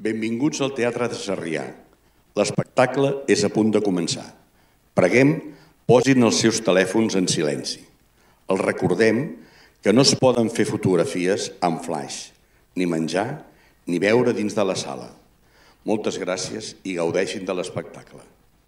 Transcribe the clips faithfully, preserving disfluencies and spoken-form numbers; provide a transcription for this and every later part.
Benvinguts al Teatre de Sarrià. L'espectacle és a punt de començar. Preguem, posin els seus telèfons en silenci. Els recordem que no es poden fer fotografies amb flaix, ni menjar, ni beure dins de la sala. Moltes gràcies i gaudeixin de l'espectacle.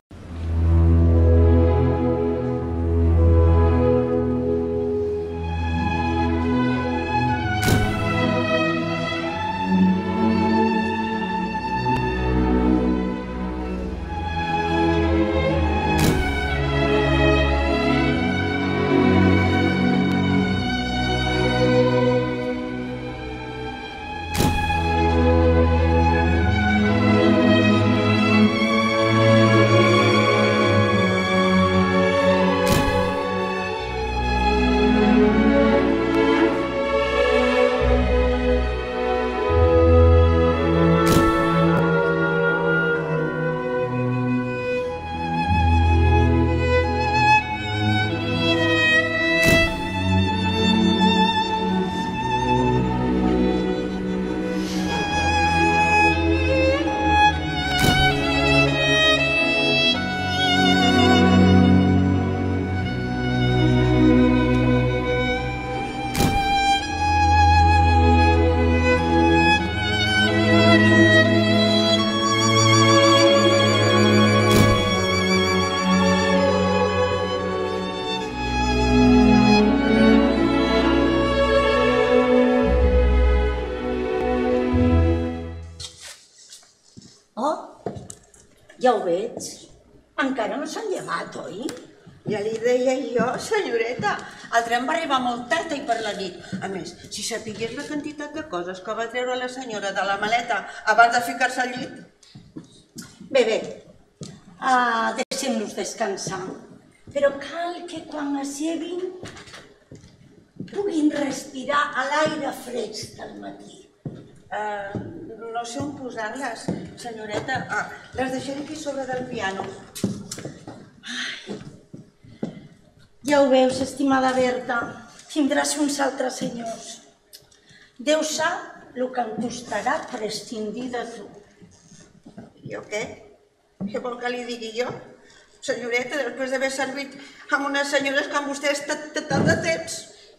Ja ho veig. Encara no s'han llevat, oi? Ja li deia jo, senyoreta, el tren va arribar molt tard ahir per la nit. A més, si sapigués la quantitat de coses que va treure la senyora de la maleta abans de ficar-se al llit... Bé, bé, uh, deixem-los descansar. Però cal que quan es llevin puguin respirar a l'aire fresc del matí. Uh, no sé on posar-les, senyoreta. Ah, les deixaré aquí sobre del piano. Ai. Ja ho veus, estimada Berta. Tindràs uns altres senyors. Déu sap el que em costarà prescindir de tu. Jo què? Què vol que li digui jo? Senyoreta, després d'haver servit amb unes senyores com vostès tant de temps.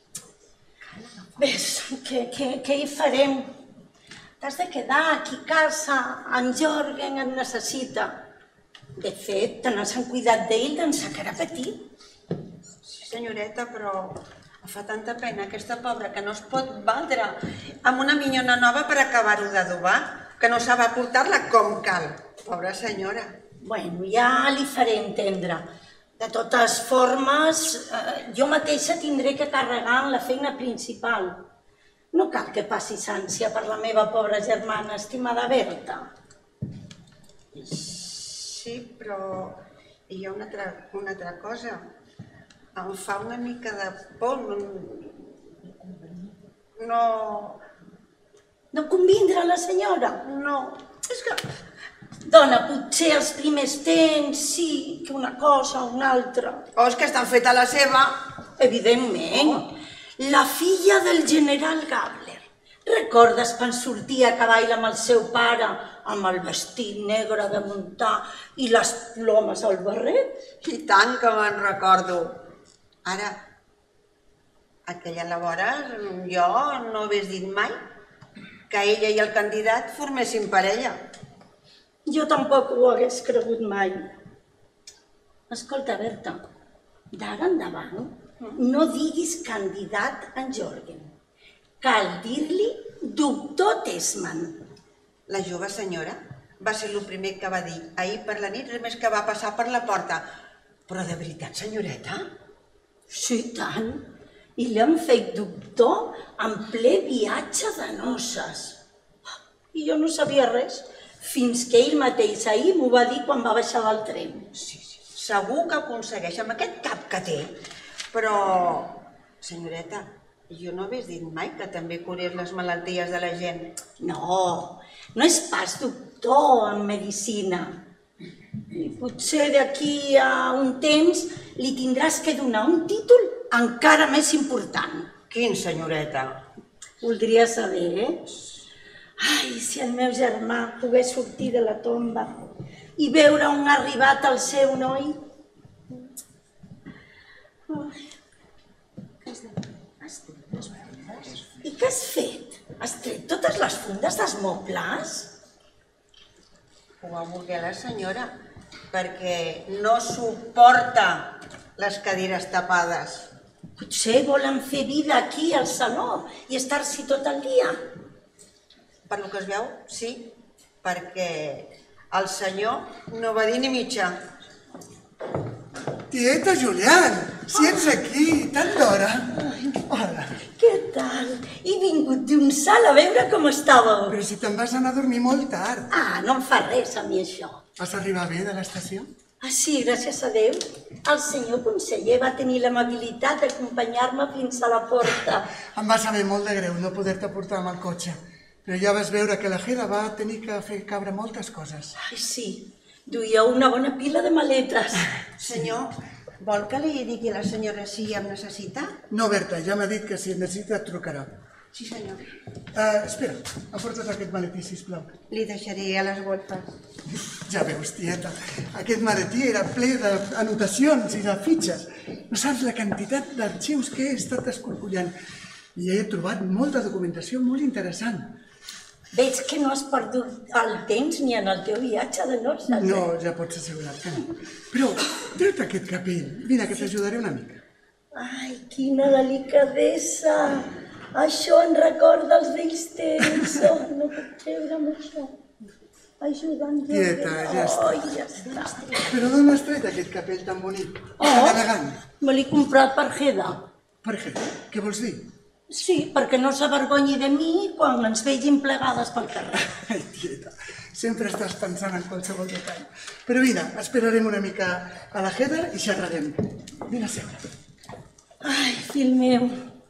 Ves, què hi farem? T'has de quedar aquí a casa, en Jorgen et necessita. De fet, te n'has cuidat d'ell d'en encara petit. Sí, senyoreta, però em fa tanta pena aquesta pobra que no es pot valdre amb una minyona nova per acabar-ho d'adobar, que no sap portar-la com cal. Pobra senyora. Bueno, ja li faré entendre. De totes formes, jo mateixa tindré que carregar en la feina principal. No cal que passis ànsia per la meva pobra germana, estimada Berta. Sí, però hi ha una altra cosa. Em fa una mica de por. No... No convindre la senyora? No, és que... Dona, potser els primers temps sí, que una cosa o una altra. Oh, és que estan feta la seva. Evidentment. La filla del general Gabler. Recordes quan sortia a cavall amb el seu pare, amb el vestit negre de muntar i les plomes al barret? I tant que me'n recordo. Ara, aquella llavors, jo no hagués dit mai que ella i el candidat formessin parella. Jo tampoc ho hagués cregut mai. Escolta, Berta, d'ara endavant no diguis candidat en Jorgen. Cal dir-li doctor Tesman. La jove senyora va ser el primer que va dir ahir per la nit, res més que va passar per la porta. Però de veritat, senyoreta? Sí, tant. I l'han fet doctor en ple viatge de noces. I jo no sabia res, fins que ell mateix ahir m'ho va dir quan va baixar del tren. Sí, sí, segur que aconsegueix amb aquest cap que té. Però, senyoreta, jo no hagués dit mai que també curés les malalties de la gent. No, no és pas doctor en medicina. I potser d'aquí a un temps li tindràs que donar un títol encara més important. Quin, senyoreta? Voldria saber, eh? Ai, si el meu germà pogués sortir de la tomba i veure on ha arribat el seu noi. I què has fet? Has tret totes les fundes dels mobles? Ho va voler la senyora, perquè no suporta les cadires tapades. Potser volen fer vida aquí al saló i estar-s'hi tot el dia. Per lo que es veu, sí, perquè el senyor no va dir ni mitja. Tieta Julián, si ets aquí, tant d'hora. Hola. Què tal? He vingut d'un salt a veure com estàveu. Però si te'n vas anar a dormir molt tard. Ah, no em fa res a mi això. Vas arribar bé de l'estació? Ah, sí, gràcies a Déu. El senyor conseller va tenir l'amabilitat d'acompanyar-me fins a la porta. Em va saber molt de greu no poder-te portar amb el cotxe. Però ja vas veure que la Geda va tenir que fer cabre moltes coses. Ai, sí. Duia una bona pila de maletes. Senyor, vol que li digui a la senyora si em necessita? No, Berta, ja m'ha dit que si et necessita et trucarà. Sí, senyor. Uh, espera, em portes aquest maletí, sisplau. Li deixaré a les golfes. Ja veus, tieta, aquest maletí era ple d'anotacions i de fitxes. No saps la quantitat d'arxius que he estat escorcollant. I he trobat molta documentació molt interessant. Veig que no has perdut el temps ni en el teu viatge de noces. No, ja pots assegurar que no. Però treu-te aquest capell. Vine, que t'ajudaré una mica. Ai, quina delicadesa. Això em recorda els vells temps. Oh, no puc treure'm això. Ajuda'm. Tieta, ja està. Ai, ja està. Però d'on has tret aquest capell tan bonic? Oh, Tan elegant. me l'he comprat per Geda. Per què? Què vols dir? Sí, perquè no s'avergonyi de mi quan ens vegin plegades pel carrer. Ai, tieta, sempre estàs pensant en qualsevol detall. Però vine, esperarem una mica a la Geda i xerrarem. Vine a seure. Ai, fill meu,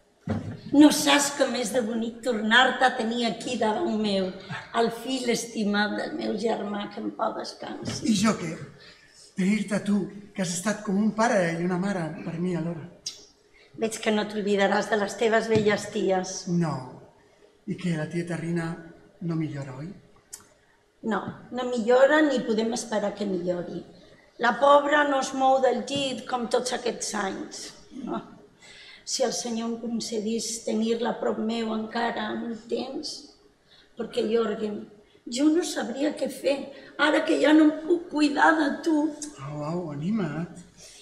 no saps com és de bonic tornar-te a tenir aquí davant meu, el fill estimat del meu germà, que en pau descansi. I jo què? Tenir-te tu, que has estat com un pare i una mare per mi alhora. Veig que no t'oblidaràs de les teves velles ties. No. I que la tieta Rina no millora, oi? No, no millora ni podem esperar que millori. La pobra no es mou del llit com tots aquests anys. No. Si el Senyor em concedís tenir-la a prop meu encara un temps, perquè Jorgen, jo no sabria què fer, ara que ja no em puc cuidar de tu. Au, au, anima't.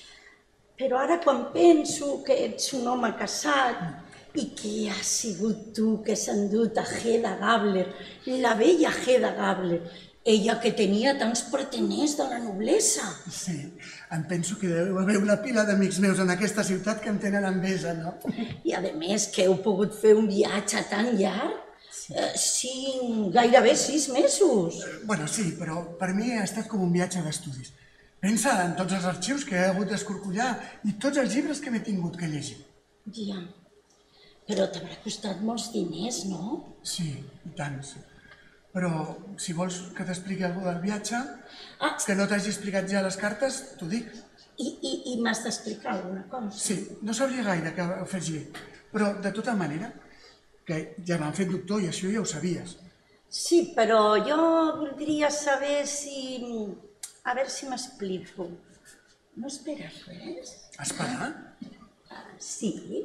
Però ara quan penso que ets un home casat i que has sigut tu que s'ha endut a Geda Gabler, la vella Geda Gabler, ella que tenia tants pretenents de la noblesa. Sí, em penso que deu haver una pila d'amics meus en aquesta ciutat que em tenen enveja, no? I a més que heu pogut fer un viatge tan llarg, eh, cinc, gairebé sis mesos. Bueno, sí, però per mi ha estat com un viatge d'estudis. Pensa en tots els arxius que he hagut d'escorcollar i tots els llibres que m'he tingut que llegir. Ja, però t'haurà costat molts diners, no? Sí, i tant, sí. Però si vols que t'expliqui alguna del viatge, Ah. que no t'hagi explicat ja les cartes, t'ho dic. I, i, i m'has d'explicar alguna cosa? Sí, no sabria gaire què afegir, però de tota manera, que ja m'han fet doctor i això ja ho sabies. Sí, però jo voldria saber si... A veure si m'explico. No esperes res? Esperar? Ah, sí?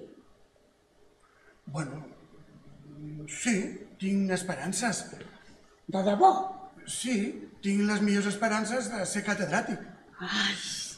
Bueno, sí, tinc esperances. De debò? Sí, tinc les millors esperances de ser catedràtic. Ai,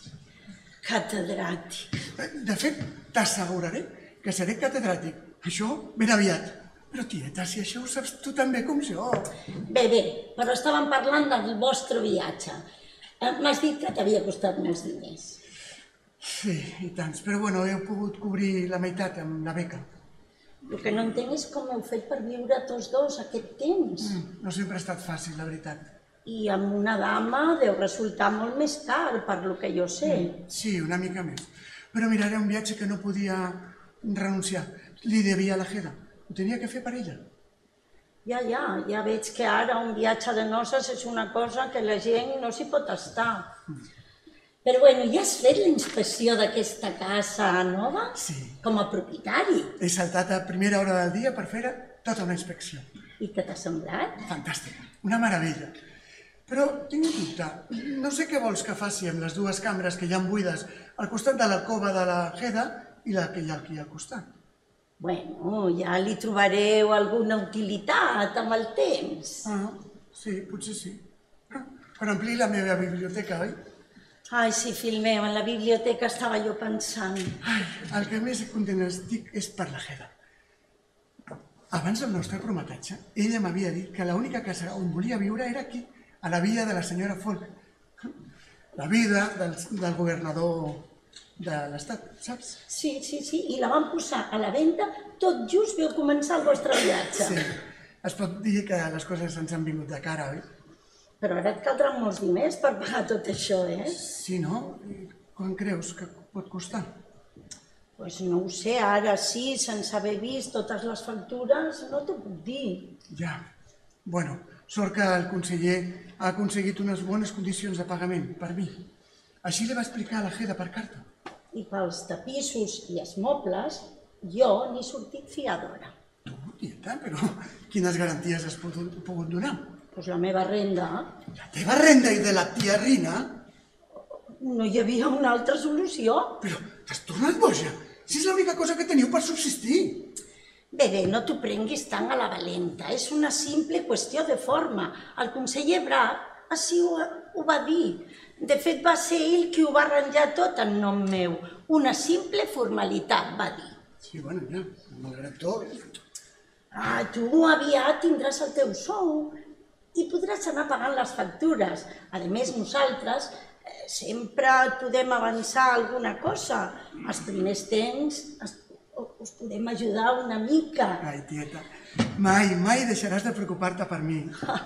catedràtic. De fet, t'asseguraré que seré catedràtic. Això ben aviat. Però, tieta, si això ho saps tu tan bé com jo. Bé, bé, però estàvem parlant del vostre viatge. M'has dit que t'havia costat molts diners. Sí, i tants. Però, bueno, he pogut cobrir la meitat amb la beca. El que no entenc és com heu fet per viure tots dos aquest temps. Mm, no sempre ha estat fàcil, la veritat. I amb una dama deu resultar molt més car, per lo que jo sé. Mm, sí, una mica més. Però mira, era un viatge que no podia renunciar. Li devia a la Geda. Ho tenia que fer per ella. Ja, ja, ja veig que ara un viatge de noces és una cosa que la gent no s'hi pot estar. Però bueno, ja has fet la inspecció d'aquesta casa nova? Sí. Com a propietari? He saltat a primera hora del dia per fer tota una inspecció. I què t'ha semblat? Fantàstica, una meravella. Però tinc un dubte. No sé què vols que faci amb les dues cambres que hi ha buides al costat de l'alcova de la Geda i la que hi ha aquí al costat. Bueno, ja li trobareu alguna utilitat amb el temps. Ah, sí, potser sí. Per omplir la meva biblioteca, oi? Ai, sí, fill meu, en la biblioteca estava jo pensant. Ai, el que més content estic és per la Geda. Abans del nostre prometatge, ella m'havia dit que l'única casa on volia viure era aquí, a la villa de la senyora Folk. La vida del, del governador de l'estat, saps? Sí, sí, sí, i la van posar a la venda tot just veu començar el vostre viatge. Sí, es pot dir que les coses ens han vingut de cara, oi? Però ara et caldran molts diners per pagar tot això, eh? Sí, no? I quan creus que pot costar? Doncs no ho sé, ara sí, sense haver vist totes les factures, no t'ho puc dir. Ja. Bueno, sort que el conseller ha aconseguit unes bones condicions de pagament per mi. Així li va explicar a la Geda per carta. I pels tapissos i els mobles, jo n'he sortit fiadora. Tu, tieta, però quines garanties has pogut, pogut donar? Doncs la meva renda, La teva renda i de la tia Rina? no hi havia una altra solució. Però t'has tornat boja? Si és l'única cosa que teniu per subsistir. Bé, bé, no t'ho prenguis tan a la valenta, és una simple qüestió de forma. El conseller Brat així ho, ho va dir. De fet, va ser ell qui ho va arranjar tot en nom meu. Una simple formalitat, va dir. Sí, bueno, ja, malgrat tot. Ah, tu aviat tindràs el teu sou i podràs anar pagant les factures. A més, nosaltres eh, sempre et podem avançar alguna cosa. Els primers temps es, us podem ajudar una mica. Ai, tieta, mai, mai deixaràs de preocupar-te per mi.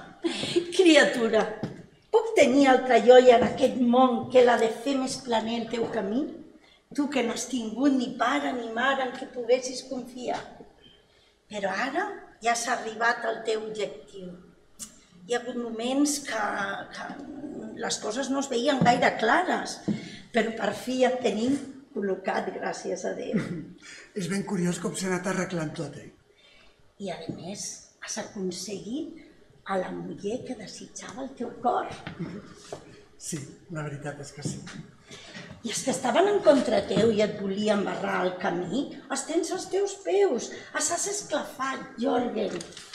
Criatura, puc tenir altra joia en aquest món que la de fer més planer el teu camí? Tu que no has tingut ni pare ni mare en qui poguessis confiar. Però ara ja s'ha arribat al teu objectiu. Hi ha hagut moments que, que les coses no es veien gaire clares, però per fi en tenim col·locat, gràcies a Déu. És ben curiós com s'ha anat arreglant tot, eh? I a més, has aconseguit a la muller que desitjava el teu cor. Sí, la veritat és que sí. I els que estaven en contra teu i et volien barrar el camí, els tens als teus peus, els has esclafat, Jorgen.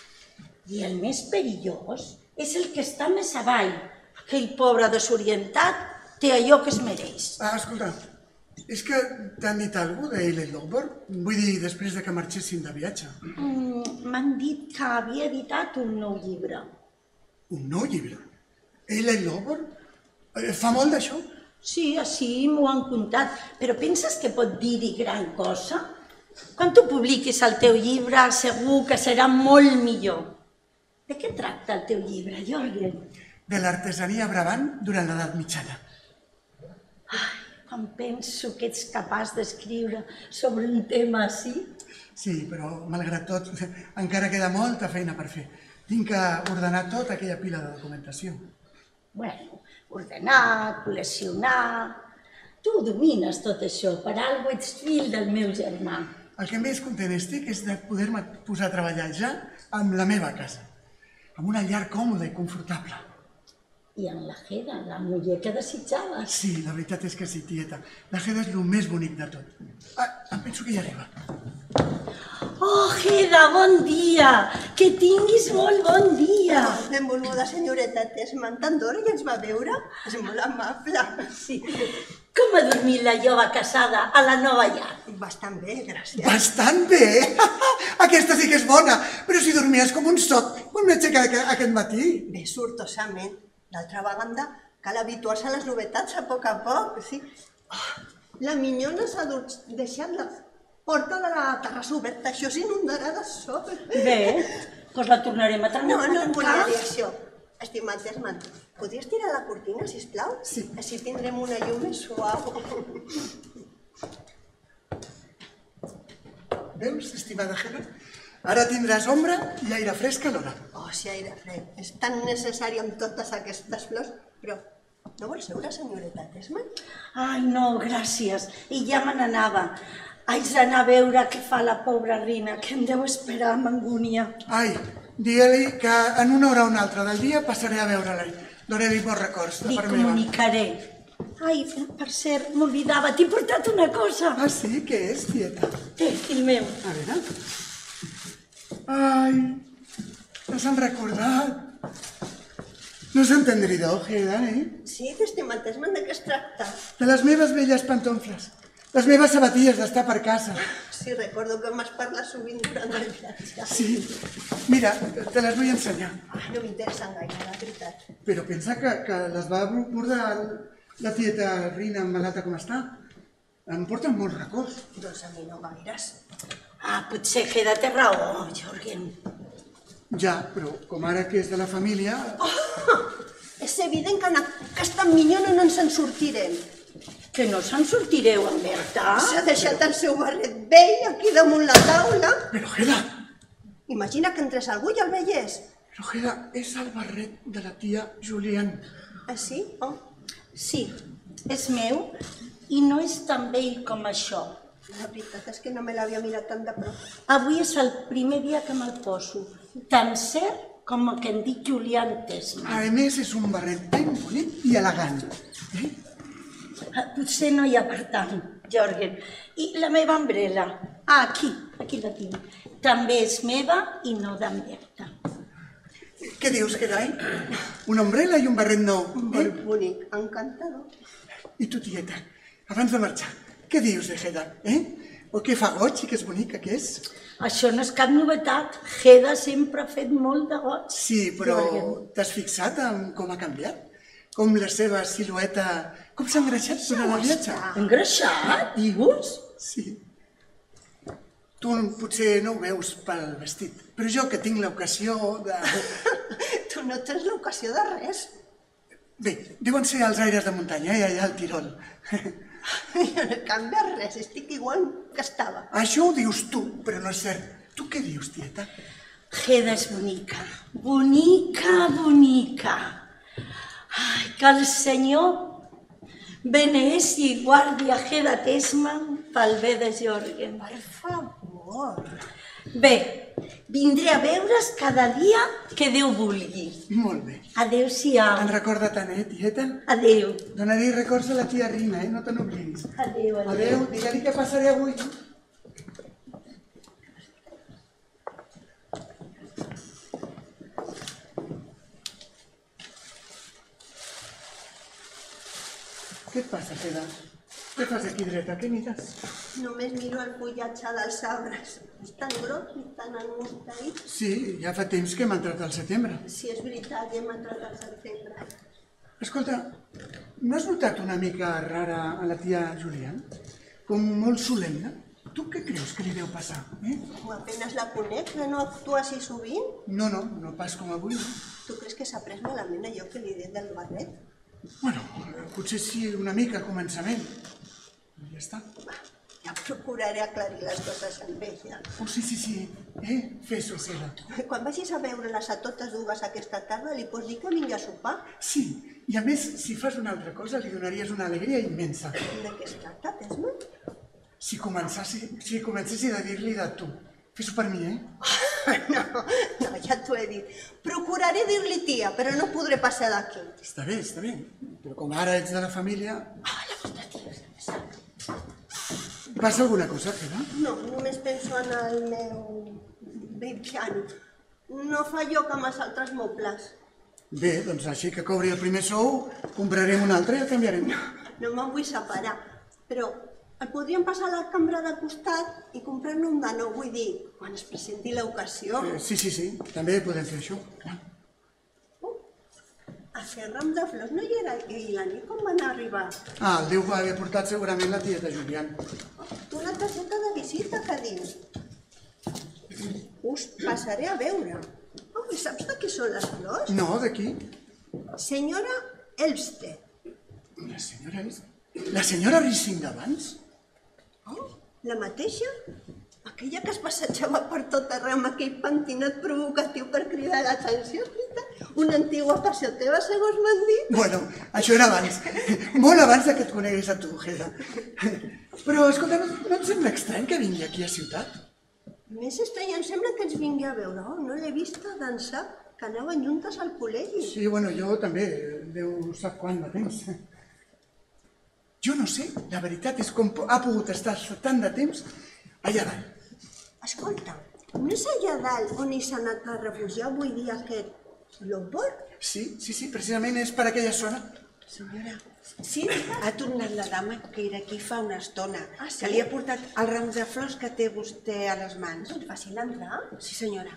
I el més perillós és el que està més avall. Aquell pobre desorientat té allò que es mereix. Ah, escolta, és que t'han dit alguna cosa d'Eiley Lockburn? Vull dir, després de que marxessin de viatge. Mm, M'han dit que havia editat un nou llibre. Un nou llibre? Eiley Lockburn? Eh, Fa molt d'això? Sí, així m'ho han contat, però penses que pot dir-hi gran cosa? Quan tu publiquis el teu llibre, segur que serà molt millor. De què tracta el teu llibre, Jorgen? De l'artesania a Brabant durant l'edat mitjana. Ai, quan penso que ets capaç d'escriure sobre un tema així. Sí, però malgrat tot encara queda molta feina per fer. Tinc que ordenar tota aquella pila de documentació. Bueno, ordenar, col·leccionar... Tu domines tot això, per alguna ets fill del meu germà. El que més content estic és de poder-me posar a treballar ja amb la meva casa, amb una llar còmoda i confortable. I en la Geda, la muller que desitjaves. Sí, la veritat és que sí, tieta. La Geda és el més bonic de tot. Ah, em penso que ja arriba. Oh, Geda, bon dia! Que tinguis molt bon dia! Benvolguda senyoreta Tesman, tant d'hora que ens va veure? És molt amable. Sí. Com ha dormit la jove casada a la nova llar? Bastant bé, gràcies. Bastant bé! Aquesta sí que és bona, però si dormies com un soc quan m'he aixecat aquest matí. Bé, sortosament. D'altra banda, cal habituar-se a les novetats a poc a poc, sí. Oh, la minyona s'ha deixat la porta de la terrassa oberta, això s'inundarà de sobre. Bé, doncs la tornarem a tancar. No, no em volia dir això. Estimat Tesman, podries tirar la cortina, sisplau? Sí. Així tindrem una llum més suau. Veus, estimada Geda? Ara tindràs ombra i aire fresc alhora. Oh, sí, aire fred. És tan necessari amb totes aquestes flors. Però no vols seure, senyoreta Tesman? Ai, no, gràcies. I ja me n'anava. Haig d'anar a veure què fa la pobra Rina, que em deu esperar amb angúnia. Ai, Digue-li que en una hora o una altra del dia passaré a veure-la. Donaré-li bons records de Li part meva. comunicaré. Ai, per cert, m'oblidava, t'he portat una cosa. Ah, sí? Què és, tieta? Té, fill meu. A veure. Ai, no s'han recordat. No s'han tendrido, Geda, eh? Sí, d'este mateix man de què es tracta? De les meves velles pantofles. Les meves sabatilles d'estar per casa. Sí, recordo que m'has parlat sovint durant el viatge. Sí. Mira, te les vull ensenyar. Ah, no m'interessen gaire, la veritat. Però pensa que, que les va bordar la tieta Rina malalta com està. Em porten molts records. Doncs a mi no gaires. Ah, potser Geda té raó, Jorgen. Ja, però com ara que és de la família... Oh, és evident que en aquesta minyona no ens en sortirem. Que no se'n sortireu amb Berta? S'ha deixat el seu barret vell aquí damunt la taula. Però, Geda... Imagina que entrés algú i el veiés. Però, Geda, és el barret de la tia Julián. Ah, sí? Oh. Sí, és meu i no és tan vell com això. La veritat és que no me l'havia mirat tan de prop. Avui és el primer dia que me'l poso, tan cert com el que em dic Julián Tesma. A més, és un barret ben bonic i elegant. Eh? Potser no hi ha per tant, Jorgen. I la meva ombrella? Ah, aquí, aquí la tinc. També és meva i no d'en Berta. Què dius, Geda, eh? Una ombrella i un barret nou. Molt bonic, encantador. I tu, tieta, abans de marxar, què dius de Geda, eh? O que fa goig i que és bonica, que és? Això no és cap novetat. Geda sempre ha fet molt de goig. Sí, però Jorgen. t'has fixat en com ha canviat? Com la seva silueta... Com s'ha engreixat durant el viatge? Engreixat, dius? Sí. Tu potser no ho veus pel vestit, però jo que tinc l'ocasió de... Tu no tens l'ocasió de res. Bé, deuen ser els aires de muntanya, eh, allà al Tirol. Jo no canvia res, estic igual que estava. Això ho dius tu, però no és cert. Tu què dius, tieta? Geda és bonica, bonica, bonica. Ai, que el Senyor beneeixi i guardi a Geda Tesma pel bé de Jorgen. Per favor. Bé, vindré a veure's cada dia que Déu vulgui. Molt bé. Adéu-siau. En recorda tant, eh, tieta? Adéu. Donaré records a la tia Rina, eh? No te n'oblidis. Adéu, adéu. Adéu, digue-li què passaré avui. Què et passa, Geda? Què fas aquí dreta? Què mires? Només miro el fullatge dels arbres. És tan gros i tan enmustaït. Sí, ja fa temps que hem entrat al setembre. Si és veritat, ja hem entrat al setembre. Escolta, no has notat una mica rara a la tia Julián? Com molt solemne? Tu què creus que li deu passar? Eh? O apenas la conec, que no actua així sovint. No, no, no pas com avui. No? Tu creus que s'ha pres malament allò que li he dit del barret? Bueno, potser sí una mica al començament. I ja està. Va, ja procuraré aclarir les coses amb ella. Oh, sí, sí, sí. Eh? Fes-ho, Geda. Quan vagis a veure-les a totes dues aquesta tarda, li pots dir que vingui a sopar? Sí, i a més, si fas una altra cosa, li donaries una alegria immensa. De què es tracta, Tesma? Si comencessi, si comencessi a dir-li de tu. Fes-ho per mi, eh? No, no, ja t'ho he dit. Procuraré dir-li tia, però no podré passar d'aquí. Està bé, està bé. Però com ara ets de la família... Ah, la vostra tia és interessant. Passa alguna cosa, Geda? No, només penso en el meu vell piano. No fa lloc amb els altres mobles. Bé, doncs així que cobri el primer sou, comprarem un altre i el canviarem. No me'n vull separar, però el podríem passar a la cambra de costat i comprar-ne un de nou, vull dir, quan es presenti l'ocasió. Eh, sí, sí, sí, també podem fer això. Uh, a fer ram de flors no hi era ahir la nit, com van arribar? Ah, el Déu va haver portat segurament la tieta Julián. Una targeta de visita, que dius? Us passaré a veure. Oh, i saps de qui són les flors? No, d'aquí. Senyora Elvsted. La senyora és... La senyora Rissing d'abans? Oh, la mateixa? Aquella que es passejava per tot arreu amb aquell pentinat provocatiu per cridar l'atenció, veritat? Una antigua passió teva, segons m'han dit? Bueno, això era abans. Molt abans que et conegués a tu, Geda. Però, escolta, no, no et sembla estrany que vingui aquí a ciutat? Més estrany em sembla que ens vingui a veure. Oh, no l'he vista dansar, que anaven juntes al col·legi. Sí, bueno, jo també. Déu sap quant de temps. Jo no sé, la veritat és com ha pogut estar tant de temps allà dalt. Escolta, no és allà dalt on hi s'ha anat a refugiar avui dia aquest Lombard? Sí, sí, sí, precisament és per aquella zona. Senyora, sí, ha tornat la dama que era aquí fa una estona, Ah, sí? que li ha portat el ram de flors que té vostè a les mans. Doncs facin entrar. Sí, senyora.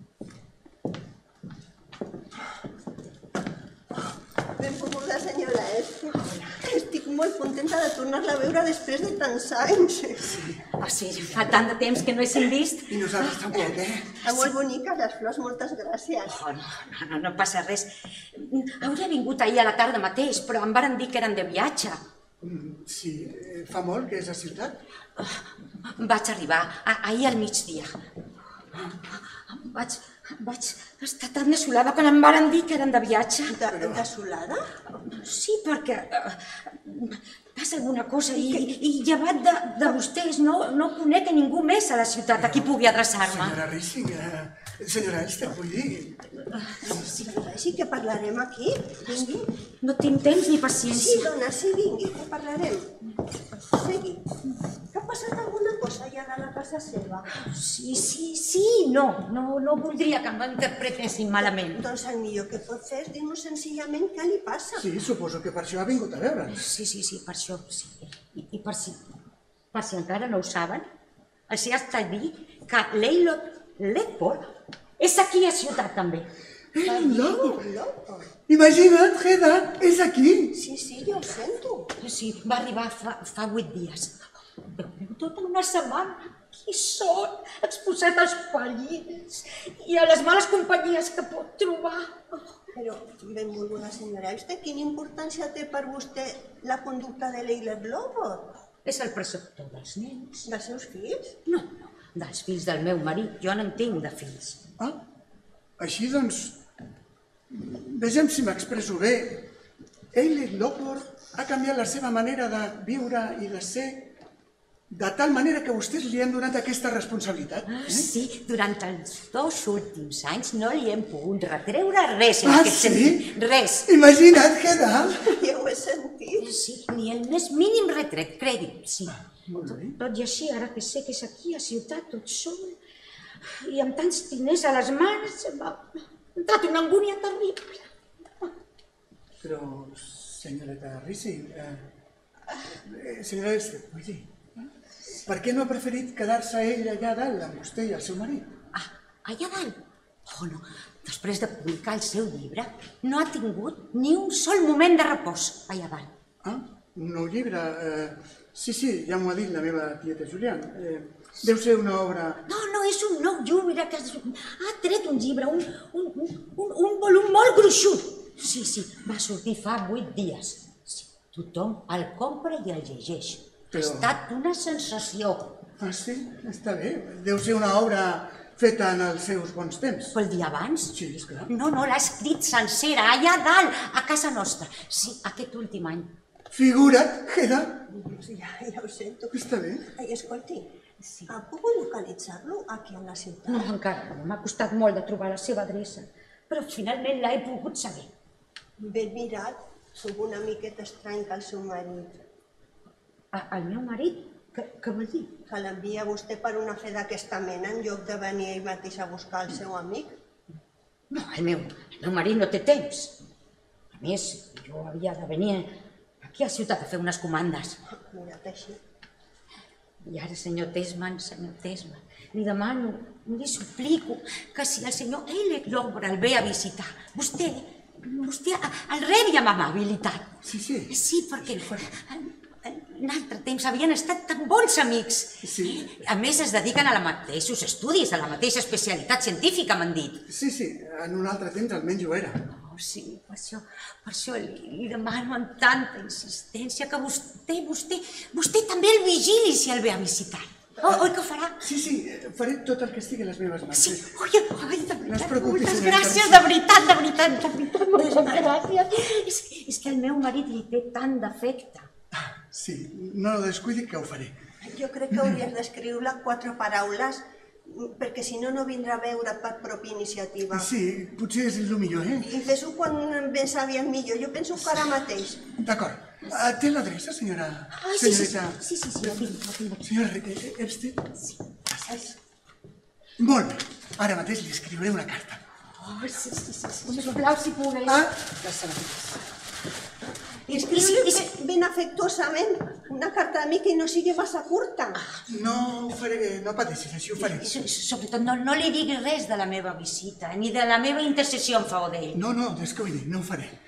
Benvolguda, senyora Esther. Estic molt contenta de tornar-la a veure després de tants anys. Oh, sí, fa tant de temps que no s'hem vist. I nosaltres tampoc, eh? Són molt boniques les flors, moltes gràcies. Oh, no, no, no, no passa res. Hauria vingut ahir a la tarda mateix, però em varen dir que eren de viatge. Sí, fa molt que és a ciutat? Vaig arribar ahir al migdia. Vaig, vaig estar tan desolada quan em varen dir que eren de viatge. De, desolada? Sí, perquè passa alguna cosa i, i llevat de, de vostès no, no conec a ningú més a la ciutat a qui pugui adreçar-me. Senyora Rissing, eh, senyora Esther, vull dir... Sí, sí que parlarem aquí. Vingui. No tinc temps ni Sí, paciència. dona, sí, vingui, que parlarem. Segui. Que ha passat alguna cosa allà de la casa seva? Sí, sí, sí, no, no, no voldria que m'interpretessin malament. Doncs el millor que pot fer és dir-nos senzillament què li passa. Sí, suposo que per això ha vingut a veure'ns. Sí, sí, sí, per això, sí. I, i per, si, per si encara no ho saben, els he estat dir que l'Eilot Ledford és aquí a ciutat també. El lobo! Loco. Imagina't, Heda, és aquí. Sí, sí, jo ho sento. Sí, va arribar fa, fa vuit dies. Veu tota una setmana aquí sol, exposat als perills i a les males companyies que pot trobar. Però, benvolguda senyora Elster, quina importància té per vostè la conducta de l'Eilot Lobo? És el preceptor dels nens. Dels seus fills? No, no, dels fills del meu marit. Jo no en tinc de fills. Ah, així doncs... Vejam si m'expresso bé. Eilot Lockwood ha canviat la seva manera de viure i de ser de tal manera que vostès li han donat aquesta responsabilitat. Ah, sí, durant els dos últims anys no li hem pogut retreure res en Ah, aquest sí? sentit. Res. Imagina't, Heda. Ja ho he sentit. Sí, ni el més mínim retret, cregui'm, sí. Molt bé. Tot i així, ara que sé que és aquí a ciutat tot sol i amb tants diners a les mans, m'ha entrat una angúnia terrible. Però, senyoreta Rissing, eh, senyora Esther, vull dir, per què no ha preferit quedar-se ell allà dalt amb vostè i el seu marit? Ah, allà dalt? Oh, no. Després de publicar el seu llibre, no ha tingut ni un sol moment de repòs allà dalt. Ah, un nou llibre. Eh, sí, sí, ja m'ho ha dit la meva tieta Julián. Eh, deu ser una obra... No, no, és un nou llibre que ha tret un llibre, un, un, un, un volum molt gruixut. Sí, sí, va sortir fa vuit dies. Sí, tothom el compra i el llegeix. Però... Ha estat una sensació. Ah, sí? Està bé. Deu ser una obra feta en els seus bons temps. Pel dia abans? Sí, esclar. No, no, l'ha escrit sencera, allà dalt, a casa nostra. Sí, aquest últim any. Figura't, Heda. Ja, ja ho sento. Està bé. Ai, escolti, ha pogut localitzar-lo aquí a la ciutat? No, encara no. M'ha costat molt de trobar la seva adreça, però finalment l'he pogut saber. Ben mirat, sóc una miqueta estrany que el seu marit. A, el meu marit? Què, què vol dir? Que l'envia vostè per una fe d'aquesta mena en lloc de venir ell mateix a buscar el seu amic? No, el meu, el meu marit no té temps. A més, jo havia de venir aquí a ciutat a fer unes comandes. Mirat així. I ara, senyor Tesman, senyor Tesman, li demano, li suplico que si el senyor Eilot Lockwood el ve a visitar, vostè, vostè el rebi amb amabilitat. Sí, sí. Sí, perquè en altre temps havien estat tan bons amics. Sí. A més, es dediquen a la mateixos estudis, a la mateixa especialitat científica, m'han dit. Sí, sí, en un altre temps almenys ho era. Oh, sí, per això, per això li, li demano amb tanta insistència que vostè, vostè, vostè també el vigili si el ve a visitar. Oh, oi que ho farà? Sí, sí, faré tot el que estigui a les meves mans. Sí, oi, oi, de No es veritat, preocupi, moltes senyora gràcies, Garcia. de veritat, de veritat, de veritat, moltes gràcies. És, és que el meu marit li té tant d'afecte. Sí, no descuidi que ho faré. Jo crec que hauries d'escriure quatre paraules perquè si no, no vindrà a veure per pròpia iniciativa. Sí, potser és el millor, eh? I fes-ho quan ben aviat millor. Jo penso que ara mateix. D'acord. Té l'adreça, senyora? Ai, sí, sí, Senyoreta... sí, sí, sí, la tinc, la tinc. Senyora Epstein? Sí. Molt bé. Ara mateix li escriuré una carta. Oh, sí, sí, sí, sí. Sisplau, si pogués. Ah. Les sabatilles. I escriu-li ben afectuosament una carta de mi que no sigui massa curta. No ho faré, no pateixis, així ho faré. Sobretot, no, no li diguis res de la meva visita, ni de la meva intercessió en favor d'ell. No, no, és que ho he dit, no ho faré.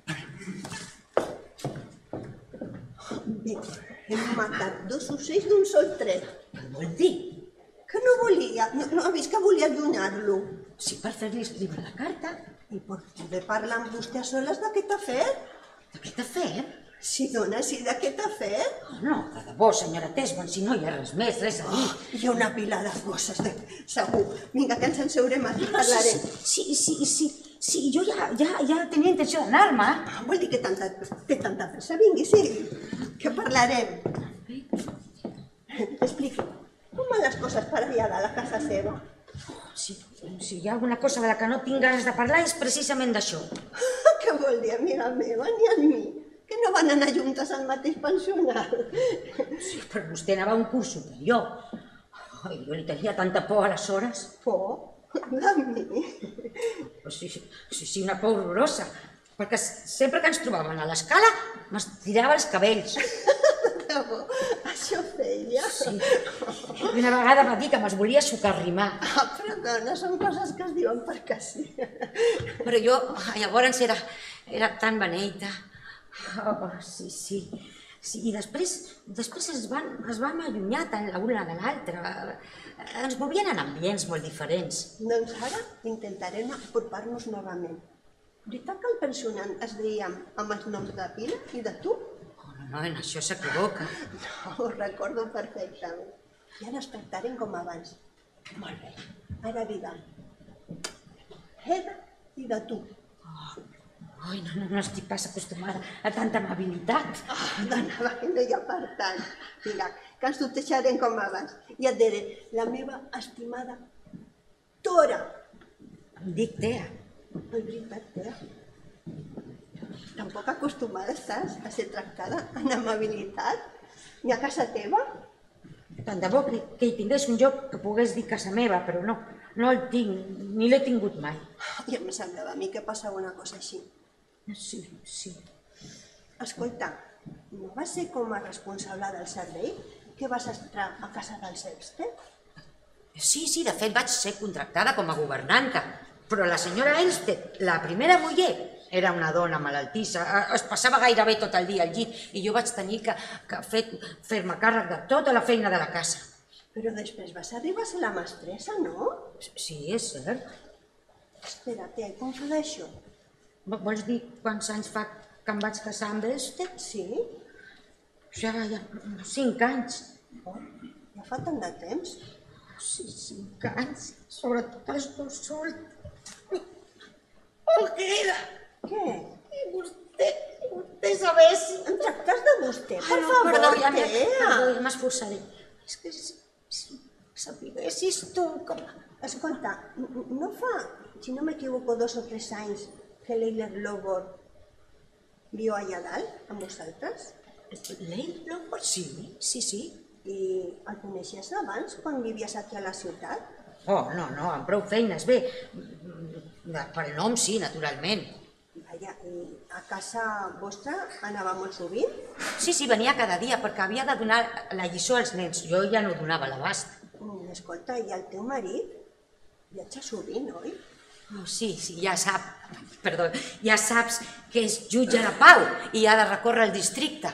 Bé, hem matat dos ocells d'un sol tret. Què vol dir? Que no volia, no, no ha vist que volia allunyar-lo. Sí, per fer-li escriure la carta. I per poder parlar amb vostè a soles d'aquest afer? D'aquest afer? Sí, dona, sí, d'aquest afer. Oh, no, de debò, senyora Tesman, si no hi ha res més, res a dir. Hi ha una pila de coses, de... segur. Vinga, que ens en seurem aquí, parlarem. Sí, sí, sí, sí, jo ja, ja, ja tenia intenció d'anar-me. Ah, vol dir que tanta, té tanta pressa. Vingui, sí, que parlarem. Expliqui, com van les coses per allà de la casa seva? Si, si hi ha alguna cosa de la que no tinc ganes de parlar és precisament d'això. Què vol dir, amiga meva, ni a mi? Que no van anar juntes al mateix pensionat? Sí, però vostè anava a un curs superior. Ai, jo li tenia tanta por aleshores. Por? De mi? Sí, sí, sí, una por horrorosa. Perquè sempre que ens trobàvem a l'escala m'estirava els cabells. Això feia? Sí. I una vegada va dir que me'ls volia socarrimar. Ah, però dona, són coses que es diuen perquè sí. Però jo, llavors, era, era tan beneita. Oh, sí, sí. Sí, i després, després es van, es van allunyar tant l'una de l'altra. Ens movien en ambients molt diferents. Doncs ara intentarem apropar-nos novament. Veritat que el pensionant es dèiem amb els noms de pila i de tu? Oh, no, no, en això s'equivoca. No, ho recordo perfectament. I ara es tractarem com abans. Molt bé. Ara digue'm. Eda i de tu. Oh. Ai, no, no, no estic pas acostumada a tanta amabilitat. Ah, dona, va, que no hi ha per tant. Vinga, que ens tutejarem com abans. I et diré, la meva estimada Tora. Em dic Tea. És veritat, Tea. Tampoc acostumada estàs a ser tractada en amabilitat? Ni a casa teva? Tant de bo que, que hi tingués un lloc que pogués dir casa meva, però no, no el tinc, ni l'he tingut mai. I em semblava a mi que passava una cosa així. Sí, sí. Escolta, no vas ser com a responsable del servei que vas entrar a casa dels Elster? Sí, sí, de fet vaig ser contractada com a governanta, però la senyora Elster, la primera muller, era una dona malaltissa, es passava gairebé tot el dia al llit i jo vaig tenir que, que fer-me càrrec de tota la feina de la casa. Però després vas arribar a ser la mestressa, no? Sí, és cert. Espera, Tea, com fa d'això? Vols dir quants anys fa que em vaig casar amb Elster? Sí? Ja, ja, cinc anys. Oh, ja fa tant de temps? Sí, cinc anys, sobretot els dos sols. Oh, què era? Què? I vostè, vostè sabés... Em tractes de vostè, per no, favor, perdó, ja Tea. Perdó, ja m'esforçaré. És que si, si sapiguessis tu com... Escolta, no fa, si no m'equivoco, dos o tres anys que l'Eiler Lobor viu allà dalt, amb vosaltres? L'Eiler Lobor? Sí, sí, sí. I el coneixies abans, quan vivies aquí a la ciutat? Oh, no, no, amb prou feines, bé. Per nom, sí, naturalment. Vaja, i a casa vostra anava molt sovint? Sí, sí, venia cada dia, perquè havia de donar la lliçó als nens. Jo ja no donava l'abast. Escolta, i el teu marit viatja sovint, oi? Oh, sí, sí, ja sap, perdó, ja saps que és jutge de pau i ha de recórrer el districte.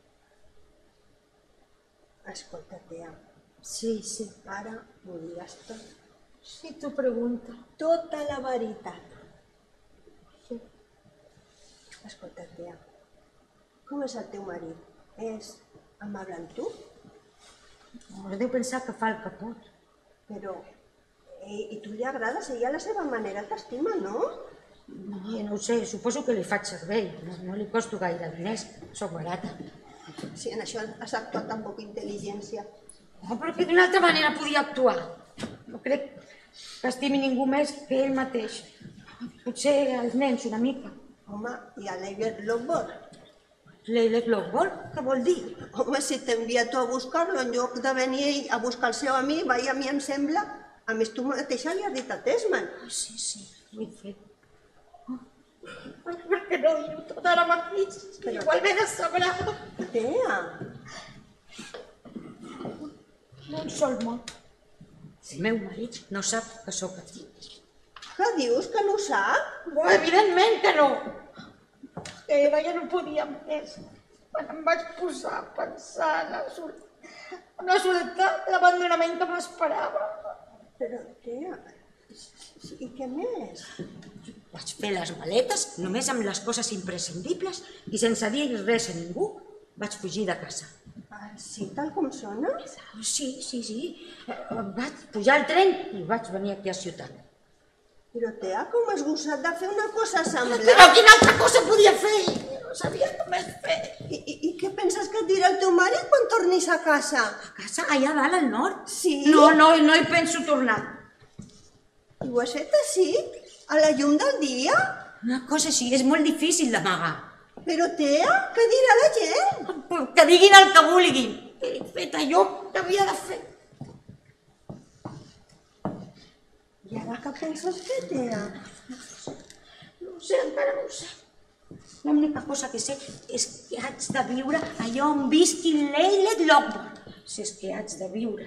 Escolta, Tea. Sí, sí. Ara m'ho diràs tot. Si t'ho pregunta. Tota la veritat. Sí. Escolta, Tea, com és el teu marit? És amable amb tu? Deu pensar que fa el que pot. Però, i, i tu li agrades? Ella a la seva manera t'estima, no? No, no ho sé, suposo que li faig servei. No, no li costo gaire diners, soc barata. Sí, en això has actuat amb poca intel·ligència. Oh, però que d'una altra manera podia actuar. no crec que estimi ningú més que ell mateix. Potser els nens una mica. Home, i a l'Eivert Lombard? L'Eivert Lombard? Què vol dir? Home, si t'envia tu a buscar-lo en lloc de venir ell a buscar el seu amic, vai, a mi em sembla... A més, tu mateixa li has dit a Tesman. Sí, sí, ho he fet. Per què no dir-ho tot ara mateix? Igualment es sabrà. Tea! Un sol mot. El meu marit no sap que sóc aquí. Què dius, que no ho sap? Oh, evidentment que no. Eva, ja no podia més. Quan em vaig posar a pensar en la, sol... en la soledat, l'abandonament que m'esperava. Però, tia, i què més? Vaig fer les maletes, només amb les coses imprescindibles, i sense dir res a ningú, vaig fugir de casa. Ah, sí, tal com sona? Sí, sí, sí. Vaig pujar al tren i vaig venir aquí a Ciutat. Però, tia, com has gosat de fer una cosa semblant? Però quina altra cosa podia fer? No sabia què més fer. I, i, I què penses que et dirà el teu marit quan tornis a casa? A casa, allà dalt, al nord? Sí? No, no, no hi penso tornar. I ho has fet així? A la llum del dia? Una cosa així és molt difícil d'amagar. Però, tia, què dirà la gent? Que diguin el que vulguin. He fet allò que havia de fer. I ara què penses fer, tia? No ho sé, encara no ho sé. L'única cosa que sé és que haig de viure allò on visqui l'Eivert Lombard. Si és que haig de viure.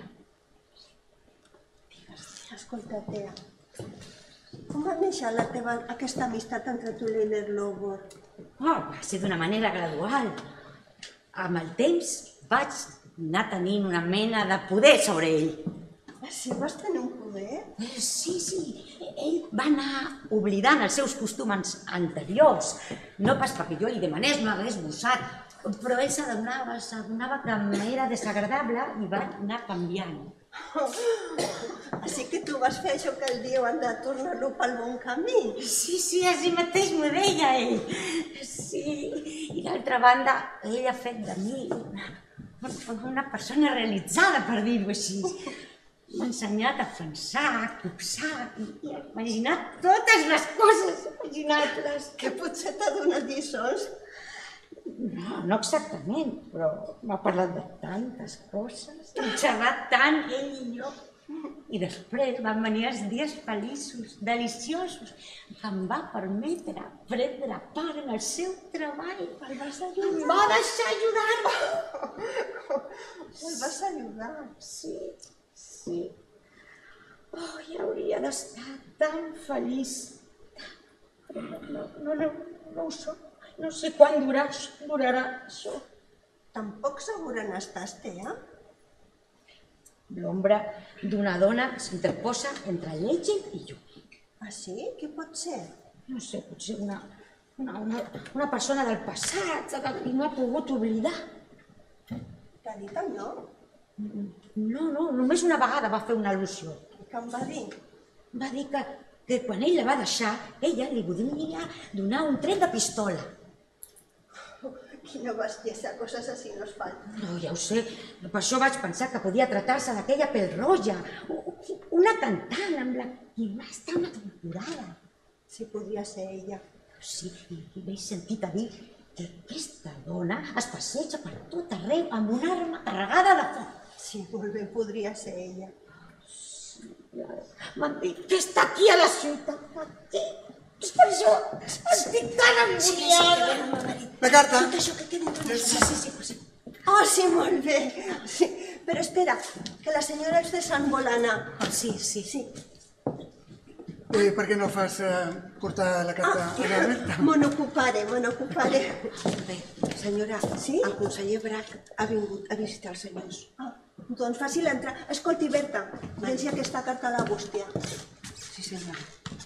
Escolta, tia, com va néixer la teva, aquesta amistat entre tu i l'Eivert Lombard? Oh, va ser d'una manera gradual. Amb el temps vaig anar tenint una mena de poder sobre ell. Sí, vas tenir un poder? Sí, sí. Ell va anar oblidant els seus costums anteriors. No pas perquè jo li demanés, no hagués gosat, però ell s'adonava, s'adonava que m'era desagradable i va anar canviant. Així que tu vas fer això que el diuen de tornar-lo pel bon camí? Sí, sí, així mateix m'ho deia ell. Sí, i d'altra banda, ell ha fet de mi una persona realitzada, per dir-ho així. M'ha ensenyat a pensar, a copsar i a imaginar totes les coses, imaginar-les. Que potser t'ha donat lliçons? No, no exactament, però m'ha parlat de tantes coses. Hem xerrat tant, ell i jo. I després van venir els dies feliços, deliciosos, que em va permetre prendre part en el seu treball. El vas ajudar? Em va deixar ajudar-me. El vas ajudar? Sí. Sí. Oh, i hauria d'estar tan feliç. Però no, no, no, no, no ho soc. No sé quan durarà, durarà això. Tampoc segura n'estàs, tia? L'ombra d'una dona s'interposa entre l'Ègid i jo. Ah, sí? Què pot ser? No sé, potser una, una, una, una persona del passat i no ha pogut oblidar. T'ha dit el nom? No, no, només una vegada va fer una al·lusió. I què em va dir? Va dir que, que quan ell la va deixar, ella li volia donar un tret de pistola. Quina bestiesa, coses així no es fan. No, ja ho sé, per això vaig pensar que podia tractar-se d'aquella Pèl-roja, una cantant amb la que va estar una temporada. Sí, podria ser ella. Sí, i m'he sentit a dir que aquesta dona es passeja per tot arreu amb una arma carregada de foc. Sí, molt bé, podria ser ella. M'han dit que està aquí a la ciutat. És per això estic tan emboliada. La carta. Tot això que queda entre Sí, sí, sí, sí. Oh, sí, molt bé. Sí. Però espera, que la senyora Esther se'n vol anar. Oh, sí, sí. Sí. Eh, per què no fas eh, portar la carta Ah, a la Berta? me n'ocuparé, me n'ocuparé. Bé, senyora, Sí? el conseller Brac ha vingut a visitar els senyors. Ah, doncs faci l'entrar. Escolti, Berta, llenci aquesta carta a la bústia. Sí, senyora.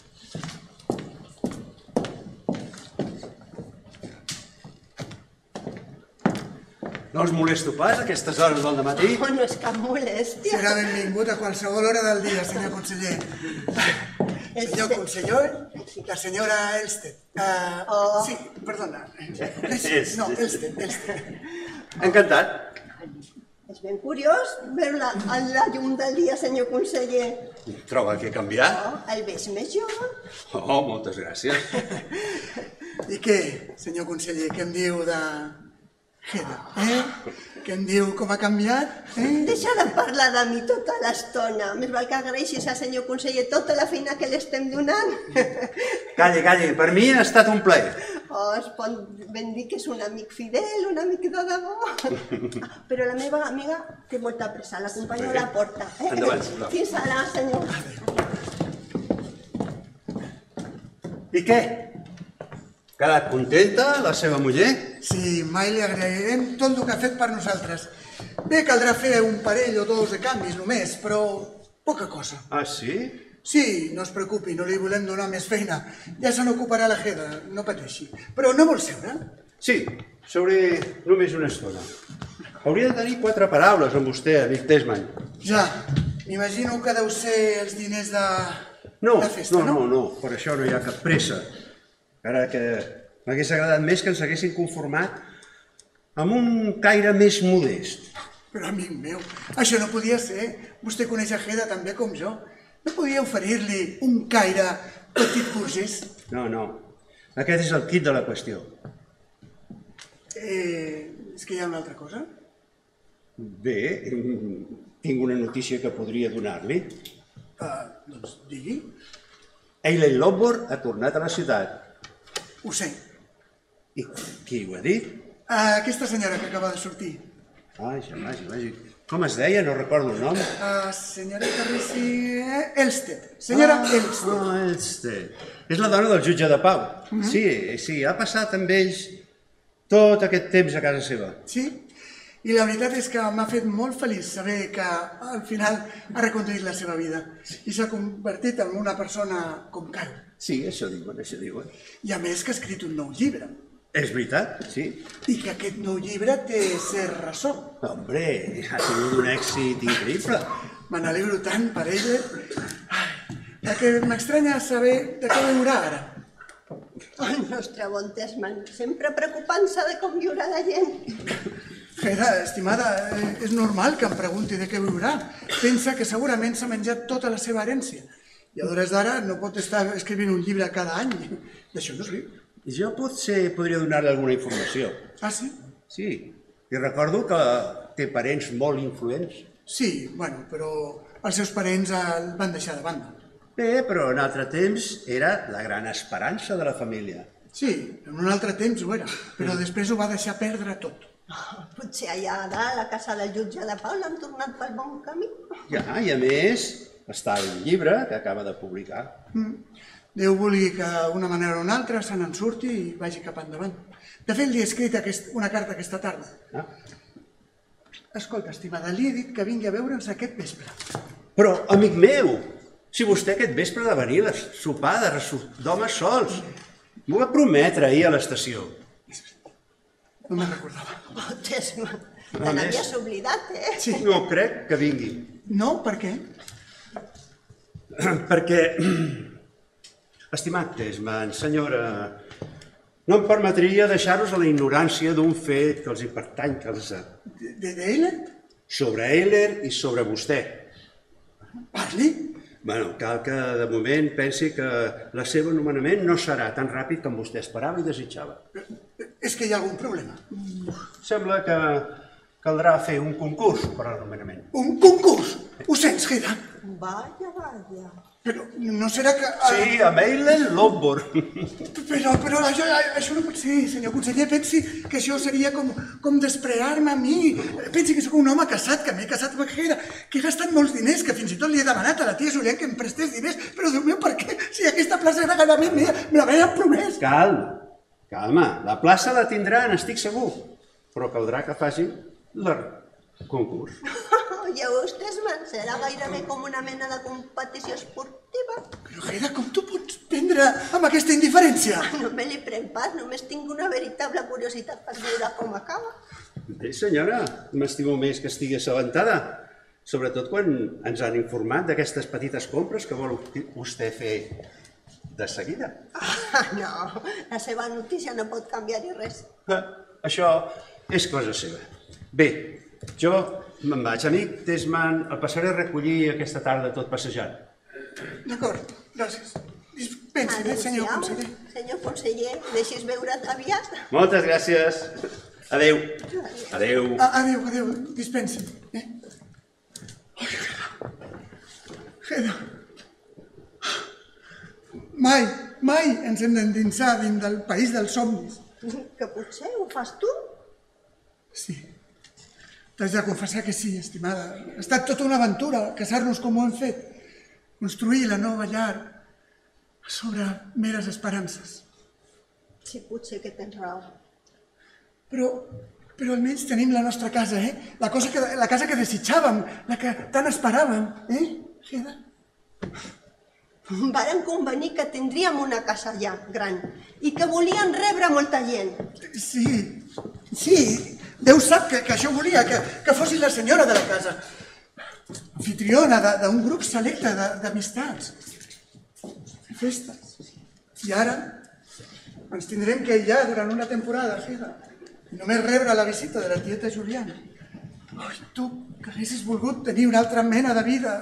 No us molesto pas a aquestes hores del dematí? Oh, no és cap molèstia. Serà benvingut a qualsevol hora del dia, senyor conseller. Senyor conseller, la senyora Elstedt. Uh, Oh. Sí, perdona. No, Elstedt, Elstedt. Encantat. És ben curiós veure-la a la llum del dia, senyor conseller. Troba que he canviat? Oh, el veig més jove. Oh, moltes gràcies. I què, senyor conseller, què em diu de... Heda, eh? Què em diu com ha canviat? Eh? Deixa de parlar de mi tota l'estona. Més val que agraeixis al senyor conseller tota la feina que li estem donant. Calli, calli, per mi ha estat un plaer. Oh, es pot ben dir que és un amic fidel, un amic de debò. Però la meva amiga té molta pressa, l'acompanyo a la porta. Eh? Endavant, sisplau. Fins ara, senyor. I què? Quedat contenta, la seva muller? Sí, mai li agrairem tot el que ha fet per nosaltres. Bé, caldrà fer un parell o dos de canvis només, però poca cosa. Ah, sí? Sí, no es preocupi, no li volem donar més feina. Ja se n'ocuparà la Heda, no pateixi. Però no vol seure? Sí, seuré només una estona. Hauria de tenir quatre paraules amb vostè, amic Tesman. Ja, m'imagino que deu ser els diners de No, la festa, no, no? no, no, per això no hi ha cap pressa. Ara que m'hagués agradat més que ens haguessin conformat amb un caire més modest. Però, amic meu, això no podia ser. Vostè coneix a Heda tan bé com jo. No podia oferir-li un caire petit burgès? No, no, aquest és el quid de la qüestió. Eh, és que hi ha una altra cosa? Bé, tinc una notícia que podria donar-li. Uh, doncs digui. Eileen Lombard ha tornat a la ciutat. Ho sé. I qui ho ha dit? Uh, aquesta senyora que acaba de sortir. Vaja, vaja, vaja. Com es deia? No recordo el nom. Uh, senyoreta Ricci... Elsted. Senyora ah, Elsted. Ah, Elsted. És la dona del jutge de pau. Mm-hmm. Sí, sí, ha passat amb ells tot aquest temps a casa seva. Sí, i la veritat és que m'ha fet molt feliç saber que al final ha reconduït la seva vida i s'ha convertit en una persona com cal. Sí, això diuen, això diuen. I a més que ha escrit un nou llibre. És veritat, sí. I que aquest nou llibre té cert ressò. Hombre, ha tingut un èxit increïble. Me n'alegro tant per ella. Ai, el que m'estranya saber de què viurà ara. El nostre bon Tesman, sempre preocupant-se de com viurà la gent. Heda, estimada, és normal que em pregunti de què viurà. Pensa que segurament s'ha menjat tota la seva herència. I a d'hores d'ara no pot estar escrivint un llibre cada any. D'això no es riu. Jo potser podria donar-li alguna informació. Ah, sí? Sí, i recordo que té parents molt influents. Sí, bueno, però els seus parents el van deixar de banda. Bé, però en altre temps era la gran esperança de la família. Sí, en un altre temps ho era, però després ho va deixar perdre tot. Oh, potser allà a dalt, a la casa del jutge de pau, l'han tornat pel bon camí. Ja, i a més, està el llibre que acaba de publicar. Mm. Déu vulgui que d'una manera o una altra se n'en surti i vagi cap endavant. De fet, li he escrit aquest, una carta aquesta tarda. Ah. Escolta, estimada, li he dit que vingui a veure'ns aquest vespre. Però, amic meu, si vostè aquest vespre ha de venir a sopar d'homes sols, m'ho va prometre ahir a l'estació. No me'n recordava. Oh, Tesman, te n'havies oblidat, eh? Sí. No crec que vingui. No? Per què? Perquè, estimat Tesman, senyora, no em permetria deixar-vos a la ignorància d'un fet que els hi pertany que els... De d'Eiler? Sobre Eiler i sobre vostè. Parli? Bueno, cal que de moment pensi que el seu nomenament no serà tan ràpid com vostè esperava i desitjava. És que hi ha algun problema. Sembla que caldrà fer un concurs per al nomenament. Un concurs? Ho sents, Heda? Vaja, vaja. Però no serà que... Sí, amb Eileen Lombard. Però, però això, això no pot ser, senyor conseller. Pensi que això seria com, com desprear-me a mi. Pensi que sóc un home casat, que m'he casat amb Heda, que he gastat molts diners, que fins i tot li he demanat a la tia Julián que em prestés diners. Però, Déu meu, per què? Si aquesta plaça de regalament me, me l'havien promès. Calma, calma. La plaça la tindran, estic segur. Però caldrà que facin el concurs. Ja veus, Tesman, serà gairebé com una mena de competició esportiva. Però, Heda, com tu pots prendre amb aquesta indiferència? No me li prenc pas, només tinc una veritable curiositat per veure com acaba. Bé, senyora, m'estimo més que estigui assabentada, sobretot quan ens han informat d'aquestes petites compres que vol vostè fer de seguida. Ah, no, la seva notícia no pot canviar-hi res. Ah, això és cosa seva. Bé, jo Me'n vaig, amic Tesman. El passaré a recollir aquesta tarda tot passejant. D'acord, gràcies. Dispensi, eh, senyor conseller. Senyor conseller, deixis veure't aviat. Moltes gràcies. Adéu. Adéu. Adéu, adéu, dispensi. Eh? Geda. Mai, mai ens hem d'endinsar dins del país dels somnis. Que potser ho fas tu? Sí. T'haig de confessar que sí, estimada. Ha estat tota una aventura, casar-nos com ho hem fet. Construir la nova llar sobre meres esperances. Sí, potser que tens raó. Però, però almenys tenim la nostra casa, eh? La, cosa que, la casa que desitjàvem, la que tant esperàvem, eh, Geda? Varen convenir que tindríem una casa allà, gran, i que volien rebre molta gent. Sí, sí. Déu sap que, que això volia, que, que fossis la senyora de la casa. Anfitriona d'un grup selecte d'amistats. Fer festes. I ara ens tindrem que aïllar durant una temporada, Geda. I només rebre la visita de la tieta Juliana. Ai, tu, que haguessis volgut tenir una altra mena de vida.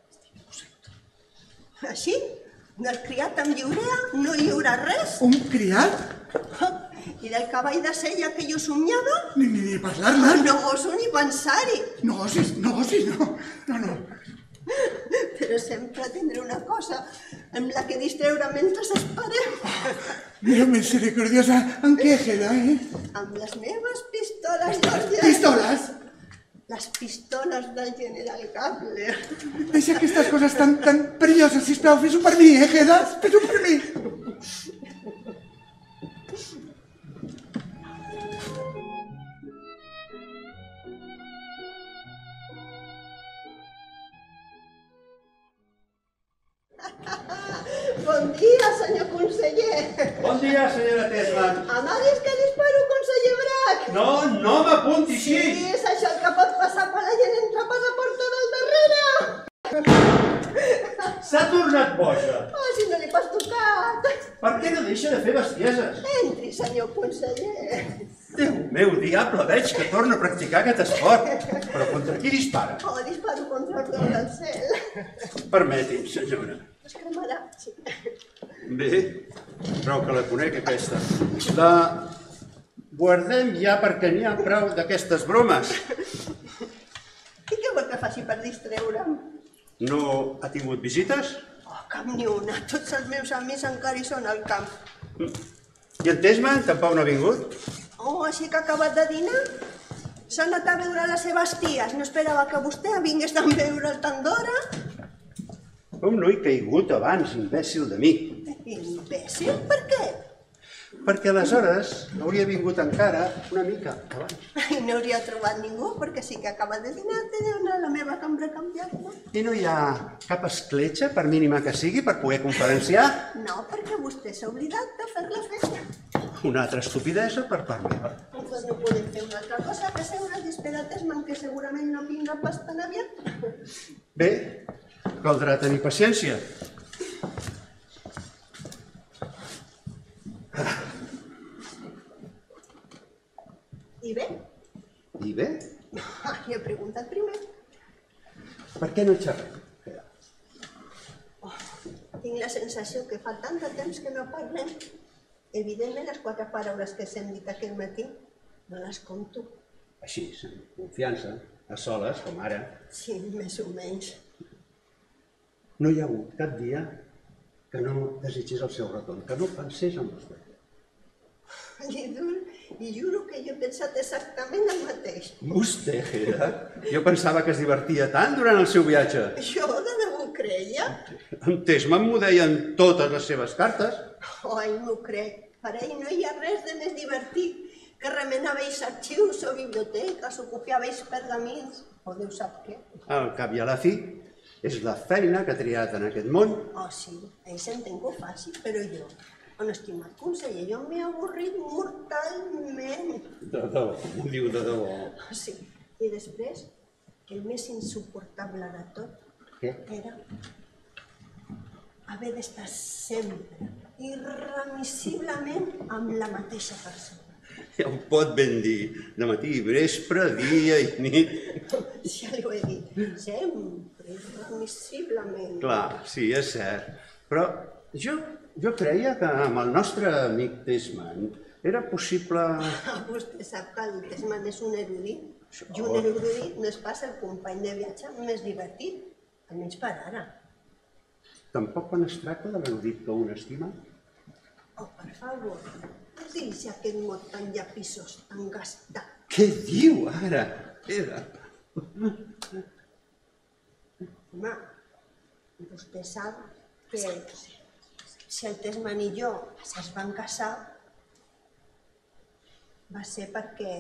Així, del criat amb lliurea no hi haurà res. Un criat? I del cavall de sella que jo somiava? Ni, ni, ni parlar-ne. No goso ni pensar-hi. No gosis, no gosis, no. No, no. Però sempre tindré una cosa amb la que distreure mentre esperem. Déu misericordiosa, en què, Geda, eh? Amb les meves pistoles d'orge. Pistoles? Les pistoles del general Gabler. Deixa aquestes coses tan, tan perilloses, sisplau, fes-ho per mi, eh, Geda? Fes-ho per mi. Bon dia, senyor conseller. Bon dia, senyora Tesman. Amaguis que disparo, conseller Brac. No, no m'apunti així. Sí, és això el que pot passar quan la gent entra per la porta del darrere. S'ha tornat boja. Oh, si no li pas tocat. Per què no deixa de fer bestieses? Entri, senyor conseller. Déu meu, diable, veig que torna a practicar aquest esport. Però contra qui dispara? Oh, disparo contra el dol del cel. Permeti'm, senyora. Es cremarà, sí. Bé, prou que la conec, aquesta. La guardem ja perquè n'hi ha prou d'aquestes bromes. I què vol que faci per distreure'm? No ha tingut visites? Oh, cap ni una. Tots els meus amics encara hi són al camp. I en Tesman tampoc no ha vingut? Oh, així que ha acabat de dinar? S'ha anat a veure les seves ties. No esperava que vostè vingués a veure'l tant d'hora. Com no he caigut abans, imbècil de mi? Imbècil? Per què? Perquè aleshores hauria vingut encara una mica abans. I no hauria trobat ningú, perquè sí que acaba de dinar, té d'anar a la meva cambra a canviar-me. I no hi ha cap escletxa, per mínima que sigui, per poder conferenciar? No, perquè vostè s'ha oblidat de fer la feina. Una altra estupidesa per part meva. Doncs no podem fer una altra cosa que seure's i esperar Tesman, que segurament no vindrà pas tan aviat. Bé, caldrà tenir paciència. I bé? I bé? Ah, li he preguntat primer. Per què no xerrem? Oh, tinc la sensació que fa tant de temps que no parlem. Evidentment, les quatre paraules que s'hem dit aquest matí no les compto. Així, amb confiança, a soles, com ara. Sí, més o menys. No hi ha hagut cap dia que no desitgés el seu retorn, que no pensés en vostè. Li dur, i juro que jo he pensat exactament el mateix. Vostè, Geda? Jo pensava que es divertia tant durant el seu viatge. Jo de debò creia? En Tesman m'ho deien totes les seves cartes. Ai, m'ho crec. Per ell no hi ha res de més divertit que remenàveis arxius o biblioteques o copiàveis pergamins o Déu sap què. Al cap i a la fi, és la feina que ha triat en aquest món. Oh, sí, ell s'entén que ho faci, però jo, un estimat conseller, jo m'he avorrit mortalment. De debò, m'ho diu de debò. Sí, i després, el més insuportable de tot Què? era haver d'estar sempre, irremissiblement, amb la mateixa persona. Ja ho pot ben dir, de matí i vespre, dia i nit. Ja li ho he dit, sempre, admissiblement. Clar, sí, és cert. Però jo, jo creia que amb el nostre amic Tesman era possible... Vostè sap que el Tesman és un erudit, i un erudit no és pas el company de viatge més divertit, almenys per ara. Tampoc quan es tracta de l'erudit que un estima? Oh, per favor, no diguis aquest mot tan llapissos, tan gastat. Què diu ara? Era... Home, vostè sap que si el Tesman i jo es van casar va ser perquè...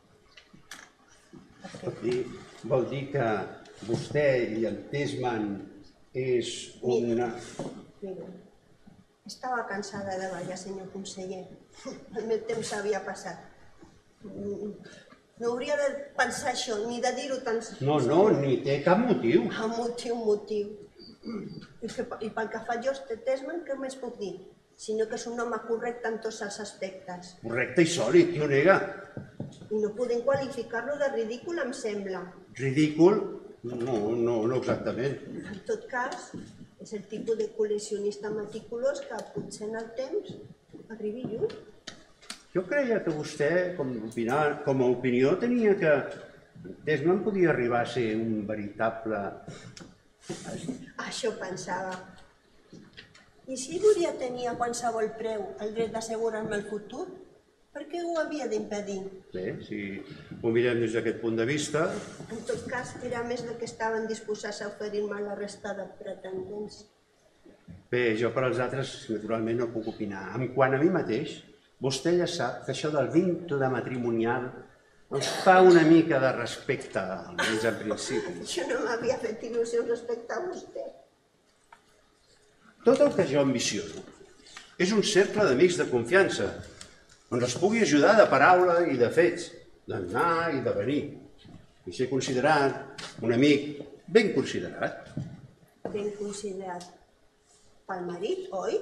perquè... Vol dir que vostè i el Tesman és una... Mira, estava cansada de ballar, senyor conseller. El meu temps havia passat. No hauria de pensar això, ni de dir-ho tan... No, no, ni té cap motiu. Ah, motiu, motiu. I, que, I pel que fa jo, este Tesman, què més puc dir? Sinó que és un home correcte en tots els aspectes. Correcte i sòlid, qui ho nega? I no podem qualificar-lo de ridícul, em sembla. Ridícul? No, no, no exactament. En tot cas, és el tipus de col·leccionista meticulós que potser en el temps arribi lluny. Jo creia que vostè, com, opinar, com a opinió, tenia que Tesman podia arribar a ser un veritable... Això pensava. I si ell volia tenir a qualsevol preu el dret d'assegurar-me el futur, per què ho havia d'impedir? Bé, si ho mirem des d'aquest punt de vista... En tot cas, era més del que estaven disposats a oferir-me la resta de pretendents. Bé, jo per als altres, naturalment, no puc opinar. En quant a mi mateix, vostè ja sap que això del vincle matrimonial ens fa una mica de respecte, almenys en principi. Jo no m'havia fet il·lusions respecte a vostè. Tot el que jo ambiciono és un cercle d'amics de confiança, on es pugui ajudar de paraula i de fets, d'anar i de venir. I ser considerat un amic ben considerat. Ben considerat pel marit, oi?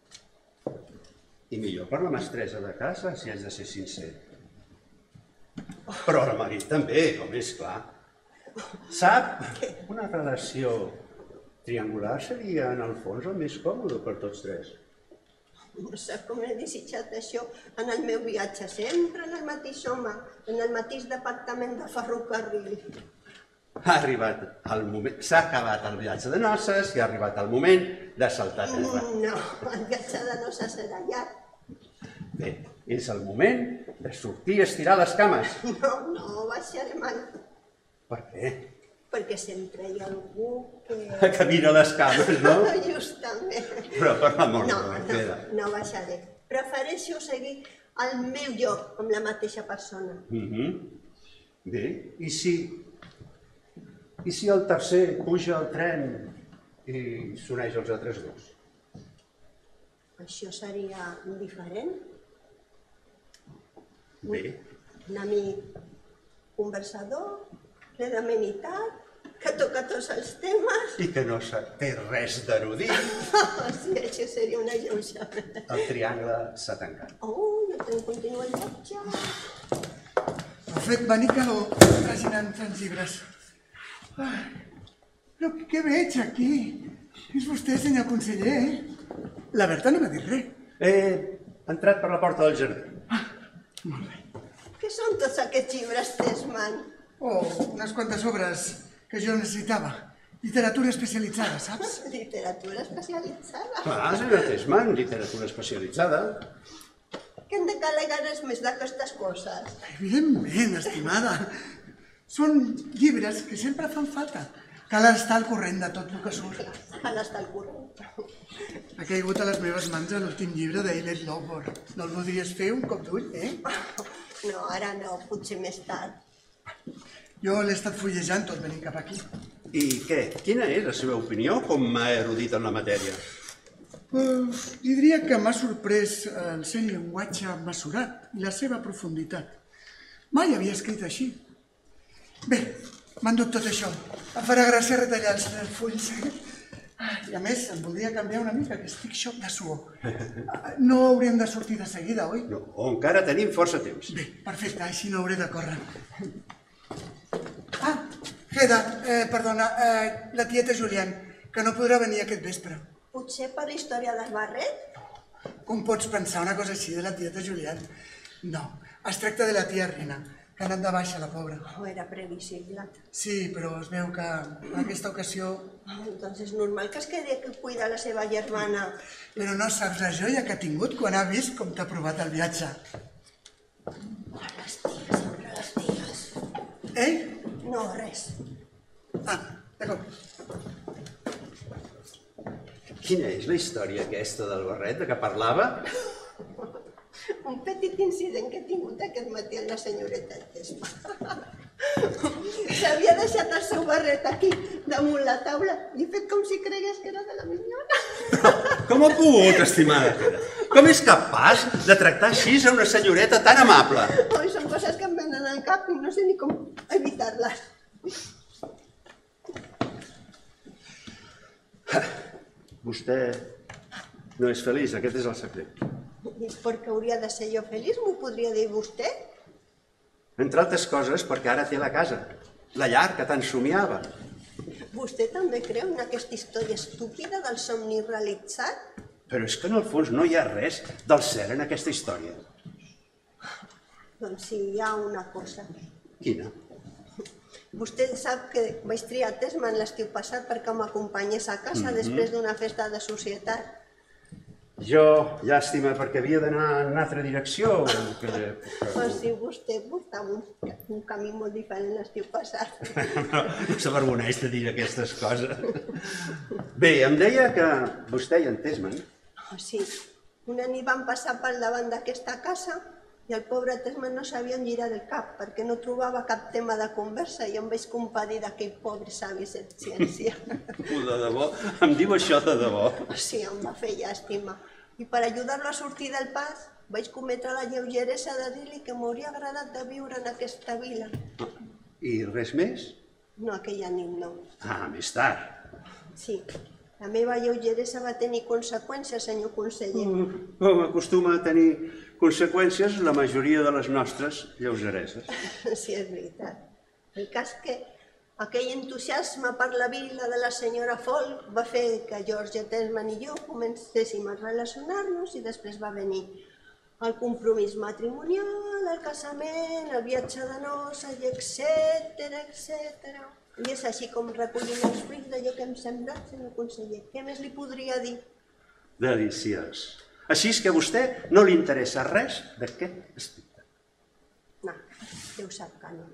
I millor per la mestressa de casa, si haig de ser sincer. Però el marit també, com és clar. Sap, una relació triangular seria, en el fons, el més còmode per tots tres. No sé com he desitjat això en el meu viatge, sempre en el mateix home, en el mateix departament de ferrocarril. Ha arribat el moment, s'ha acabat el viatge de noces i ha arribat el moment de saltar a terra. No, el viatge de noces serà llarg. Bé, és el moment de sortir i estirar les cames. No, no, baixarem al... Per què? Perquè sempre hi ha algú que... Que mira les cames, no? Justament. Però per l'amor de No, Déu, no, queda. no baixaré. Prefereixo seguir al meu lloc amb la mateixa persona. Mhm. Bé, i si... I si el tercer puja al tren i s'uneix als altres dos? Això seria diferent? Bé. Un amic conversador, ple d'amenitat, que toca tots els temes. I que no té res d'erudit. Oh, sí, això seria una lleuja. El triangle s'ha tancat. Oh, no te'n continua el viatge. M'ha fet venir calor traginant tants llibres. Ai, però què veig aquí? És vostè, senyor conseller, eh? La Berta no m'ha dit res. He entrat per la porta del jardí. Molt bé. Què són tots aquests llibres, Tesman? Oh, unes quantes obres que jo necessitava. Literatura especialitzada, saps? Literatura especialitzada. Clar, senyor Tesman, literatura especialitzada. Què en de calegares més d'aquestes coses? Evidentment, estimada. Són llibres que sempre fan falta. Cal estar al corrent de tot el que surt. Cal estar al corrent. Ha caigut a les meves mans l'últim llibre d'Eilert Lovborg. No el voldries fer un cop d'ull, eh? No, ara no, potser més tard. Jo l'he estat fullejant tot venint cap aquí. I què? Quina és la seva opinió com a erudit en la matèria? Uh, diria que m'ha sorprès el seu llenguatge mesurat i la seva profunditat. Mai havia escrit així. Bé, m'han dut tot això. Em farà gràcia retallar els tres fulls. I a més, em voldria canviar una mica, que estic xoc de suor. No haurem de sortir de seguida, oi? No, encara tenim força temps. Bé, perfecte, així no hauré de córrer. Ah, Heda, eh, perdona, eh, la tieta Julián, que no podrà venir aquest vespre. Potser per la història del barret? Com pots pensar una cosa així de la tieta Julián? No, es tracta de la tia Rina, que ha anat de baixa, la pobra. Oh, era previsible. Sí, però es veu que en aquesta ocasió... Oh, doncs és normal que es quedi a cuidar la seva germana. Però no saps la joia que ha tingut quan ha vist com t'ha provat el viatge. Les ties, sempre les ties. Eh? No, res. Ah, d'acord. Quina és la història aquesta del barret de què parlava? Un petit incident que he tingut aquest matí amb la senyoreta Tesma. S'havia deixat el seu barret aquí, damunt la taula, i he fet com si cregués que era de la minyona. Com ha pogut, estimada? Com és capaç de tractar així a una senyoreta tan amable? Oi, són coses que em venen al cap i no sé ni com evitar-les. Vostè no és feliç, aquest és el secret. I perquè hauria de ser jo feliç, m'ho podria dir vostè? Entre altres coses, perquè ara té la casa, la llar que tant somiava. Vostè també creu en aquesta història estúpida del somni realitzat? Però és que en el fons no hi ha res del cert en aquesta història. Doncs sí, hi ha una cosa. Quina? Vostè sap que vaig triar Tesman l'estiu passat perquè m'acompanyés a casa després d'una festa de societat. Jo, llàstima, perquè havia d'anar en una altra direcció. Però si vostè portava un camí molt diferent l'estiu passat. No s'avergoneix de dir aquestes coses. Bé, em deia que vostè i en Tesman... Sí, una nit van passar pel davant d'aquesta casa i el pobre Tesman no sabia on girar el cap perquè no trobava cap tema de conversa i em vaig compadir d'aquell pobre savi sense ciència. De debò? Em diu això de debò? Sí, em va fer llàstima. I per ajudar-lo a sortir del pas vaig cometre la lleugeresa de dir-li que m'hauria agradat de viure en aquesta vila. I res més? No, aquella nit no. Ah, més tard. Sí, la meva lleugeresa va tenir conseqüències, senyor conseller. Com acostuma a tenir conseqüències la majoria de les nostres lleugereses. Sí, és veritat. El cas que aquell entusiasme per la vila de la senyora Folk va fer que George Tesman i jo comencéssim a relacionar-nos i després va venir el compromís matrimonial, el casament, el viatge de noces, i etcètera, etcètera. I és així com recollim els fruits d'allò que hem sembrat, senyor conseller. Què més li podria dir? Deliciós. Així és que a vostè no li interessa res d'aquest aspecte. No, ja ho sap que no.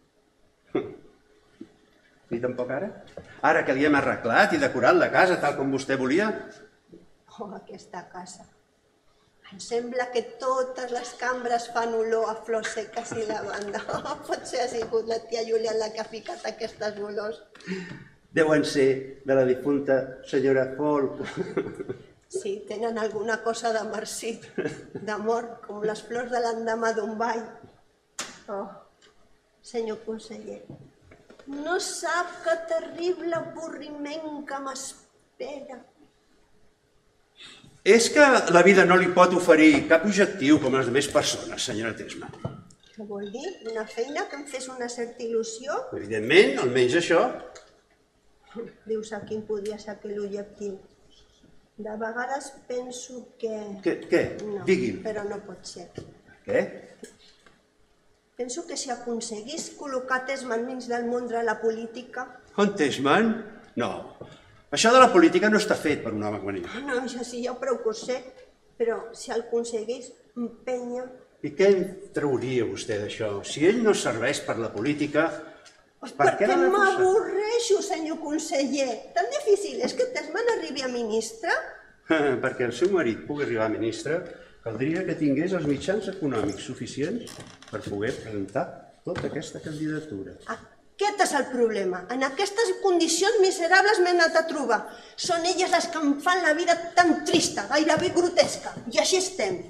Ni tampoc ara? Ara que li hem arreglat i decorat la casa tal com vostè volia? Oh, aquesta casa. Em sembla que totes les cambres fan olor a flors seques i lavanda. Oh, potser ha sigut la tia Júlia la que ha ficat aquestes olors. Deuen ser de la difunta senyora Folk. Sí, tenen alguna cosa de marcit, d'amor, com les flors de l'endemà d'un ball. Oh, senyor conseller, no sap que terrible avorriment que m'espera. És que la vida no li pot oferir cap objectiu com les altres persones, senyora Tesman. Què vol dir? Una feina que em fes una certa il·lusió? Evidentment, almenys això. Diu, sap quin podria ser aquell objectiu? De vegades penso que... Què? Què? No, Digui'm. però no pot ser. Què? Penso que si aconseguís col·locar Tesman dins del món de la política... On Tesman? No. Això de la política no està fet per un home com ell. No, això sí, jo prou que ho sé, però si el aconseguís empènyer... I què en trauria vostè d'això? Si ell no serveix per la política, per què l'ha de posar? M'avorreixo, senyor conseller. Tan difícil és que Tesman arribi a ministre? Perquè el seu marit pugui arribar a ministre, caldria que tingués els mitjans econòmics suficients per poder presentar tota aquesta candidatura. Aquest és el problema. En aquestes condicions miserables m'he anat a trobar. Són elles les que em fan la vida tan trista, gairebé grotesca. I així estem.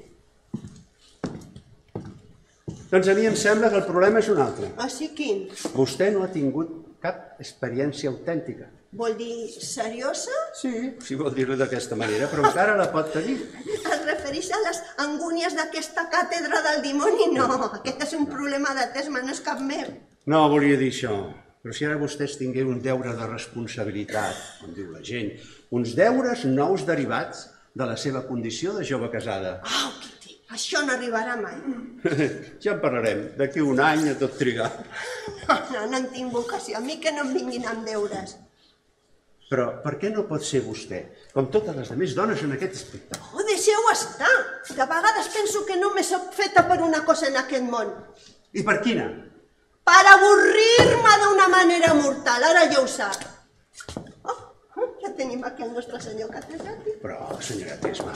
Doncs a mi em sembla que el problema és un altre. Ah, sí, quin? Vostè no ha tingut cap experiència autèntica. Vol dir seriosa? Sí, si vol dir-li d'aquesta manera, però encara la pot tenir. Es refereix a les angúnies d'aquesta càtedra del dimoni? No, aquest és un problema de Tesma, no és cap meu. No volia dir això, però si ara vostès tingueu un deure de responsabilitat, com diu la gent, uns deures nous derivats de la seva condició de jove casada. Au, Kitty, això no arribarà mai. Ja en parlarem, d'aquí un any a tot trigar. No, no en tinc vocació, a mi que no em vinguin amb deures. Però per què no pot ser vostè, com totes les altres dones en aquest aspecte? Oh, deixeu estar! De vegades penso que només soc feta per una cosa en aquest món. I per quina? Per avorrir-me d'una manera mortal, ara ja ho sap. Oh, ja tenim aquí el nostre senyor catedràtic. Però, senyora Tesma...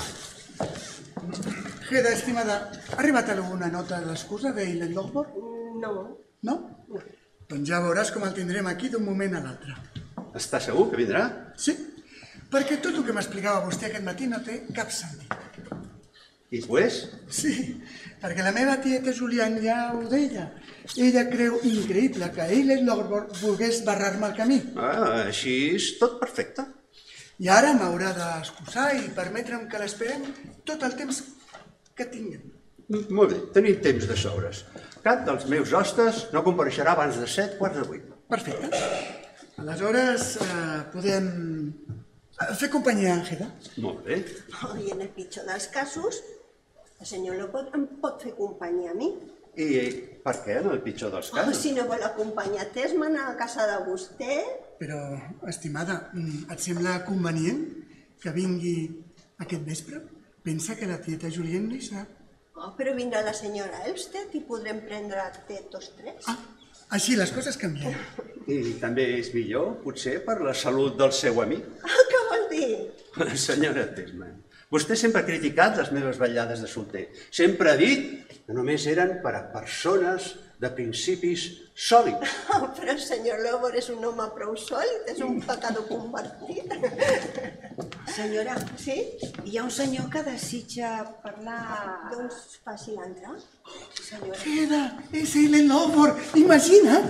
Heda, estimada, ha arribat alguna nota d'excusa d'Eilen Lockwood? No. No? Doncs ja veuràs com el tindrem aquí d'un moment a l'altre. Està segur que vindrà? Sí, perquè tot el que m'explicava vostè aquest matí no té cap sentit. I pues? Sí, perquè la meva tieta Julián ja ho deia. Ella creu increïble que Eilen Lockwood volgués barrar-me el camí. Ah, així és tot perfecte. I ara m'haurà d'excusar i permetre'm que l'esperem tot el temps que tinguem. Molt bé, tenim temps de sobres. Cap dels meus hostes no compareixerà abans de set quarts de vuit. Perfecte. Aleshores, eh, podem fer companyia a Heda? Molt bé. Oh, I en el pitjor dels casos, el senyor Lockwood em pot fer companyia a mi. I per què, en el pitjor dels Oh, casos? si no vol acompanyar Tesman a casa de vostè... Però, estimada, et sembla convenient que vingui aquest vespre? Pensa que la tieta Julián no hi serà. Oh, però vindrà la senyora Elstedt i podrem prendre té tots tres. Ah, així les coses canvien. I també és millor, potser, per la salut del seu amic. Ah, què vol dir? Senyora Tesman, vostè sempre ha criticat les meves ballades de solter. Sempre ha dit que només eren per a persones de principis sòlids. Oh, però el senyor Lockwood és un home prou sòlid, és un pecador convertit. Senyora, Sí? hi ha un senyor que desitja parlar... Doncs faci l'entrar. Senyora, Heda, és Eilen Lockwood, imagina't!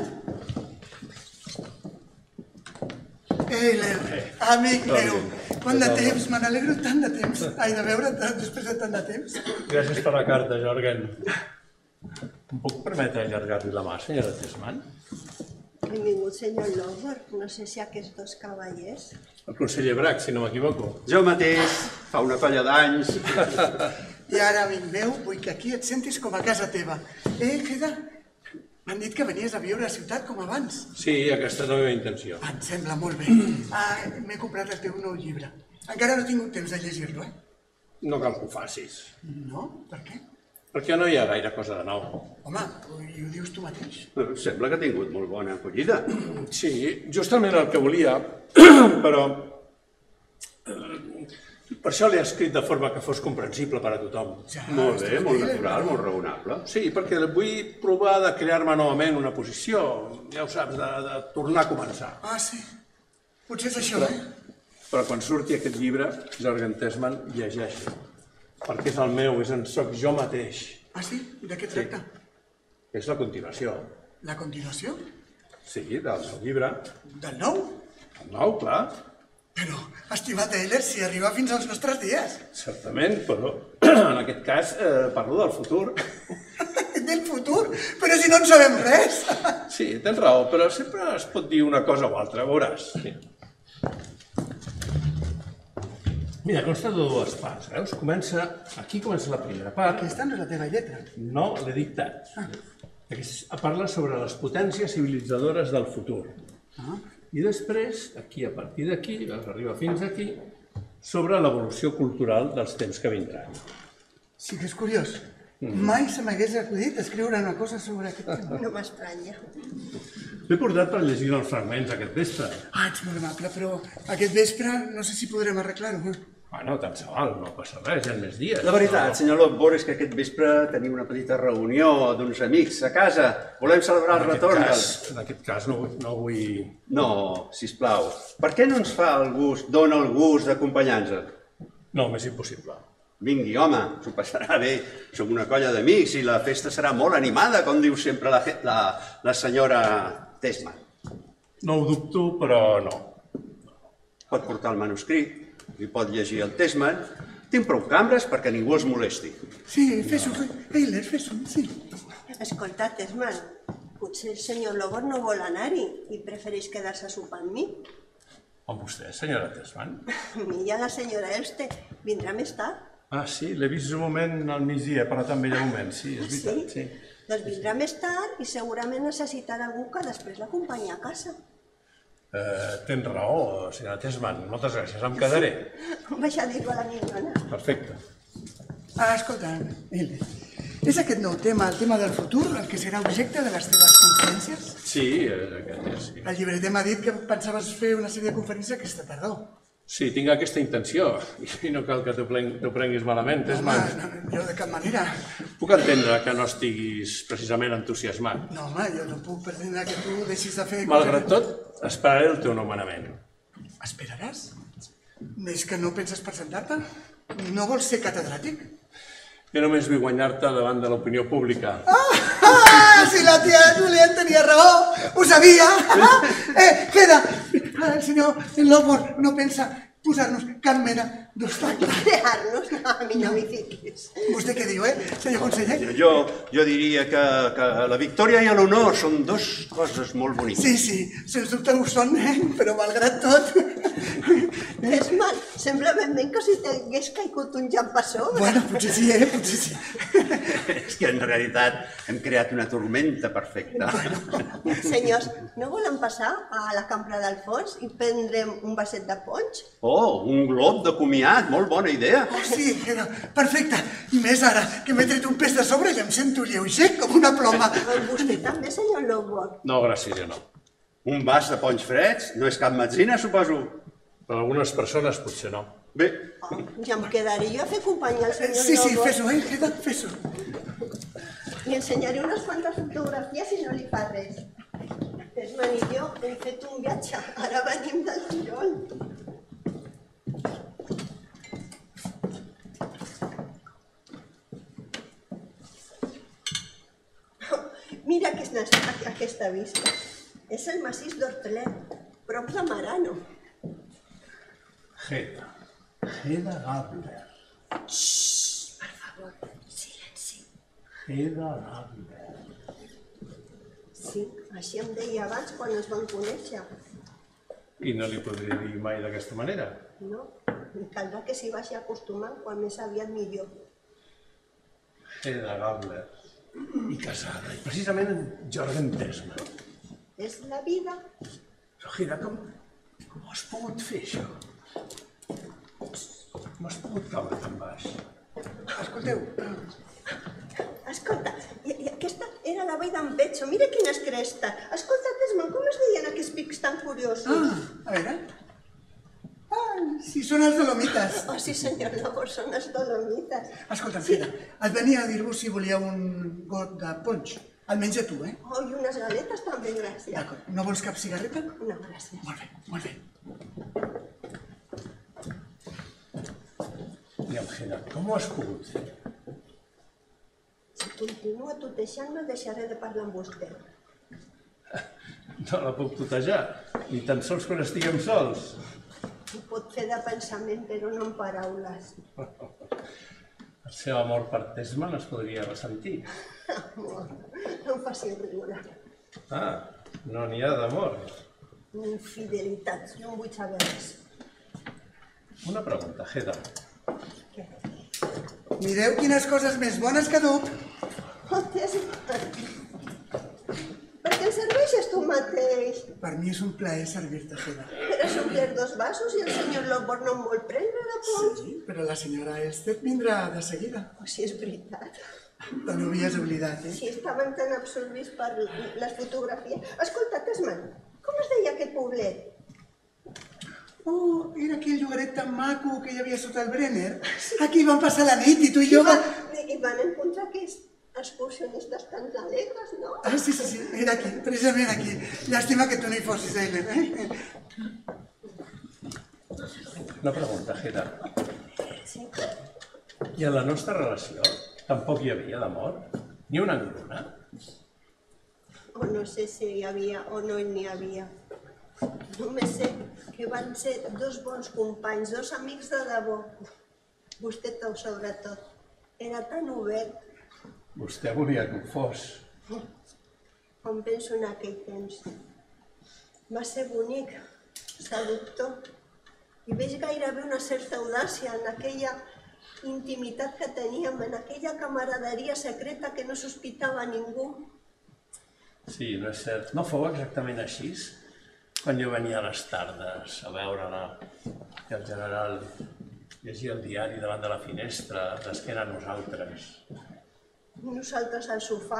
Eilen, amic meu, quant de temps, me n'alegro tant de temps. Ai, de veure't després de tant de temps. Gràcies per la carta, Jorgen. Em puc permetre allargar-li la mà, senyora Tesman? Benvingut, senyor Lockwood. No sé si aquests dos cavallers... El conseller Brac, si no m'equivoco. Jo mateix, fa una colla d'anys... I ara, amic meu, vull que aquí et sentis com a casa teva. Eh, Heda? M'han dit que venies a viure a ciutat com abans. Sí, aquesta és la meva intenció. Em sembla molt bé. Ah, m'he comprat el teu nou llibre. Encara no he tingut temps de llegir-lo, eh? No cal que ho facis, No? Per què? perquè no hi ha gaire cosa de nou. Home, i ho dius tu mateix. Sembla que ha tingut molt bona acollida. Sí, justament el que volia, però... Per això l'he escrit de forma que fos comprensible per a tothom. Ja, Molt bé, estàs molt bé, natural, molt raonable. Sí, perquè vull provar de crear-me novament una posició, ja ho saps, de, de tornar a començar. Ah, sí? Potser és això, eh? Però quan surti aquest llibre, Jorgen Tesman, llegeixo. Perquè és el meu, és en soc jo mateix. Ah, sí? I de què tracta? És la continuació. La continuació? Sí, del meu llibre. Del nou? El nou, clar. Però, estimat Eiler, si arriba fins als nostres dies. Certament, però en aquest cas eh, parlo del futur. Del futur? Però si no en sabem res. Sí, tens raó, però sempre es pot dir una cosa o altra, veuràs. Sí. Mira, consta de dues parts, veus? Comença, aquí comença la primera part. Aquesta no és la teva lletra. No, l'he dictat. Aquesta parla sobre les potències civilitzadores del futur. Ah. I després, aquí, a partir d'aquí, arriba fins aquí, sobre l'evolució cultural dels temps que vindran. Sí que és curiós. Mai se m'hagués acudit escriure una cosa sobre aquest tema. No m'estranya. L'he portat per llegir els fragments aquest vespre. Ah, ets molt amable, però aquest vespre no sé si podrem arreglar-ho. Bueno, tant se val, no passa res, hi ha més dies. La veritat, senyor Lockwood, és que aquest vespre tenim una petita reunió d'uns amics a casa. Volem celebrar el retorn del... En aquest cas no, no vull... No, sisplau. Per què no ens fa el gust, dona el gust d'acompanyar-nos? No, m'és impossible. Vingui, home, s'ho passarà bé. Som una colla d'amics i la festa serà molt animada, com diu sempre la, la, la senyora Tesman. No ho dubto, però no. pot portar el manuscrit, li pot llegir el Tesman. Tinc prou cambres perquè ningú els molesti. Sí, fes-ho, Eiler, fes-ho, sí. Escolta, Tesman, potser el senyor Lobos no vol anar-hi i prefereix quedar-se a sopar amb mi. Amb vostè, senyora Tesman? I ja la senyora Elste vindrà més tard. Ah, sí, l'he vist un moment al migdia, he parlat amb ella un moment, sí, és veritat, sí. Doncs vindrà més tard i segurament necessitarà algú que després l'acompanyi a casa. Tens raó, senyora Tesman, moltes gràcies, em quedaré. Vaig a dir-ho a la minyona. Perfecte. Ah, escolta, Eiler, és aquest nou tema, el tema del futur, el que serà objecte de les teves conferències? Sí, aquest és, sí. El llibreter m'ha dit que pensaves fer una sèrie de conferències aquesta tardor. Sí, tinc aquesta intenció, i no cal que t'ho prenguis malament, Tesman. No, no, jo de cap manera. Puc entendre que no estiguis precisament entusiasmat. No, home, jo no puc pretendre que tu deixis de fer... Malgrat tot, esperaré el teu nomenament. Esperaràs? És que no penses presentar-te? No vols ser catedràtic? Jo només vull guanyar-te davant de l'opinió pública. Ah, ah, si la tia Julián tenia raó, ho sabia. Eh, queda, el senyor Lobos no pensa posar-nos cap mena d'obstacle. Crear-nos? No, a mi no m'hi fiquis. Vostè què diu, eh, senyor conseller? Jo, jo diria que, que la victòria i l'honor són dos coses molt boniques. Sí, sí, sens dubte ho són, eh? Però malgrat tot... És mal, sembla ben bé que si t'hagués caigut un llamp a sobre. Bueno, potser sí, eh? Potser sí. És que en realitat hem creat una tormenta perfecta. Senyors, no volen passar a la cambra del fons i prendrem un vaset de ponx? Oh, un glob de comiat, molt bona idea. Oh, sí, era perfecte. I més ara, que m'he tret un pes de sobre i em sento lleuger com una ploma. Vostè també, senyor Lobos? No, gràcies, jo no. Un vas de ponys freds no és cap metzina, suposo. Per algunes persones potser no. Bé. Oh, ja em quedaré jo a fer companyia al senyor Sí, sí, Lobos. fes-ho, eh? Queda, fes-ho. Li ensenyaré unes quantes fotografies si no li fa res. Tesman i jo hem fet un viatge. Ara venim del Tirol. Mira aquesta vista. És el massís d'Hortelet, prop de Marano. Heda. Heda Gabler. Xxxt, per favor, silenci. Heda Gabler. Sí, així em deia abans quan ens vam conèixer. I no li podria dir mai d'aquesta manera? No, em caldrà que s'hi vagi acostumant quan més aviat millor. Heda Gabler. I casada, i precisament amb Jorgen Tesman. És la vida. Però, Heda, com, com has pogut fer això? Com has pogut caure tan baix? Escolteu. Escolta, i, i aquesta era la vall d'en Petxo. Mira quines crestes. Escolta, Tesman, com es deien aquests pics tan curiosos? Ah, a veure. Ah, sí, són els Dolomites. Oh, sí, senyor Lobos, són els Dolomites. Escolta, Fida, et venia a dir-vos si volíeu un got de ponx. Almenys a tu, eh? Oh, i unes galetes també, gràcies. D'acord. No vols cap cigarreta? No, gràcies. Molt bé, molt bé. Aviam, Heda, com ho has pogut fer? Si continua tutejant-me, deixaré de parlar amb vostè. No la puc tutejar, ni tan sols quan estiguem sols. Ho pot fer de pensament, però no en paraules. El seu amor per Tesman es podria ressentir. Amor, no em faci riure. Ah, no n'hi ha d'amor. Infidelitats, no en vull saber res. Una pregunta, Heda. Què? Mireu quines coses més bones que duc. Oh, Tesman, per què em serveixes tu mateix? Per mi és un plaer servir-te, Fida. Però has omplert dos vasos i el senyor Lobos no em vol prendre de ponç. Sí, però la senyora Esther vindrà de seguida. Oh, sí, és veritat. Te n'havies oblidat, eh? Sí, estaven tan absorbits per les fotografies. Escolta, Tesman, com es deia aquest poblet? Oh, era aquell llogaret tan maco que hi havia sota el Brenner. Aquí vam passar la nit i tu i jo... Va, I van encontrar aquests excursionistes tan alegres, no? Ah, sí, sí, sí, era aquí, precisament aquí. Llàstima que tu no hi fossis, Eiler, eh? Una pregunta, Heda. Sí. I a la nostra relació tampoc hi havia d'amor? Ni una engruna? O no sé si hi havia o no n'hi havia. Només sé que van ser dos bons companys, dos amics de debò. Vostè tot sobretot. Era tan obert. Vostè volia que ho fos. Com penso en aquell temps. Va ser bonic, seductor. I veig gairebé una certa audàcia en aquella intimitat que teníem, en aquella camaraderia secreta que no sospitava ningú. Sí, no és cert. No fou exactament així? Quan jo venia a les tardes a veure-la i el general llegia el diari davant de la finestra, d'esquena a nosaltres. Nosaltres al sofà.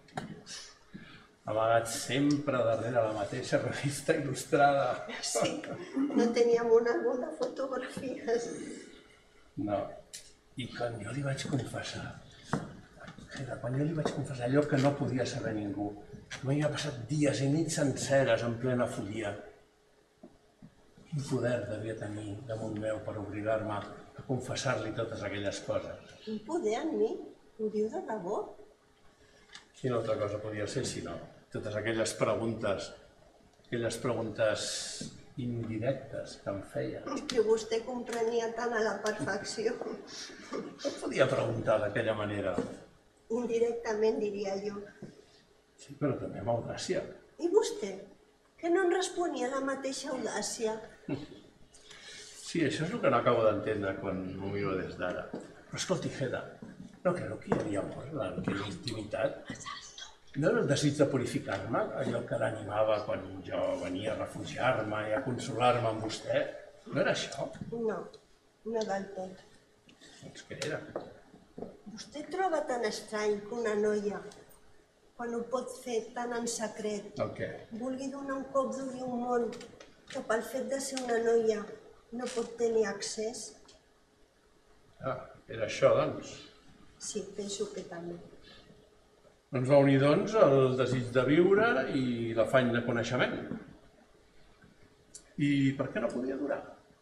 Amagats sempre darrere la mateixa revista il·lustrada. Sí, no teníem un àlbum de fotografies. No. I quan jo li vaig confessar, quan jo li vaig confessar allò que no podia saber ningú, m'havia passat dies i nits senceres en plena follia. Quin poder devia tenir damunt meu per obligar-me a confessar-li totes aquelles coses. Quin poder en mi? Ho diu de debò? Quina altra cosa podia ser si no? Totes aquelles preguntes, aquelles preguntes indirectes que em feia. Que vostè comprenia tant a la perfecció. Què podia preguntar d'aquella manera? Indirectament, diria jo. Sí, però també amb audàcia. I vostè? Que no en responia la mateixa audàcia? Sí, això és el que no acabo d'entendre quan m'ho miro des d'ara. Però escolti, Heda, no creu que hi havia amor en aquella intimitat? No era el desig de purificar-me, allò que l'animava quan jo venia a refugiar-me i a consolar-me amb vostè? No era això? No, no del tot. Doncs què era? Vostè troba tan estrany que una noia, quan ho pot fer tan en secret, El què? vulgui donar un cop d'ull a un món que pel fet de ser una noia no pot tenir accés? Ah, era això, doncs. Sí, penso que també. Ens va unir, doncs, el desig de viure i l'afany de coneixement. I per què no podia durar?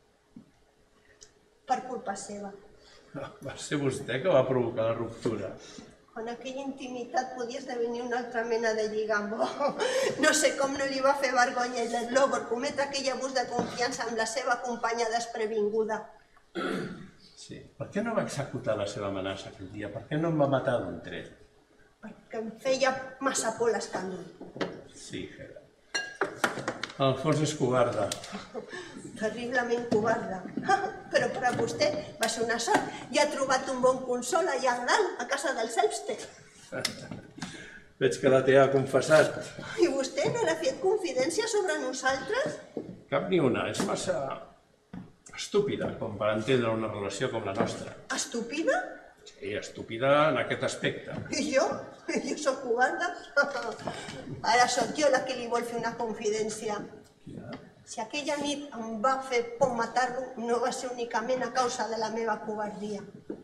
Per culpa seva. Va ser vostè que va provocar la ruptura. Quan aquella intimitat podia esdevenir una altra mena de lligam. Oh, no sé com no li va fer vergonya i l'Slobor cometre aquell abús de confiança amb la seva companya desprevinguda. Sí. Per què no va executar la seva amenaça aquell dia? Per què no em va matar d'un tret? Perquè em feia massa por l'escàndol. Sí, Heda. El fons és covarda. Terriblement covarda. Però per a vostè va ser una sort. Ja ha trobat un bon consol allà dalt, a casa del Selbster. Veig que la té ha confessat. I vostè no l'ha fet confidència sobre nosaltres? Cap ni una. És massa estúpida com per entendre una relació com la nostra. Estúpida? Sí, estúpida en aquest aspecte. I jo? Jo sóc covarda? Ara sóc jo la que li vol fer una confidència. Si aquella nit em va fer por matar-lo, no va ser únicament a causa de la meva covardia.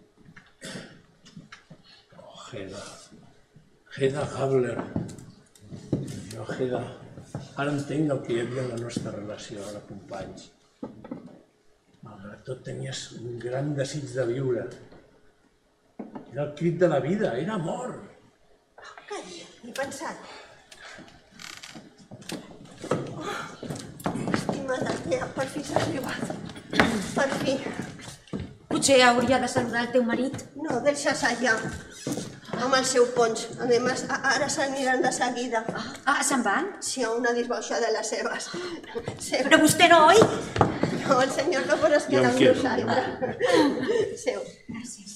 Oh, Heda. Heda Gabler. Jo, Heda, ara entenc el que hi havia en la nostra relació de companys. Malgrat tot tenies un gran desig de viure. Era el crit de la vida, era amor. Oh, caria, he pensat. Oh, estimada tia, per fi s'ha arribat. Per fi. Potser hauria de saludar el teu marit. No, deixa'ls allà. Amb el seu ponx. A més, ara s'aniran de seguida. Ah, se'n van? Sí, a una disbauxa de les seves. Però vostè no, oi? No, el senyor López es queda amb nosaltres. Seu. Gràcies.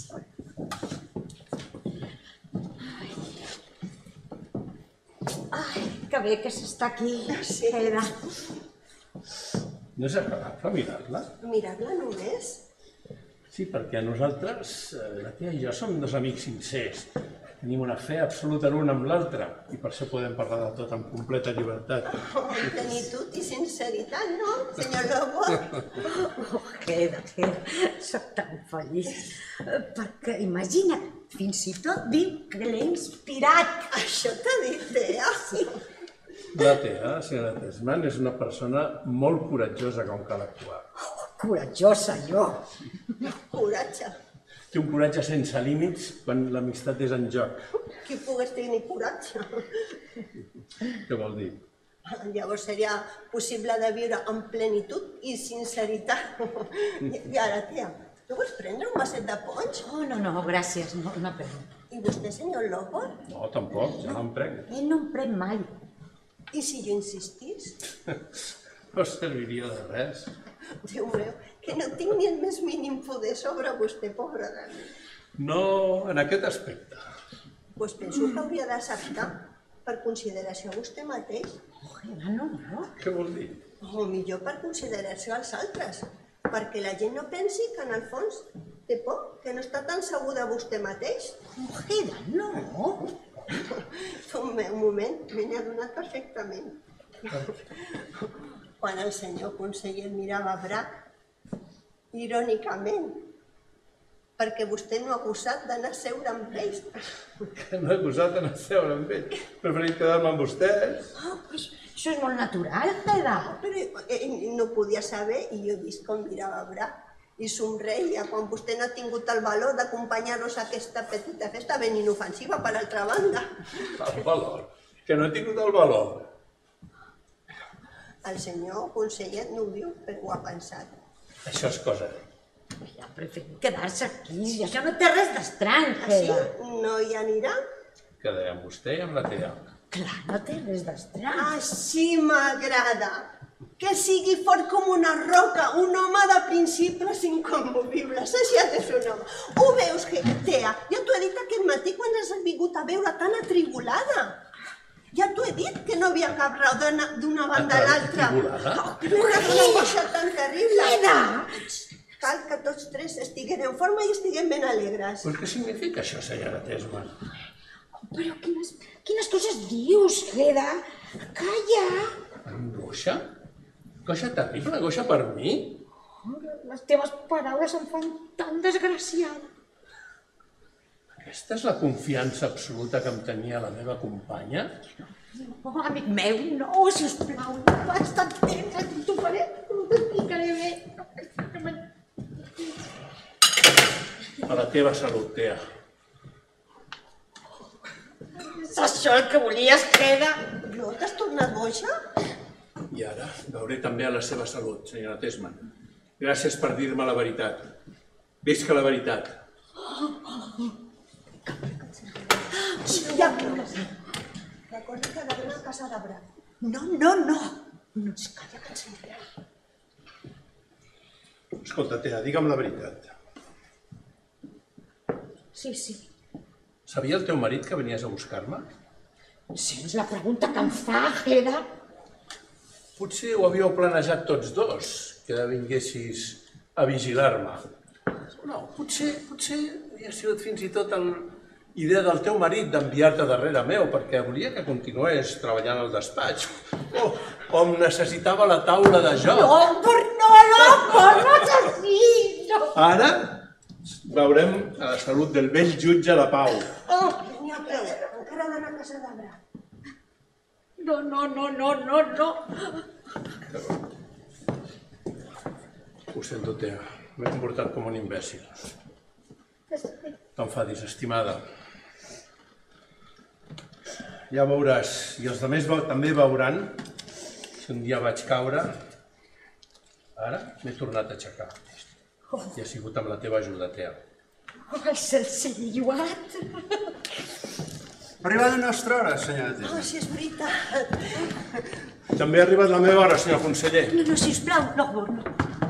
Ai, que bé que s'està aquí, Sí. Heda. No és agradable mirar-la? Mirar-la només? Sí, perquè nosaltres, la tia i jo, som dos amics sincers. Tenim una fe absoluta l'un amb l'altre i per això podem parlar de tot amb completa llibertat. Oh, plenitud i sinceritat, no, senyor Lobo? Oh, Heda, Heda, soc tan feliç. Perquè, imagina't, fins i tot diu que l'he inspirat. Això t'ha dit, Tea? La Tea, senyora Tesman, és una persona molt coratjosa com cal actuar. Oh, coratjosa, jo. Coratge. Té un coratge sense límits quan l'amistat és en joc. Qui pogués tenir coratge? Què vol dir? Llavors seria possible de viure en plenitud i sinceritat. I ara, tia, no vols prendre un vasset de ponx? Oh, no, no, gràcies, no, no prenc. I vostè, senyor López? No, tampoc, ja no em prenc. Ell no em prenc mai. I si jo insistís? No serviria de res. Déu meu, que no tinc ni el més mínim poder sobre vostè, pobra dona. No, en aquest aspecte. Doncs penso que hauria d'acceptar, per consideració a vostè mateix. Oh, no, no. Què vol dir? O millor per consideració als altres, perquè la gent no pensi que en el fons té por, que no està tan segur de vostè mateix. Ojeda, no. Un moment, me n'he adonat perfectament. Quan el senyor conseller mirava Brac, irònicament, perquè vostè no ha gosat d'anar a seure amb ells. Que no he gosat d'anar a seure amb ell. Preferit quedar-me amb vostès. Ah, però això és molt natural, Ojeda. Però ell no podia saber i jo he vist com mirava Brac i somreia quan vostè no ha tingut el valor d'acompanyar-nos a aquesta petita festa ben inofensiva, per altra banda. El valor? Que no he tingut el valor. El senyor conseller no ho diu, però ho ha pensat. Això és cosa d'ell. Ja preferim quedar-se aquí, i això no té res d'estrany, Sí? Ojeda. No hi anirà? Quedaré amb vostè i amb la tea. Clar, no té res d'estrany. Així m'agrada. Que sigui fort com una roca, un home de principis inconmovibles. Així ha de ser un home. Ho veus, Tea? Ja t'ho he dit aquest matí quan has vingut a veure tan atribulada. Ja t'ho he dit que no havia cap raó d'una banda a l'altra. Atribulada? Una angoixa tan terrible. Ojeda! Cal que tots tres estiguem en forma i estiguem ben alegres. Però què significa això, senyora Tesman? Però quines, quines coses dius, Ojeda? Calla! Angoixa? Angoixa terrible? Angoixa per mi? Les teves paraules em fan tan desgraciada. Aquesta és la confiança absoluta que em tenia la meva companya? Oh, amic meu, no, sisplau, no vaig tan temps, t'ho faré, t'explicaré bé. A la teva salut, Tea. És això el que volies, Ojeda? Jo t'has tornat boja? I ara veuré també a la seva salut, senyora Tesman. Gràcies per dir-me la veritat. Visca la veritat. Ja plores. Recorda que ha d'anar a casa de Brac. No, no, no. No ens calla que ens anirà. Escolta, Tea, digue'm la veritat. Sí, sí. Sabia el teu marit que venies a buscar-me? Sí, és la pregunta que em fa, Ojeda. Potser ho havíeu planejat tots dos, que vinguessis a vigilar-me. No, potser, potser havia sigut fins i tot la idea del teu marit d'enviar-te darrere meu perquè volia que continués treballant al despatx. O, o em necessitava la taula de joc. No, per no, loco, no és així. No. Ara veurem a la salut del vell jutge de pau. Oh, n'hi ha prou. Encara ha d'anar a casa de Brac. No, no, no, no, no, no. Ho sento, Tea. M'he comportat com un imbècil. T'enfadis, estimada. Ja veuràs, i els altres també veuran, si un dia vaig caure, ara m'he tornat a aixecar. I ha sigut amb la teva ajuda, Tea. Oh, el cel sigui lloat. Ha arribat la nostra hora, senyora Oh, Tesman. si és veritat. També ha arribat la meva hora, senyor conseller. No, no, sisplau, no, no.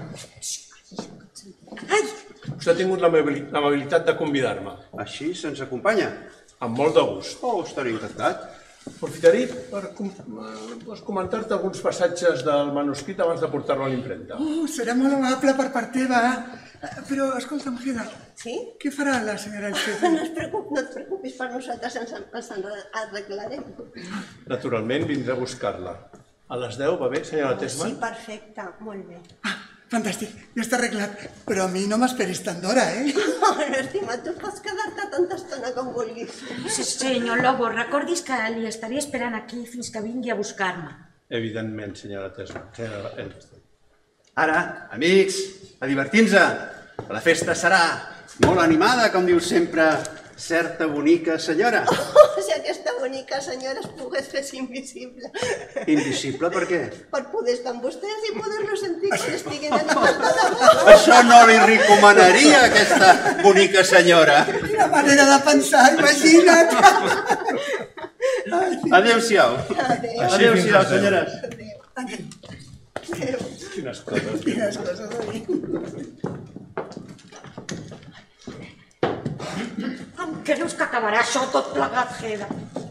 Ai! Vostè ha tingut l'amabilitat de convidar-me. Així se'ns acompanya. Amb molt de gust. Oh, estaré encantat. Aprofitaré per com pues, comentar-te alguns passatges del manuscrit abans de portar-lo a l'impremta. Oh, serà molt amable per part teva. Però, escolta'm, Ojeda, Sí? què farà la senyora No, Elxeta? es preocup, no et preocupis per nosaltres, ens, ens en arreglarem. Naturalment, vindré a buscar-la. A les deu, va bé, senyora Sí, Tesman? perfecte, molt bé. Ah, fantàstic, ja està arreglat. Però a mi no m'esperis tant d'hora, eh? No, no, estimat, tu pots quedar-te tanta estona com vulguis. Sí, senyor Lobo, recordis que li estaré esperant aquí fins que vingui a buscar-me. Evidentment, senyora Tesman. Senyora Elxeta. Ara, amics, a divertir-nos. La festa serà molt animada, com diu sempre certa bonica senyora. Oh, si aquesta bonica senyora es pogués fer invisible. Invisible per què? Per poder estar amb vostès i poder-lo sentir quan estiguin animats de debò. Això no li recomanaria a aquesta bonica senyora. Quina manera de pensar, imagina't! Adéu-siau. Adéu-siau, senyores. Adéu. Quines coses. Quines coses a dir. Em creus que acabarà això tot plegat, Geda?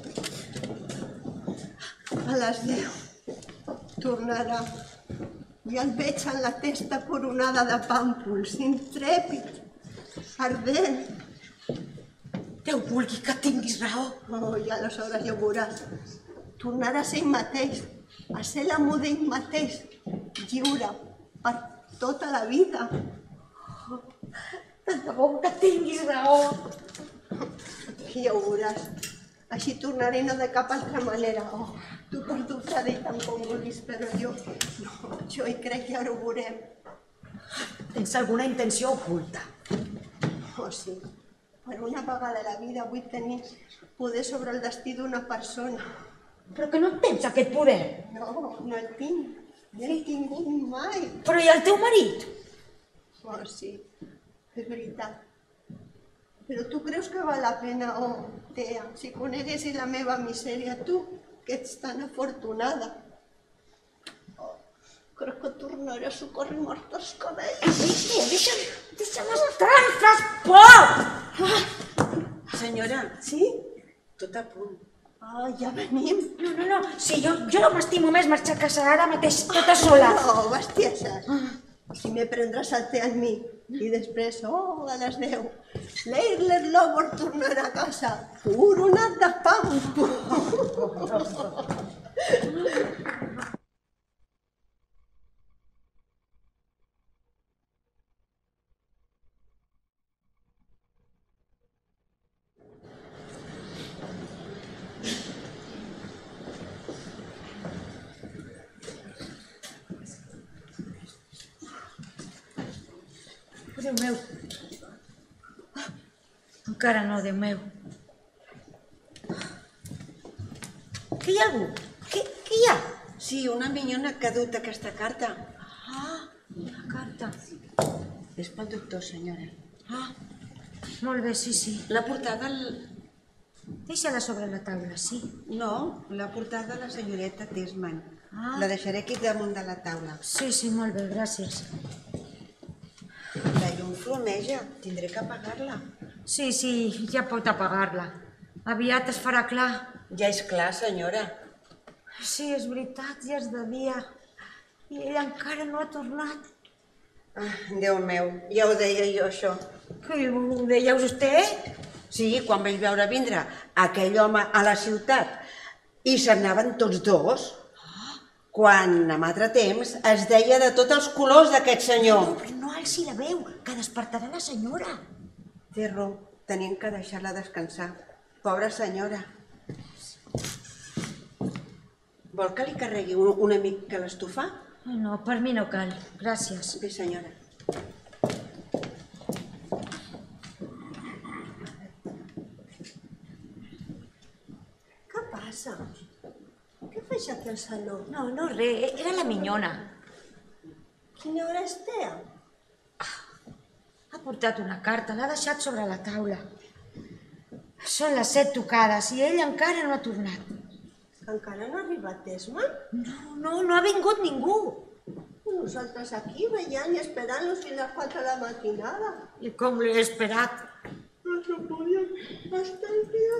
A les deu tornarà. I el veig en la testa coronada de pàmpols, intrèpid, ardent. Déu vulgui que tinguis raó. Oh, i aleshores ja ho veuràs. Tornarà a ser ell mateix, a ser l'amo d'ell mateix, lliure, per tota la vida. Tant de bo que tinguis raó. I ja ho veuràs. Així tornaré no de cap altra manera. Oh, tu per tu s'ha dit tant com vulguis, però jo... No, jo hi crec que ara ho veurem. Tens alguna intenció oculta? Oh, sí. Per una vegada a la vida vull tenir poder sobre el destí d'una persona. Però que no tens aquest poder. No, no el tinc. No l'he tingut mai. Però i el teu marit? Oh, sí. És veritat. Però tu creus que val la pena, oh, Tea, si coneguessis la meva misèria, tu, que ets tan afortunada. Oh, crec que tornaré a socórrer-me els cabells. Tea, deixa'm, deixa'm estar, em fas por! Senyora, Sí? tot a punt. Ah, ja venim. No, no, no, si jo, jo no m'estimo més marxar a casa ara mateix, tota sola. No, bestieses. Primer prendràs el te amb mi i després, oh, a les deu, l'Eirler Lover tornarà a casa, coronat de pam. Déu meu. Encara no, Déu meu. Que hi ha algú? Què, què hi ha? Sí, una minyona que ha dut aquesta carta. Ah, una carta. És pel doctor, senyora. Ah, molt bé, sí, sí. L'ha portada el... Deixa-la sobre la taula, sí. No, l'ha portada la senyoreta Tesman. Ah. La deixaré aquí damunt de la taula. Sí, sí, molt bé, gràcies. La llum flameja, tindré que apagar-la. Sí, sí, ja pot apagar-la. Aviat es farà clar. Ja és clar, senyora. Sí, és veritat, ja és de dia. I ell encara no ha tornat. Ah, Déu meu, ja ho deia jo, això. Què ho deia vostè? Sí, quan vaig veure vindre aquell home a la ciutat i se n'anaven tots dos, quan, amb altre temps, es deia de tots els colors d'aquest senyor. No, però no alci la veu, que despertarà la senyora. Té raó, tenim que deixar-la descansar. Pobra senyora. Vol que li carregui un, un amic que l'estofa? No, per mi no cal, gràcies. Bé, senyora. Què passa? Què fas aquí al saló? No, no, res, era la minyona. Quina hora és, Tea? Ha portat una carta, l'ha deixat sobre la taula. Són les set tocades i ell encara no ha tornat. Encara no ha arribat Tesman? No, no, no ha vingut ningú. Nosaltres aquí veient i esperant-los fins a les quatre de la matinada. I com l'he esperat? No s'ho podien estar el dia.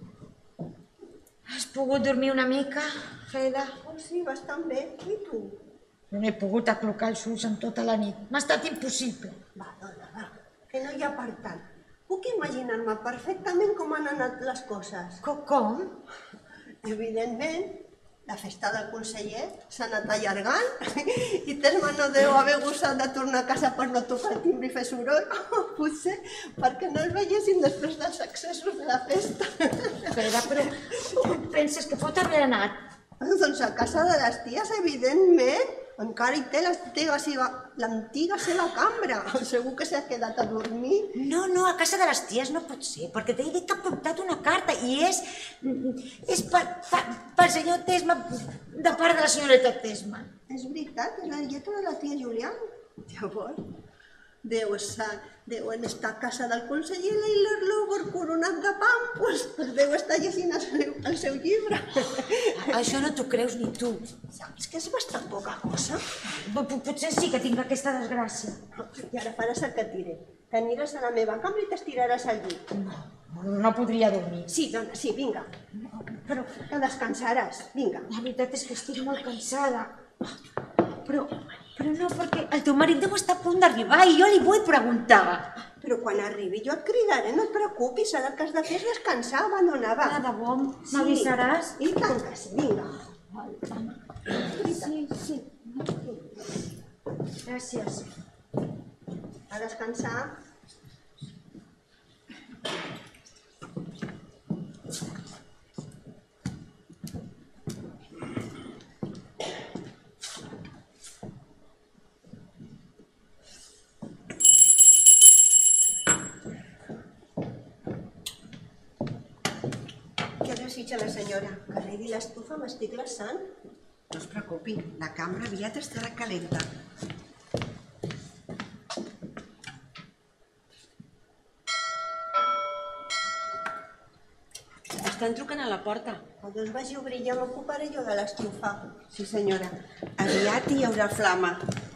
Has pogut dormir una mica, Geda? Oh, sí, bastant bé. I tu? No he pogut aclocar els ulls en tota la nit. M'ha estat impossible. Va, dona, va, que no hi ha per tant. Puc imaginar-me perfectament com han anat les coses. Co- Com? Evidentment, la festa del conseller s'ha anat allargant i Tesman no deu haver gostat de tornar a casa per no tocar el timbre i fer soroll. Potser perquè no el veiessin després dels excessos de la festa. Geda, però on penses que pot haver anat? Doncs a casa de les ties, evidentment. Encara hi té l'antiga seva, l'antiga seva cambra. Segur que s'ha quedat a dormir. No, no, a casa de les ties no pot ser, perquè t'he dit que ha portat una carta i és... és per, per, pel senyor Tesman, de part de la senyoreta Tesman. És veritat, és la lletra de la tia Julián. Llavors, deu estar, deuen estar a casa del conseller Leila Lover coronat de pampos. Pues deu estar llegint el seu, el seu llibre. Això no t'ho creus ni tu. Saps que és bastant poca cosa? Potser sí que tinc aquesta desgràcia. I ara faràs el que et diré. T'aniràs a la meva cambra i t'estiraràs al llit. No, no podria dormir. Sí, dona, sí, vinga. Però que descansaràs, vinga. la veritat és que estic molt cansada. Però, però no, perquè el teu marit deu estar a punt d'arribar i jo li vull preguntar. Però quan arribi jo et cridaré, no et preocupis, ara el que has de fer és descansar, abandona, va. Ah, de bo, m'avisaràs? I tant que sí, vinga. Sí, sí. Gràcies. A descansar. Què desitja la senyora? Que arregli l'estufa, m'estic glaçant. No es preocupi, la cambra aviat estarà calenta. Estan trucant a la porta. Doncs vagi a obrir, ja m'ocuparé jo de l'estufa. Sí, senyora. Aviat hi haurà flama.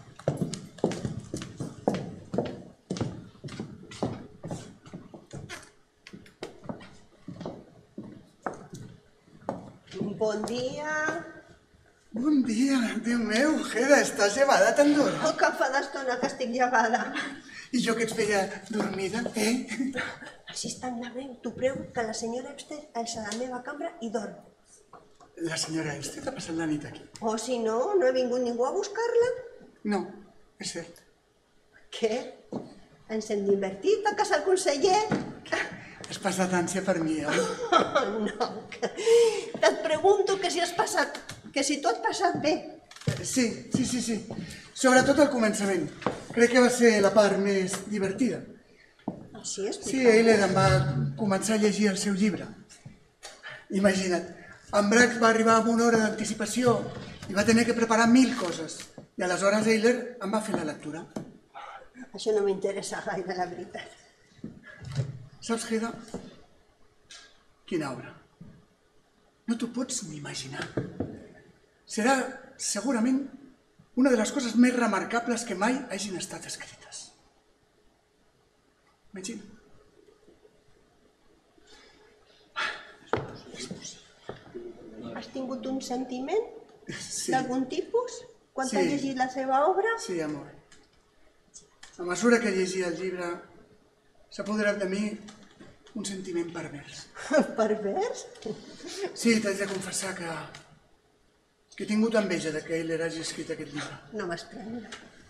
Bon dia. Bon dia, Déu meu, Gera, estàs llevada tan d'hora? Oh, que fa d'estona que estic llevada. I jo que et feia dormida, eh? Així és tan greu. T'ho prego que la senyora Epster és a la meva cambra i dorm. La senyora Elster ha passat la nit aquí. O si no, no he vingut ningú a buscar-la. No, és cert. Què? Ens hem divertit a casa el conseller? Has passat ànsia per mi, oi? Oh, no, que, que et pregunto que si has passat, que si tu has passat bé. Sí, sí, sí, sí. Sobretot al començament. Crec que va ser la part més divertida. Així és? Sí, Eiler em va començar a llegir el seu llibre. Imagina't, en Brax va arribar amb una hora d'anticipació i va tenir que preparar mil coses. I aleshores Eiler em va fer la lectura. Això no m'interessa gaire, la veritat. Saps, Geda? Quina obra. No t'ho pots ni imaginar. Serà, segurament, una de les coses més remarcables que mai hagin estat escrites. Imagina. Has tingut un sentiment Sí. d'algun tipus quan Sí. t'has llegit la seva obra? Sí, amor. A mesura que llegia el llibre, s'ha apoderat de mi un sentiment pervers. Pervers? Sí, t'haig de confessar que, que he tingut enveja de que Eiler hagi escrit aquest llibre. No m'estranya.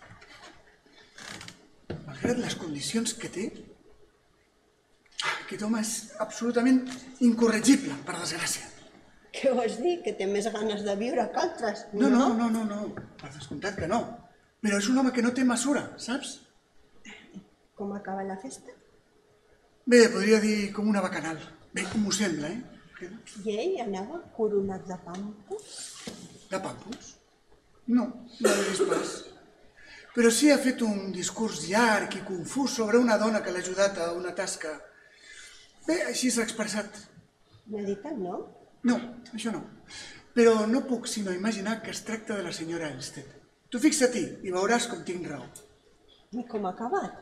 Malgrat les condicions que té, aquest home és absolutament incorregible, per desgràcia. Què vols dir? Que té més ganes de viure que altres? No, no, no, no, no, per descomptat que no. Però és un home que no té mesura, saps? Com acaba la festa? Bé, podria dir com una bacanal. Bé, com m'ho sembla, eh? I ell anava coronat de pampos? De pampos? No, no l'he vist pas. Però sí ha fet un discurs llarg i confús sobre una dona que l'ha ajudat a una tasca. Bé, així s'ha expressat. Meditat, no? No, això no. Però no puc sinó imaginar que es tracta de la senyora Elstead. Tu fixa-t'hi i veuràs com tinc raó. I com ha acabat?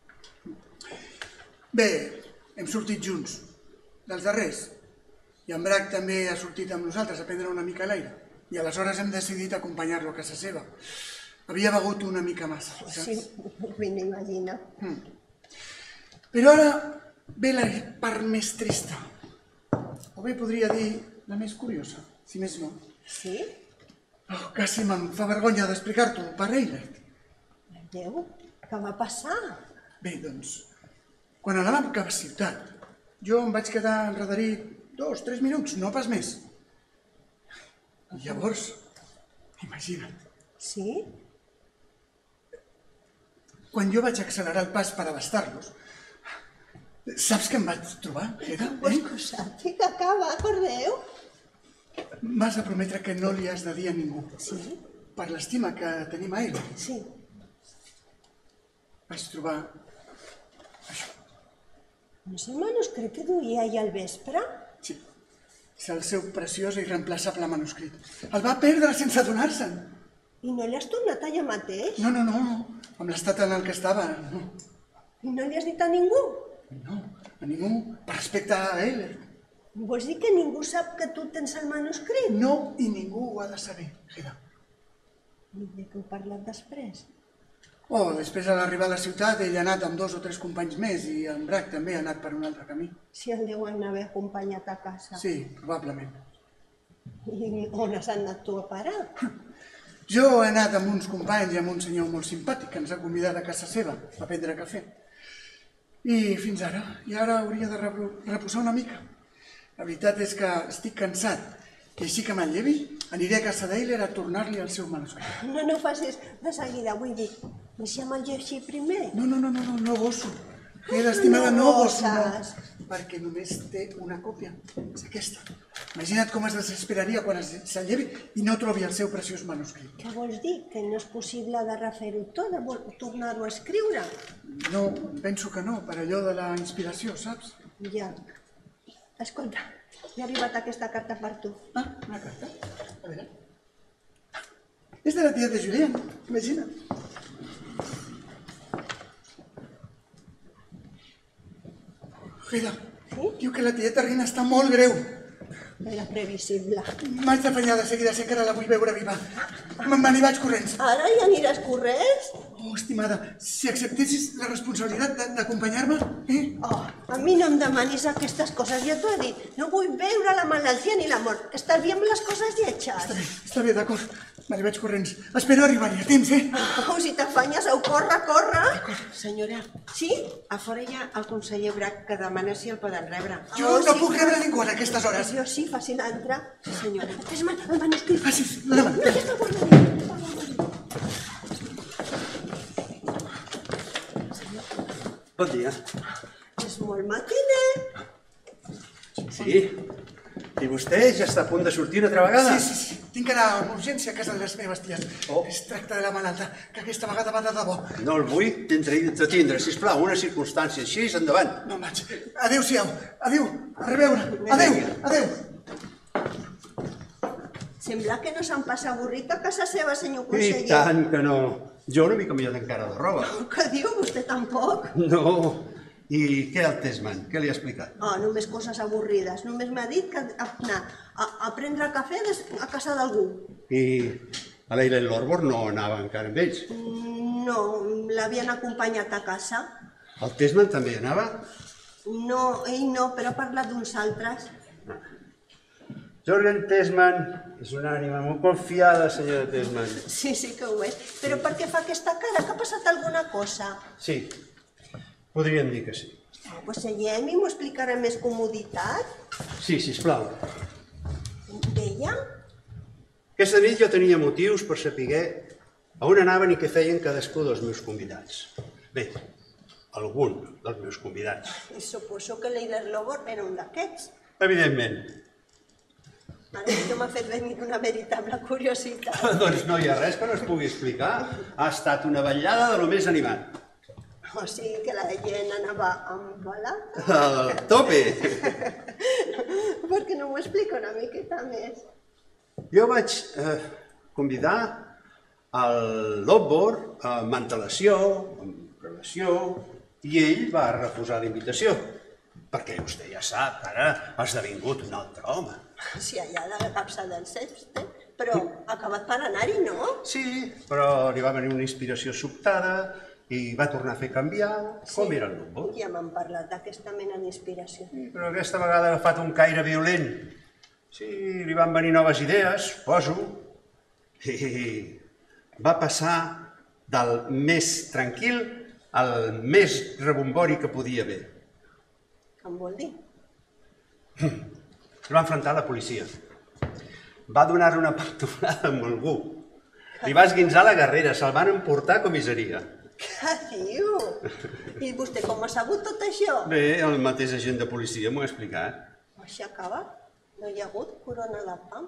Bé, hem sortit junts, dels darrers. I en Brac també ha sortit amb nosaltres a prendre una mica l'aire. I aleshores hem decidit acompanyar-lo a casa seva. Havia begut una mica massa, saps? Sí, m'ho vinc a imaginar. Mm. Però ara ve la part més trista. O bé podria dir la més curiosa, si més no. Sí? Oh, quasi me'n fa vergonya d'explicar-t'ho, per Eilert. Déu, què va passar? Bé, doncs, quan anàvem cap a ciutat, jo em vaig quedar enredarit dos, tres minuts, no pas més. I llavors, imagina't, Sí? Quan jo vaig accelerar el pas per abastar-los, saps què em vaig trobar, Heda? Pues que ho sàpiga, acaba, acordeu? M'has de prometre que no li has de dir a ningú. Sí? Per l'estima que tenim a ell. Sí. Vaig trobar això. No és el manuscrit que duia ahir al vespre? Sí. És el seu preciós i irreemplaçable manuscrit. El va perdre sense adonar-se'n. I no li has tornat allà mateix? No, no, no. Amb l'estat en el que estava, no. I no li has dit a ningú? No, a ningú. Per respecte a ell. Vols dir que ningú sap que tu tens el manuscrit? No, i ningú ho ha de saber, Heda. I de què heu parlat després? Oh, després a l'arribar a la ciutat ell ha anat amb dos o tres companys més i en Brac també ha anat per un altre camí. Si el deuen haver acompanyat a casa. Sí, probablement. I on has anat tu a parar? Jo he anat amb uns companys i amb un senyor molt simpàtic que ens ha convidat a casa seva a prendre cafè. I fins ara. I ara hauria de reposar una mica. La veritat és que estic cansat. I així que me'n llevi, aniré a casa d'Eiler a tornar-li el seu manuscrit. No, no facis de seguida, vull dir. Deixa'm el llegir primer. No, no, no, no, no, no gosso. He estimada, no gosso, no. Perquè només té una còpia. És aquesta. Imagina't com es desesperaria quan se'l llevi i no trobi el seu preciós manuscrit. Què vols dir? Que no és possible de refer-ho tot, de tornar-ho a escriure? No, penso que no, per allò de la inspiració, saps? Ja. Escolta, he arribat aquesta carta per tu. Ah, una carta? A veure. És de la tia de Julien, imagina't. Heda, diu que la tieta Rina està molt greu. Era previsible. M'haig d'afanyar de seguida, sé que ara la vull veure viva. Me n'hi vaig corrents. Ara ja aniràs corrents? Oh, estimada, si acceptessis la responsabilitat d'acompanyar-me, eh? Oh, a mi no em demanis aquestes coses, ja t'ho he dit. No vull veure la malaltia ni la mort. Estalviem les coses lletges. Està bé, està bé, d'acord. Me n'hi vaig corrents. Espero arribar-hi a temps, eh? Oh, si t'afanyes, au, corre, corre. Senyora, Sí? a fora hi ha el conseller Brac que demana si el poden rebre. Jo no puc rebre ningú a aquestes hores. Jo sí, faci l'altre. Sí, senyora. Fes-me el manuscrit. Facis, la mà. No, aquesta guarda. Bon dia. És molt matiner. Sí? I vostè ja està a punt de sortir una altra vegada? Sí, sí, sí. Tinc que anar amb urgència a casa de les meves ties. Oh. Es tracta de la malalta, que aquesta vegada va de debò. No el vull entretindre, sisplau, una circumstància així, endavant. No em vaig. Adéu-siau. Adéu. A reveure. Adéu. Adéu. Sembla que no se'n passa avorrit a casa seva, senyor I conseller. tant que no. Jo no m'he canviat encara de roba. Què diu? Vostè tampoc? No. I què el Tesman? Què li ha explicat? Oh, només coses avorrides. Només m'ha dit que anar a, a prendre cafè a casa d'algú. I a l'Eila i l'Orbor no anava encara amb ells? No, l'havien acompanyat a casa. El Tesman també anava? No, ell no, però ha parlat d'uns altres. Jorgen Tesman és una ànima molt confiada, senyora Tesman. Sí, sí que ho és. Però per què fa aquesta cara? Que ha passat alguna cosa? Sí, podríem dir que sí. Oh, pues seiem i m'ho explicarà amb més comoditat. Sí, sisplau. Deia? Aquesta nit jo tenia motius per saber a on anaven i què feien cadascú dels meus convidats. Bé, algun dels meus convidats. I suposo que l'Eider Lobor era un d'aquests. Evidentment. Ara això m'ha fet venir una veritable curiositat. Doncs no hi ha res que no es pugui explicar. Ha estat una vetllada de lo més animat. O sigui que la gent anava embalada. A tope! Per què no m'ho explica una miqueta més? Jo vaig eh, convidar el Lobbor a mantelació, amb relació, i ell va refusar la invitació. Perquè vostè ja sap que ara ha esdevingut un altre home. Si allà la capsa del Sexte, però ha acabat per anar-hi, no? Sí, però li va venir una inspiració sobtada i va tornar a fer canviar com era el Lobbor. Ja m'han parlat d'aquesta mena d'inspiració. Sí, però aquesta vegada ha agafat un caire violent. Sí, li van venir noves idees, poso, i va passar del més tranquil al més rebombori que podia haver. Què em vol dir? Es va enfrontar a la policia. Va donar una pantoflada amb algú. Li va esguinçar la guerrera, se'l van emportar a comissaria. Què diu? I vostè com ha sabut tot això? Bé, el mateix agent de policia m'ho ha explicat. Així acaba. No hi ha hagut corona de pam.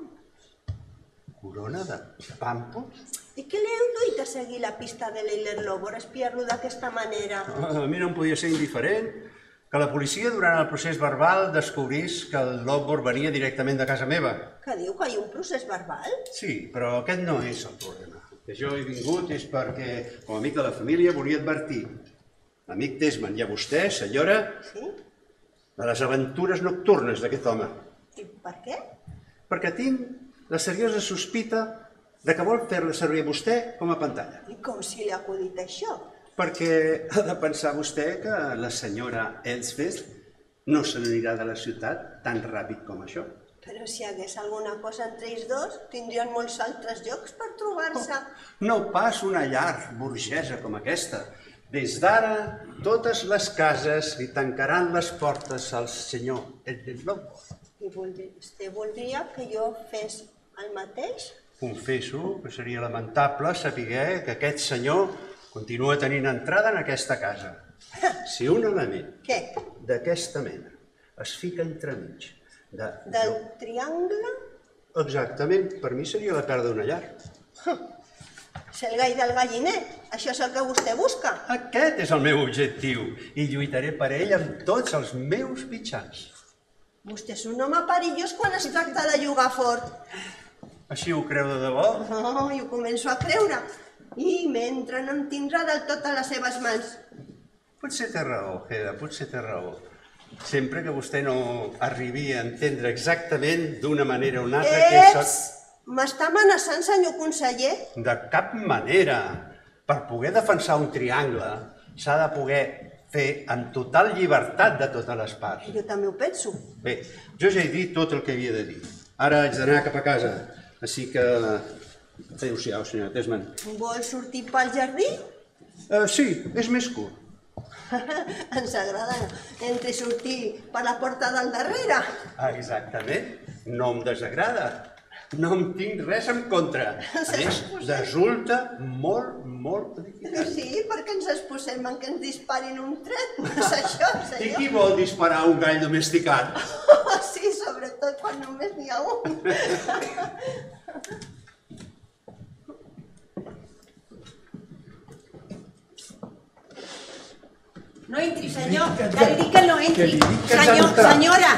Corona de pàmpols? I què li heu duit a seguir la pista de l'Eiler Lobo, a espiar-lo d'aquesta manera? A mi no em podia ser indiferent que la policia durant el procés verbal descobrís que el Lockwood venia directament de casa meva. Que diu que hi ha un procés verbal? Sí, però aquest no és el problema. Que jo he vingut és perquè, com a amic de la família, volia advertir l'amic Tesman i a vostè, senyora, Sí? de les aventures nocturnes d'aquest home. I per què? Perquè tinc la seriosa sospita de que vol fer-la servir a vostè com a pantalla. I com si li ha acudit això? Perquè ha de pensar vostè que la senyora Elsbeth no se n'anirà de la ciutat tan ràpid com això. Però si hi hagués alguna cosa entre ells dos, tindrien molts altres llocs per trobar-se. No pas una llar burgesa com aquesta. Des d'ara, totes les cases li tancaran les portes al senyor Edwin Lockwood. I vostè voldria que jo fes el mateix? Confesso que seria lamentable saber que aquest senyor continua tenint entrada en aquesta casa. Si un element Què? d'aquesta mena es fica entremig de... Del triangle? Exactament, per mi seria la pèrdua d'una llar. Ser el gall del galliner, això és el que vostè busca. Aquest és el meu objectiu i lluitaré per ell amb tots els meus mitjans. Vostè és un home perillós quan es tracta de jugar fort. Així ho creu de debò? No, i ho començo a creure. I mentre no em tindrà del tot a les seves mans. Potser té raó, Heda, potser té raó. Sempre que vostè no arribi a entendre exactament d'una manera o una altra què és... Eps! M'està amenaçant, senyor conseller? De cap manera. Per poder defensar un triangle s'ha de poder fer amb total llibertat de totes les parts. Jo també ho penso. Bé, jo ja he dit tot el que havia de dir. Ara haig d'anar cap a casa. Així que... Adéu-siau, senyora Tesman. Vol sortir pel jardí? Uh, sí, és més curt. Ens agrada entrar i sortir per la porta del darrere. Ah, exactament. No em desagrada. No em tinc res en contra. A més, resulta molt, molt edificant. Sí, perquè ens exposem en que ens disparin un tret. No és això, I senyor? qui vol disparar un gall domesticat? Sí, sobretot quan només n'hi ha un. No entri, senyor. Ja li dic que no entri. Que li dic que has Senyor, d'entrar. senyora.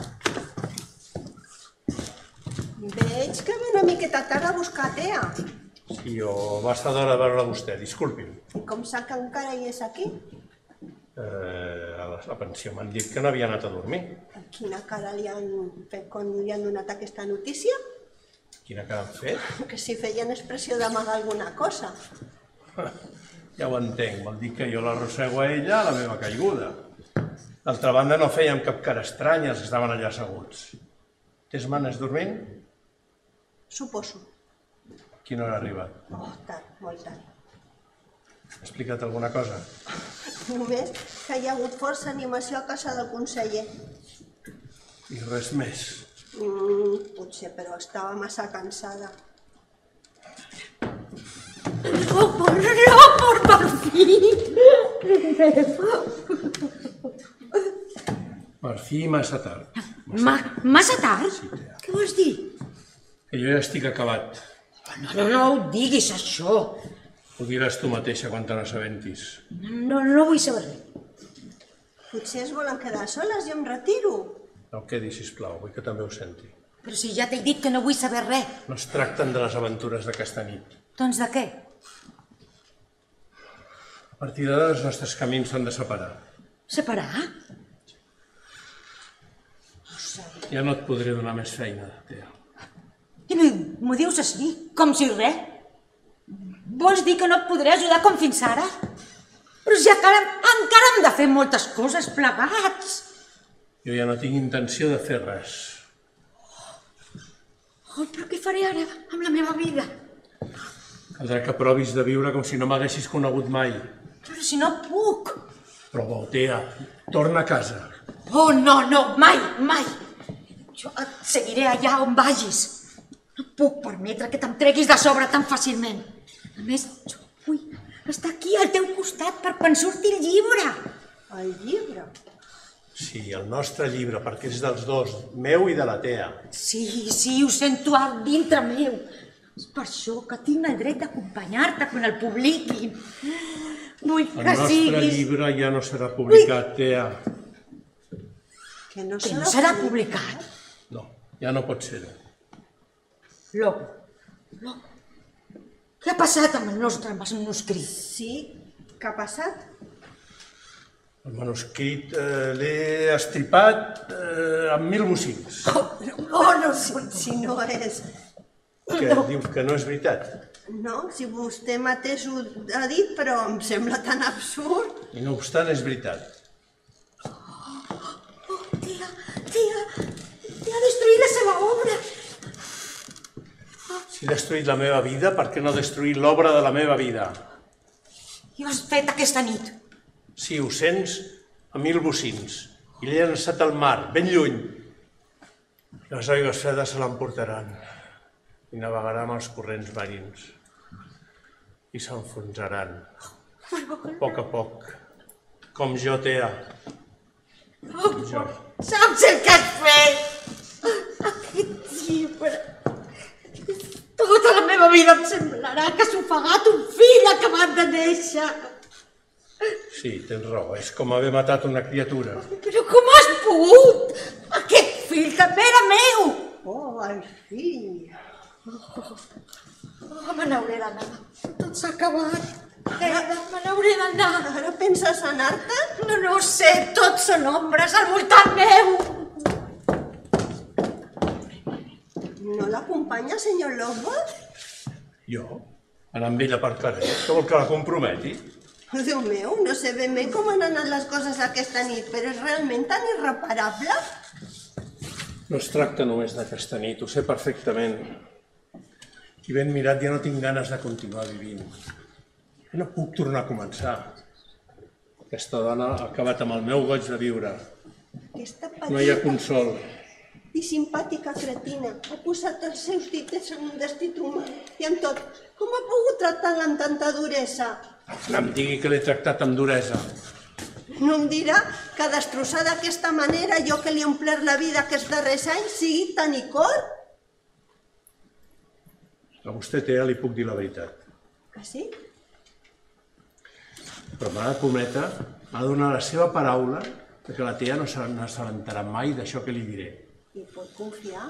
Veig que ve una miqueta tard a buscar tea. Sí, o va estar d'hora de veure vostè, disculpi'm. I com sap que encara hi és aquí? Eh, a la, la pensió m'han dit que no havia anat a dormir. Quina cara li han fet quan li han donat aquesta notícia? Quina cara han fet? Que si feien expressió d'amagar alguna cosa. Ja ho entenc, vol dir que jo l'arrossego a ella a la meva caiguda. D'altra banda, no fèiem cap cara estranya els que estaven allà asseguts. Tesman és dormint? Suposo. Quina hora ha arribat? Oh, tard, molt tard. Ha explicat alguna cosa? Només que hi ha hagut força animació a casa del conseller. I res més. Mm, potser, però estava massa cansada. Robert, Robert, per fi! Per fi massa tard. Ma, massa tard? Què vols dir? Que jo ja estic acabat. No, no, no ho diguis, això. Ho diràs tu mateixa quan te n'assabentis. No, no vull saber res. Potser es volen quedar soles i em retiro. No em quedi, sisplau, vull que també ho senti. Però si ja t'he dit que no vull saber res. No es tracten de les aventures d'aquesta nit. Doncs de què? A partir d'ara els nostres camins s'han de separar. Separar? Ja no et podré donar més feina, Tea. I m'ho dius així, com si res? Vols dir que no et podré ajudar com fins ara? Però si encara, encara hem de fer moltes coses plegats. Jo ja no tinc intenció de fer res. Oh, però què faré ara amb la meva vida? Caldrà que provis de viure com si no m'haguessis conegut mai. Però si no puc. Prova-ho, Tea. Torna a casa. Oh, no, no, mai, mai. Jo et seguiré allà on vagis. No puc permetre que te'm treguis de sobre tan fàcilment. A més, jo vull estar aquí al teu costat per quan surti el llibre. El llibre? Sí, el nostre llibre, perquè és dels dos, meu i de la Tea. Sí, sí, ho sento a dintre meu. És per això que tinc el dret d'acompanyar-te quan el publiquin. Vull que El nostre siguis... llibre ja no serà publicat, Tea. Que no Que no serà publicat? No, ja no pot ser. Loco, loco. Què ha passat amb el nostre manuscrit? Sí, què ha passat? El manuscrit eh, l'he estripat eh, amb mil bocins. Oh, no, si, si no és... Que dius que no és veritat? No, si vostè mateix ho ha dit, però em sembla tan absurd. I no obstant, és veritat. Oh, tia, tia, tia ha destruït la seva obra. Si he destruït la meva vida, per què no destruir l'obra de la meva vida? I ho has fet aquesta nit. Sí, ho sents a mil bocins. I l'he llançat al mar, ben lluny. Les aigües fredes se l'emportaran i navegarà amb els corrents marins. I s'enfonsaran, a poc a poc, com jo, Tea. Com jo. Saps el que has fet? Aquest llibre... Tota la meva vida em semblarà que s'ha ofegat un fill acabat de néixer. Sí, tens raó, és com haver matat una criatura. Però com has pogut? Aquest fill també era meu. Oh, el fill. Oh, me n'hauré d'anar. Tot s'ha acabat. Ara me n'hauré d'anar. Ara penses anar-te? No, no ho sé, tots són ombres al voltant meu. No l'acompanya, senyor Lockwood? Jo? Anar amb ella per carrer? Què vol que la comprometi? Déu meu, no sé ben bé com han anat les coses aquesta nit, però és realment tan irreparable. No es tracta només d'aquesta nit, ho sé perfectament. I ben mirat, ja no tinc ganes de continuar vivint. Ja no puc tornar a començar. Aquesta dona ha acabat amb el meu goig de viure. Aquesta No hi ha petita consol. i simpàtica cretina ha posat els seus dits en un vestit humà i amb tot, com ha pogut tractar-la amb tanta duresa? No em digui que l'he tractat amb duresa. No em dirà que destrossar d'aquesta manera jo que li he omplert la vida aquests darrers anys sigui tan i cor? A vostè, Tea, li puc dir la veritat. Que sí? Però m'ha de prometre, m'ha de donar la seva paraula que la Tea no s'assabentarà mai d'això que li diré. I pot confiar?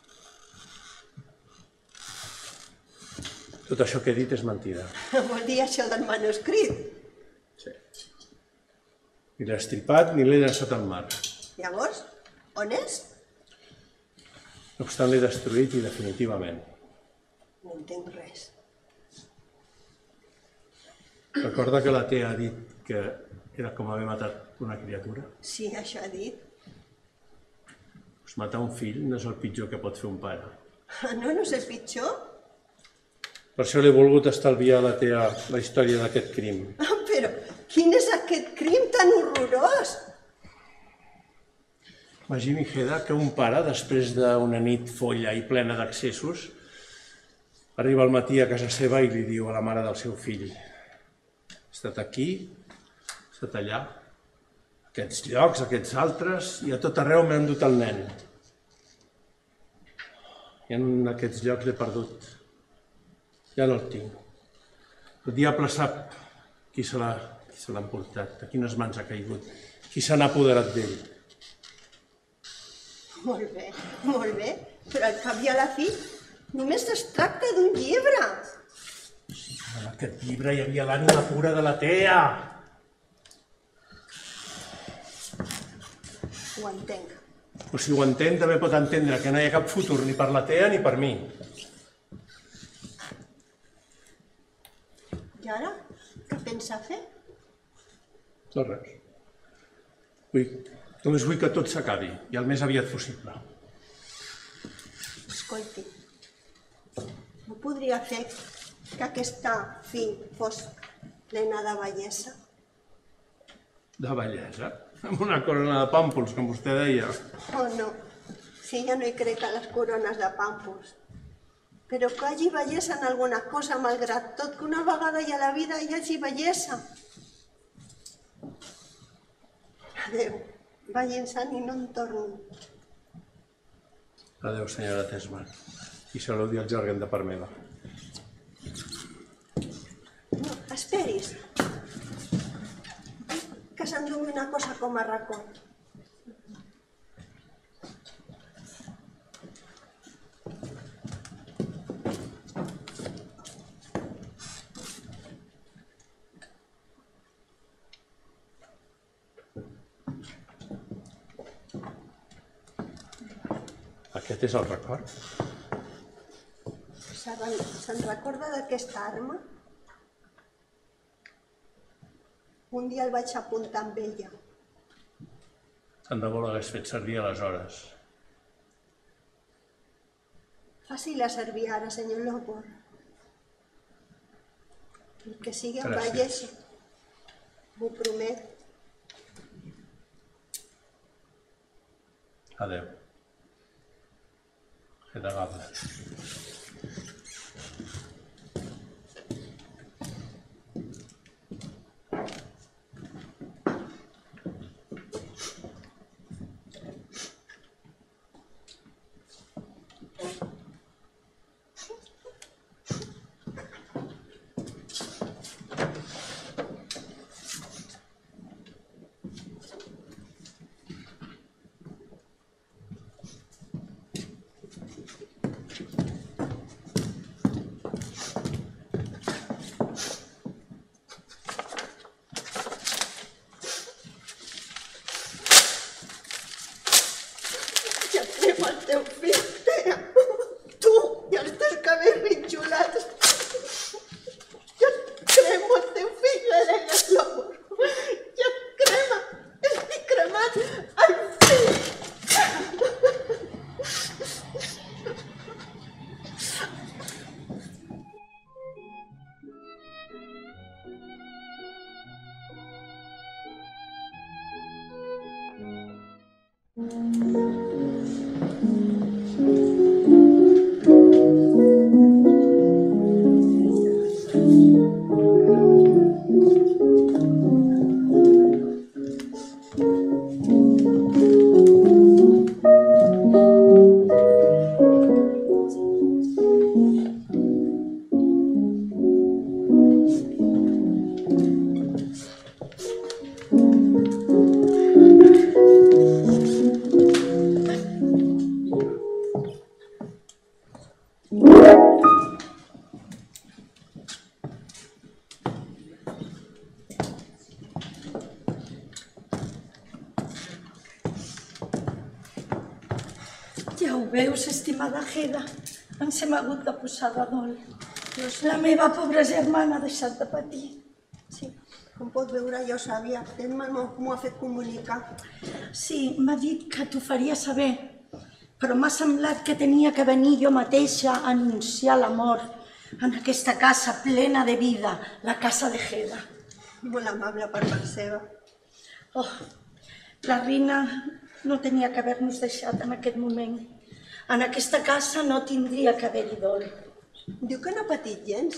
Tot això que he dit és mentida. Vol dir això del manuscrit? Sí. Ni l'he estripat ni l'he llançat al mar. Llavors, on és? No obstant, l'he destruït i definitivament. No entenc res. Recorda que la Tea ha dit que era com haver matat una criatura? Sí, això ha dit. Pues matar un fill no és el pitjor que pot fer un pare. No, no sé pitjor. Per això l'he volgut estalviar a la Tea la història d'aquest crim. Ah, però quin és aquest crim tan horrorós? Imagini, Heda, que un pare, després d'una nit folla i plena d'accessos, arriba al matí a casa seva i li diu a la mare del seu fill: he estat aquí, he estat allà, aquests llocs, aquests altres, i a tot arreu m'he endut el nen. I en aquests llocs l'he perdut. Ja no el tinc. El diable sap qui se l'ha emportat, a quines mans ha caigut, qui se n'ha apoderat d'ell. Molt bé, molt bé, però al cap i a la fi només es tracta d'un llibre. En aquest llibre hi havia l'ànima pura de la Tea. Ho entenc. Però si ho entén, també pot entendre que no hi ha cap futur ni per la Tea ni per mi. I ara, què pensa fer? No res. Vull, només vull que tot s'acabi, i el més aviat possible. Escolti, no podria fer que aquesta fi fos plena de bellesa? De bellesa? Amb una corona de pàmpols, com vostè deia. Oh, no. Si ja no hi crec a les corones de pàmpols. però que hagi bellesa en alguna cosa, malgrat tot que una vegada hi ha la vida hi hagi bellesa. Adéu, vagin sant i no en tornin. Adéu, senyora Tesman. I saludi el Jorgen de part meva. No, esperis. Que s'endugui una cosa com a record. Aquest és el record? Se'n recorda d'aquesta arma? Un dia el vaig apuntar amb ella. Tant de bo l'hagués fet servir aleshores. Faci-la servir ara, senyor Lockwood. El que sigui amb bellesa. M'ho promet. Adéu. Hedda Gabler. Ja ho veus, estimada Hedda, ens hem hagut de posar de dol. La meva pobra germana ha deixat de patir. Sí, com pot veure, jo sabia. Tesman m'ho ha fet comunicar. Sí, m'ha dit que t'ho faria saber, però m'ha semblat que tenia que venir jo mateixa a anunciar la mort en aquesta casa plena de vida, la casa de Hedda. Molt amable per part seva. Oh, la Rina no tenia que haver-nos deixat en aquest moment. En aquesta casa no tindria que haver-hi dol. Diu que no ha patit gens?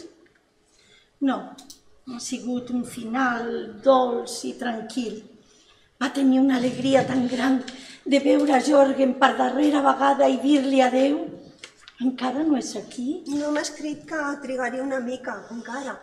No, ha sigut un final dolç i tranquil. Va tenir una alegria tan gran de veure Jorgen per darrera vegada i dir-li adéu. Encara no és aquí? No m'ha escrit que trigaria una mica, encara.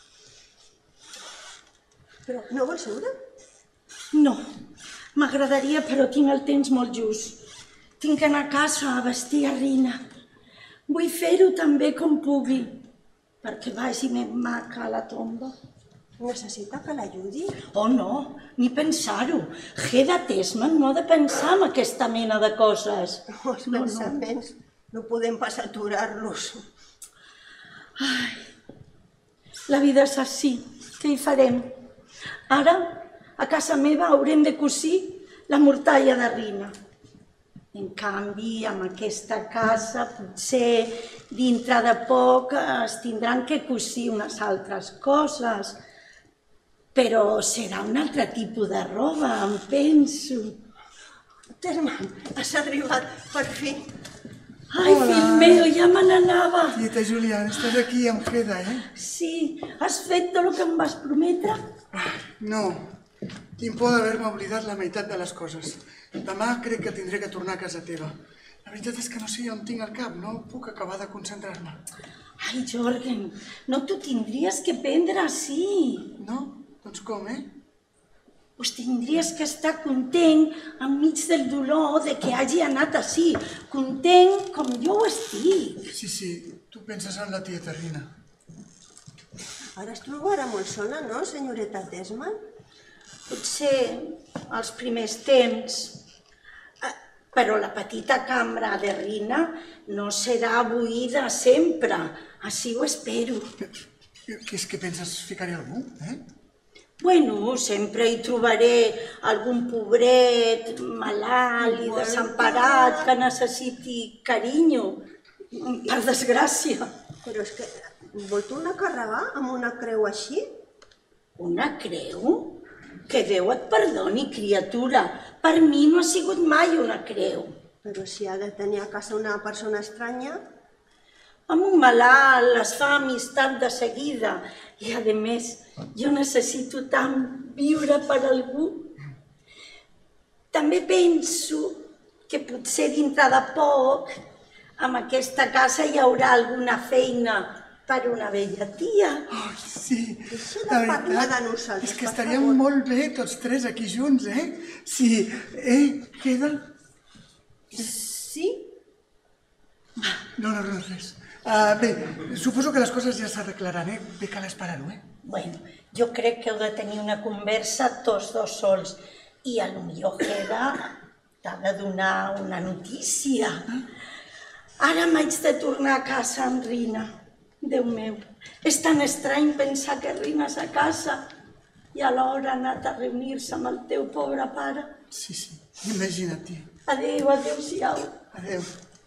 Però no vols seure? No, m'agradaria, però tinc el temps molt just. Tinc que anar a casa a vestir a Rina. Vull fer-ho també com pugui, perquè vagi ben maca a la tomba. Necessita que l'ajudi? Oh, no, ni pensar-ho. Hedda Tesman no ha de pensar en aquesta mena de coses. No, els pensaments no podem pas aturar-los. Ai, la vida és així. Què hi farem? Ara, a casa meva haurem de cosir la mortalla de Rina. En canvi, amb aquesta casa, potser dintre de poc es tindran que cosir unes altres coses. Però serà un altre tipus de roba, em penso. Tesman, has arribat, per fi. Ai, fill meu, ja me n'anava. Tieta Julián, estàs aquí amb Geda, eh? Sí, has fet tot el que em vas prometre? No, tinc por d'haver-me oblidat la meitat de les coses. Demà crec que tindré que tornar a casa teva. La veritat és que no sé on tinc el cap, no puc acabar de concentrar-me. Ai, Jorgen, no t'ho tindries que prendre així. No? Doncs com, eh? Pues tindries que estar content enmig del dolor de que hagi anat així. Content com jo ho estic. Sí, sí, tu penses en la tieta Rina. Ara es trobarà molt sola, no, senyoreta Tesman? Potser als primers temps. Però la petita cambra de Rina no serà buida sempre. Així ho espero. Què és que penses ficar-hi algú, eh? Bueno, sempre hi trobaré algun pobret, malalt i desemparat que necessiti carinyo, per desgràcia. Però és que vol tornar a carregar amb una creu així? Una creu? Que Déu et perdoni, criatura. Per mi no ha sigut mai una creu. Però si ha de tenir a casa una persona estranya... Amb un malalt es fa amistat de seguida. I, a més, jo necessito tant viure per algú. També penso que potser dintre de poc en aquesta casa hi haurà alguna feina per una vella tia. Oh, sí, Deixa de la parlar veritat de nosaltres, és que per estaríem favor. molt bé tots tres aquí junts, eh? Sí, eh, queda... Sí? No, no, no, res. Uh, bé, suposo que les coses ja s'arreglaran, eh? Bé, cal esperar-ho, eh? Bueno, jo crec que heu de tenir una conversa tots dos sols i a lo millor Geda t'ha de donar una notícia. Ara m'haig de tornar a casa amb Rina. Déu meu, és tan estrany pensar que Rina és a casa i alhora ha anat a reunir-se amb el teu pobre pare. Sí, sí, imagina't. Adéu, adéu-siau. Adéu.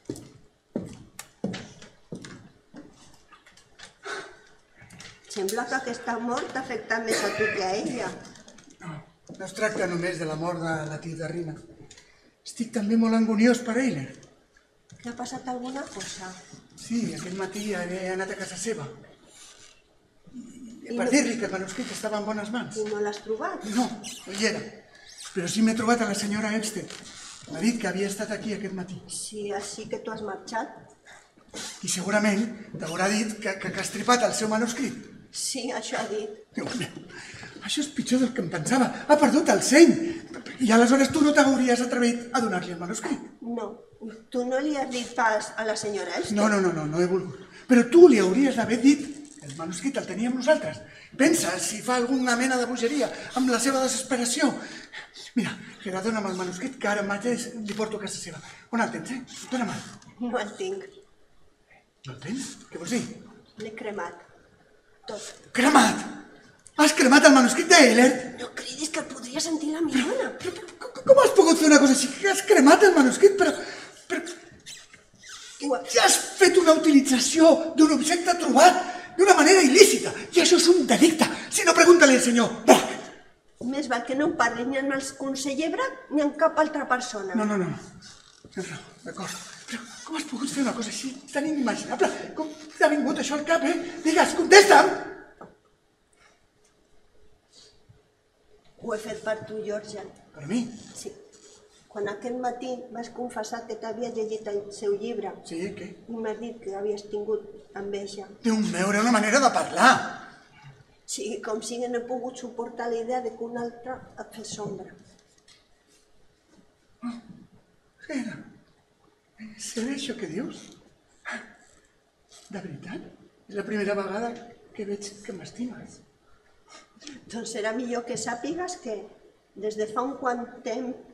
Sembla que aquesta mort t'ha afectat més a tu que a ella. No, no es tracta només de la mort de la tia Rina. Estic també molt anguniós per Eiler. Que ha passat alguna cosa? Sí, aquest matí he anat a casa seva. Per dir-li que el manuscrit estava en bones mans. I no l'has trobat? No, no hi era. Però sí m'he trobat a la senyora Elster. M'ha dit que havia estat aquí aquest matí. Sí, així que tu has marxat? I segurament t'haurà dit que, que, que has tripat el seu manuscrit. Sí, això ha dit. Déu meu, això és pitjor del que em pensava. Ha perdut el seny. I aleshores tu no t'hauries atrevit a donar-li el manuscrit. No, tu no li has dit pas a la senyora Elster? No, no, no, no, no he volgut. Però tu li hauries d'haver dit que el manuscrit el teníem nosaltres. Pensa si fa alguna mena de bogeria amb la seva desesperació. Mira, Gera, dona'm el manuscrit que ara mateix li porto a casa seva. On el tens, eh? Dona'm-el. No el tinc. No el tens? Què vols dir? L'he cremat. Tot. Cremat! Has cremat el manuscrit d'Eilert? No cridis que el podria sentir la Mirona. Com has pogut fer una cosa així? Que has cremat el manuscrit, però... però... Ja has fet una utilització d'un objecte trobat d'una manera il·lícita. I això és un delicte. Si no, pregunta-li al senyor Brack. Més val que no em parlis ni amb el conseller Brack ni amb cap altra persona. No, no, no. Tens raó, d'acord. Però com has pogut fer una cosa així tan inimaginable? Com t'ha vingut això al cap, eh? Digues, contesta'm! Ho he fet per tu, Georgian. Per mi? Sí. Quan aquest matí vas confessar que t'havies llegit el seu llibre. Sí, què? I m'has dit que havies tingut enveja. Déu meu, era una manera de parlar. Sí, com si no he pogut suportar la idea de que un altre et fes sombra. Oh, Gera, serà això que dius? De veritat? És la primera vegada que veig que m'estimes. Doncs serà millor que sàpigues que des de fa un quant temps...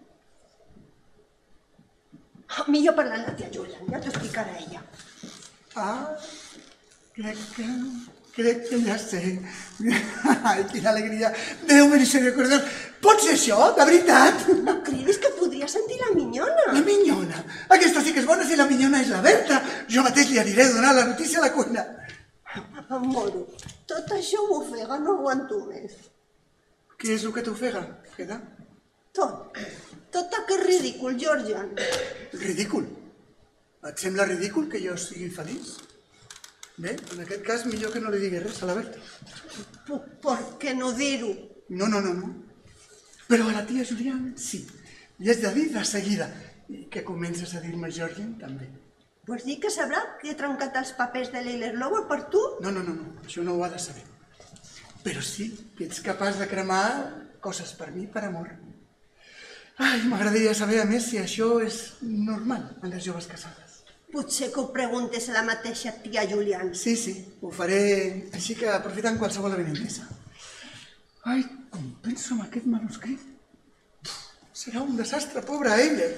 Oh, millor parlar amb la tia Julián, ja t'ho explicarà ella. Ah, crec que... crec que ja sé. Ai, quina alegria. Déu misericordós. Pot ser això, de veritat? No cridis que podria sentir la minyona. La minyona? Aquesta sí que és bona si la minyona és la Berta. Jo mateix li aniré a donar la notícia a la cuina. Em moro. Tot això m'ofega, no aguanto més. Què és el que t'ofega, Geda? Tot. Tot aquest ridícul, Georgian. Ridícul? Et sembla ridícul que jo sigui feliç? Bé, en aquest cas millor que no li digui res a la Berta. Per què no dir-ho? No, no, no, no. Però a la tia Julián sí. Li has de dir de seguida. I que comences a dir-me Georgien també. Vols dir que sabrà que he trencat els papers de l'Eiler Lobo per tu? No, no, no, no, això no ho ha de saber. Però sí que ets capaç de cremar coses per mi, per amor. Ai, m'agradaria saber, a més, si això és normal en les joves casades. Potser que ho preguntes a la mateixa tia Julián. Sí, sí, ho faré, així que aprofitant qualsevol avinentesa. Ai, com penso en aquest manuscrit. Serà un desastre, pobre Eiler.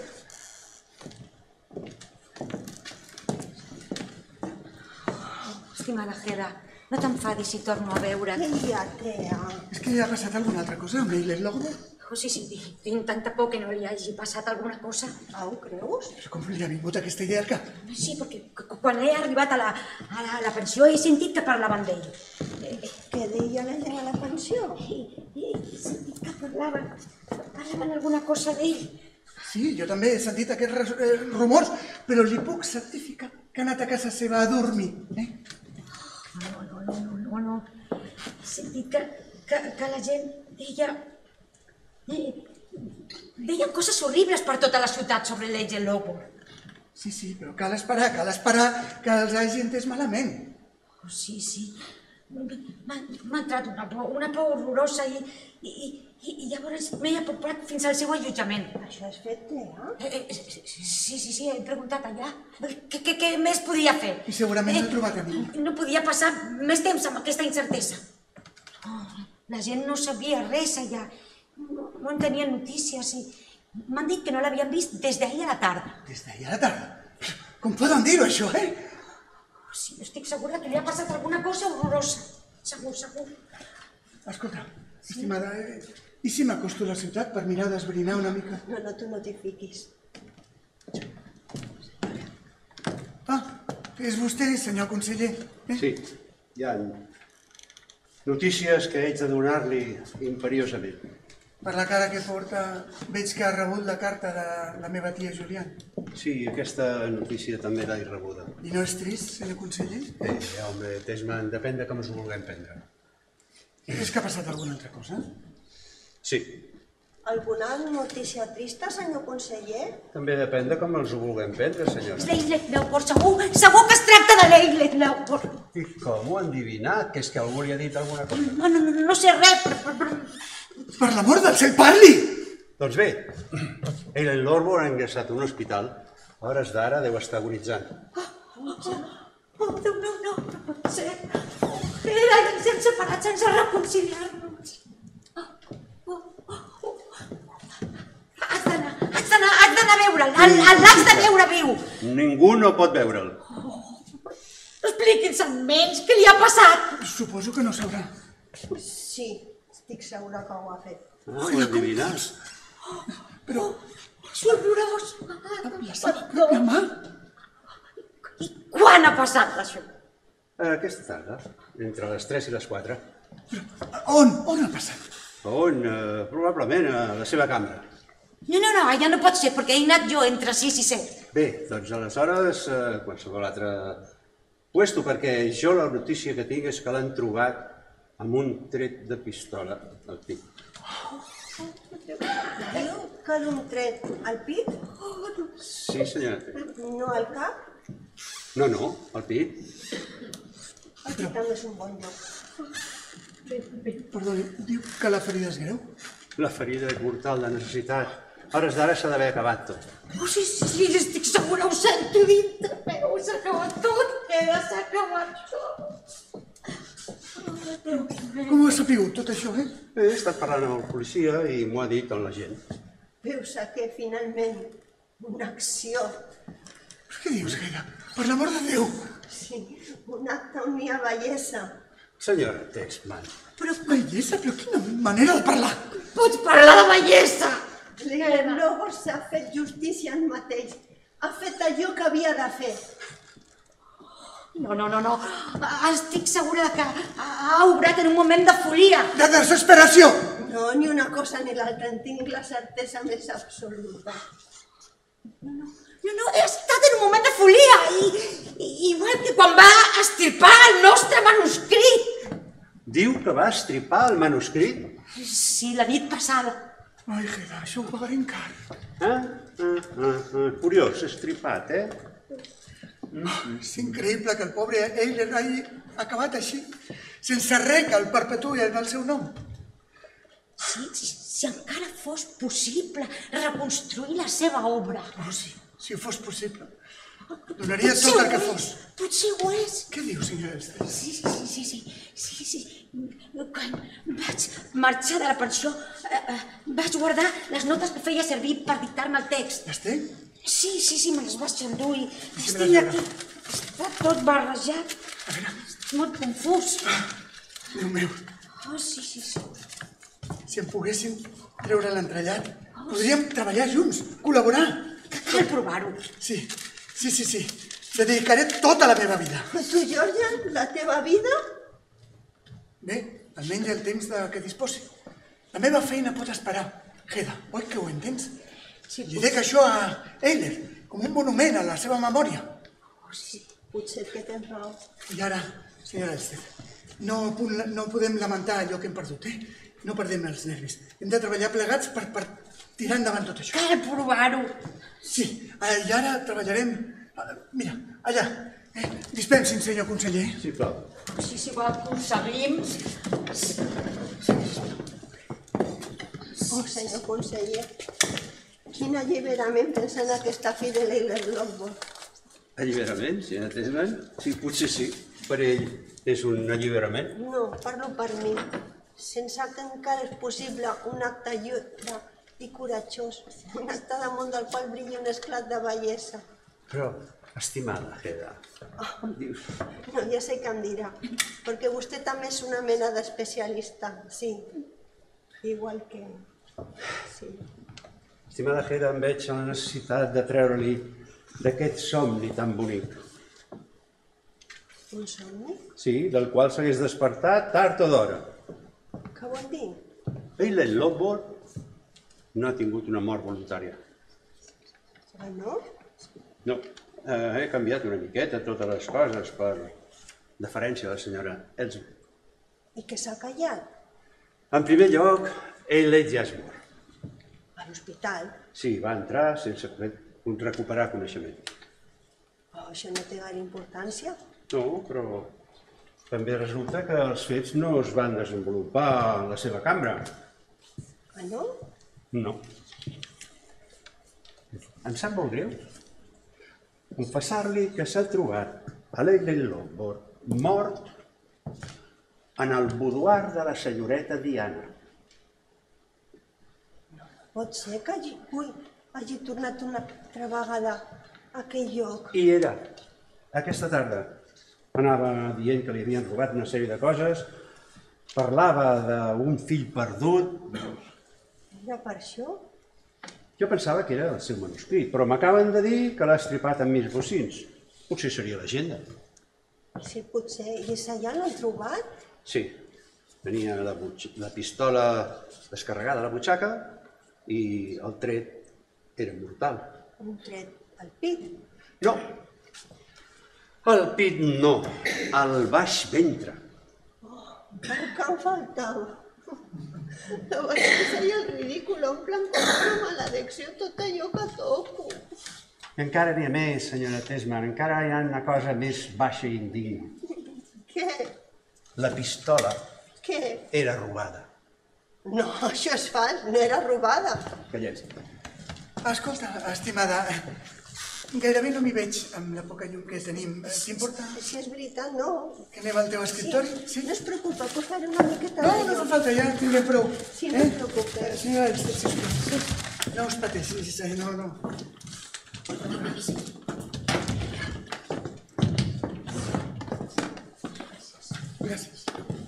Estimada Gera, no t'enfadis si torno a veure't. Què hi ha, tia? És que hi ha passat alguna altra cosa amb Eiler Lobo? Oh, sí, sí, tinc tanta por que no li hagi passat alguna cosa. Ah, ho creus? Però com li ha vingut aquesta idea al cap? Sí, perquè quan he arribat a la, a la, a la pensió he sentit que parlaven d'ell. Què deia la gent a la pensió? I, i he sentit que parlaven, parlaven alguna cosa d'ell. Sí, jo també he sentit aquests eh, rumors, però li puc certificar que ha anat a casa seva a dormir. Eh? No, no, no, no, no, no. He sentit que, que, que la gent deia... Deien coses horribles per tota la ciutat sobre l'Eiler Lobo. Sí, sí, però cal esperar, cal esperar que els hagi entès malament. Oh, sí, sí. M'ha entrat una por, una por horrorosa i, i, i, i llavors m'he apropat fins al seu allotjament. Això has fet, tia? Eh, eh, sí, sí, sí, he preguntat allà. Què, què, què més podia fer? I segurament no he trobat a ningú. No podia passar més temps amb aquesta incertesa. Oh, la gent no sabia res allà. No, no en tenien notícies i m'han dit que no l'havien vist des d'ahir a la tarda. Des d'ahir a la tarda? Com poden dir-ho, això, eh? Sí, estic segura que li ha passat alguna cosa horrorosa. Segur, segur. Escolta, estimada, eh, i si m'acosto a la ciutat per mirar d'esbrinar una mica? No, no, tu no t'hi fiquis. Ah, és vostè, senyor conseller. Eh? Sí, hi ha notícies que haig de donar-li imperiosament. Per la cara que porta, veig que ha rebut la carta de la meva tia Julián. Sí, aquesta notícia també l'he rebuda. I no és trist, senyor conseller? Eh, home, Tesman, depèn de com ens ho vulguem prendre. És que ha passat alguna altra cosa? Sí, Alguna notícia trista, senyor conseller? també depèn de com ens ho vulguem prendre, senyora. És l'Eiler Lobo, segur, segur que es tracta de l'Eiler Lobo. I com ho han endivinat? Que és que algú li ha dit alguna cosa? No, no, no, no sé res, però... però, però... Per l'amor del cel, parli! Doncs bé, Eiler Lobo ha ingressat a un hospital. A hores d'ara deu estar agonitzant. Oh, oh, oh, Déu meu, no, no pot ser. Era, ens hem separat sense reconciliar-nos. Oh, oh, oh. Has d'anar, has d'anar, has d'anar a veure'l, l'has de veure viu. Ningú no pot veure'l. Expliqui'ns almenys què li ha passat. Suposo que no sabrà. Sí, estic segura que ho ha fet. Ah, ho he adivinat. Però És horrorós. amb la seva pròpia mà. I quan ha passat això? Aquesta tarda, entre les tres i les quatre. On? On ha passat? On? Eh, probablement a la seva cambra. No, no, no, ja no pot ser, perquè he anat jo entre sis i set. Bé, doncs aleshores, eh, qualsevol altre puesto, perquè jo la notícia que tinc és que l'han trobat amb un tret de pistola al pit. Diu que d'un tret al pit? Sí, senyora. No al cap? No, no, al pit. El pit també és un bon lloc. Perdoni, diu que la ferida és greu? La ferida és mortal de necessitat. A hores d'ara s'ha d'haver acabat tot. Oh, sí, sí, sí, estic segura, ho sento dintre, però s'ha acabat tot, que s'ha acabat tot. Com ho ha sapigut tot això, eh? He estat parlant amb el policia i m'ho ha dit amb la gent. Veus que finalment una acció, Però què dius, Gaia? Per l'amor de Déu! sí, un acte on hi ha bellesa. Senyora Tesman, Però bellesa, però quina manera de parlar! Pots parlar de bellesa! L'Eiler Lobo s'ha fet justícia en mateix. Ha fet allò que havia de fer. No, no, no, no, estic segura que ha obrat en un moment de folia. De desesperació! No, ni una cosa ni l'altra, en tinc la certesa més absoluta. No, no, he estat en un moment de folia. volia, igual que quan va estripar el nostre manuscrit. Diu que va estripar el manuscrit? Sí, la nit passada. Ai, Geda, això ho pagarem car. Ah, ah, ah, ah. Curiós, estripat, eh? És increïble que el pobre Eiler hagi acabat així, sense res que el perpetuï en el seu nom. Sí, si encara fos possible reconstruir la seva obra. Oh, sí, si fos possible. Donaria tot el que fos. Potser ho és. Què diu, senyora Elster? Sí, sí, sí, sí, sí, sí. Quan vaig marxar de la pensió, vaig guardar les notes que feia servir per dictar-me el text. Les té? Sí, sí, sí, me les vaig endur i les tinc aquí. Està tot barrejat. A veure. Molt confús. Déu meu. Oh, sí, sí, sí. Si em poguéssim treure l'entrellat, podríem treballar junts, col·laborar. Cal provar-ho. Sí, sí, sí, sí. Dedicaré tota la meva vida. Tu, Georgia, la teva vida? Bé, almenys el temps de què disposi. La meva feina pot esperar. Geda, oi que ho entens? Sí, Li dec això a Eiler, com un monument a la seva memòria. Oh, sí, potser que tens raó. I ara, senyora Elster, no, no podem lamentar allò que hem perdut, eh? No perdem els nervis. Hem de treballar plegats per, per tirar endavant tot això. Cal provar-ho. Sí, i ara treballarem... Mira, allà. Eh? Dispensin, senyor conseller. Sí, clar. Sí, sí, ho aconseguim. Oh, senyor conseller, quin alliberament pensar en aquesta fi de l'Eiler Lockwood. Alliberament, senyora Tesman? Sí, potser sí. Per ell és un alliberament. No, parlo per mi. Sense que encara és possible un acte lliure i coratjós, un acte damunt del qual brilla un esclat de bellesa. Però, estimada Geda, Oh, em dius... no, ja sé què em dirà, perquè vostè també és una mena d'especialista, sí, igual que... Sí. Estimada Geda, em veig la necessitat de treure-li d'aquest somni tan bonic. Un somni? Sí, del qual s'hagués despertat tard o d'hora. Què vol dir? Eiler Lockwood no ha tingut una mort voluntària. Ah, no? No, eh, he canviat una miqueta totes les coses per deferència a la senyora Ellsworth. I que s'ha callat? En primer lloc, Eiler ja és mort. A l'hospital? Sí, va entrar sense recuperar coneixement. Oh, això no té gaire importància? No, però també resulta que els fets no es van desenvolupar a la seva cambra. Ah, no? No. Em sap molt greu confessar-li que s'ha trobat a l'Eiler Lockwood mort en el boudoir de la senyoreta Diana. Pot ser que hagi, ui, hagi tornat una altra vegada a aquell lloc. I era, aquesta tarda. Anava dient que li havien robat una sèrie de coses, parlava d'un fill perdut... Era per això? Jo pensava que era el seu manuscrit, però m'acaben de dir que l'ha estripat amb més bocins. Potser seria l'agenda. Sí, potser. I és allà l'han trobat? Sí, tenia la, la pistola descarregada a la butxaca i el tret era mortal. Un tret al pit? No, el pit no, el baix ventre. Oh, per què em faltava? No vaig pensar el ridícul, en plan com una maledicció tot allò que toco. Encara n'hi ha més, senyora Tesman, encara hi ha una cosa més baixa i indigna. Què? La pistola Què? era robada. No, això és fals, no era robada. Callets. Escolta, estimada, gairebé no m'hi veig amb la poca llum que tenim. T'importa Si és veritat, no. que anem al teu escriptori? Sí, no es preocupa, que faré una miqueta No, de no llum. fa falta, ja en tindrem prou. Sí, no es preocupe. Eh, senyora Elster, sisplau. No us pateixis, eh, no, no. Gràcies.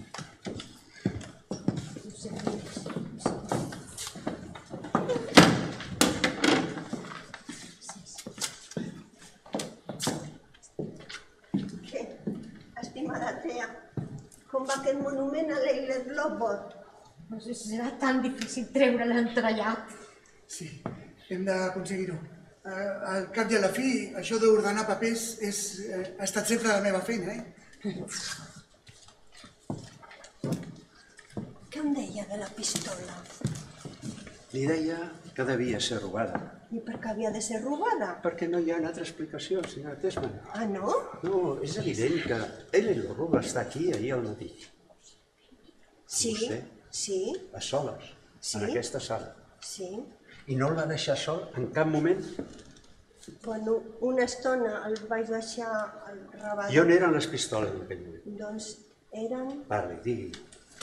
Què? Estimada Tea, com va aquest monument a l'Eiler Lockwood? No sé si serà tan difícil treure l'entrellat. Sí, hem d'aconseguir-ho. Al cap i a la fi, això d'ordenar papers ha estat sempre la meva feina, eh? Què em deia de la pistola? Li deia que devia ser robada. I per què havia de ser robada? Perquè no hi ha una altra explicació, senyora Tesman. Ah, no? No, és evident que ell i el va estar aquí ahir al matí. Sí, sí. A soles, en aquesta sala. Sí. I no el va deixar sol en cap moment? Bueno, una estona el vaig deixar al rebedor. I on eren les pistoles en aquell moment? Doncs eren Parli, digui.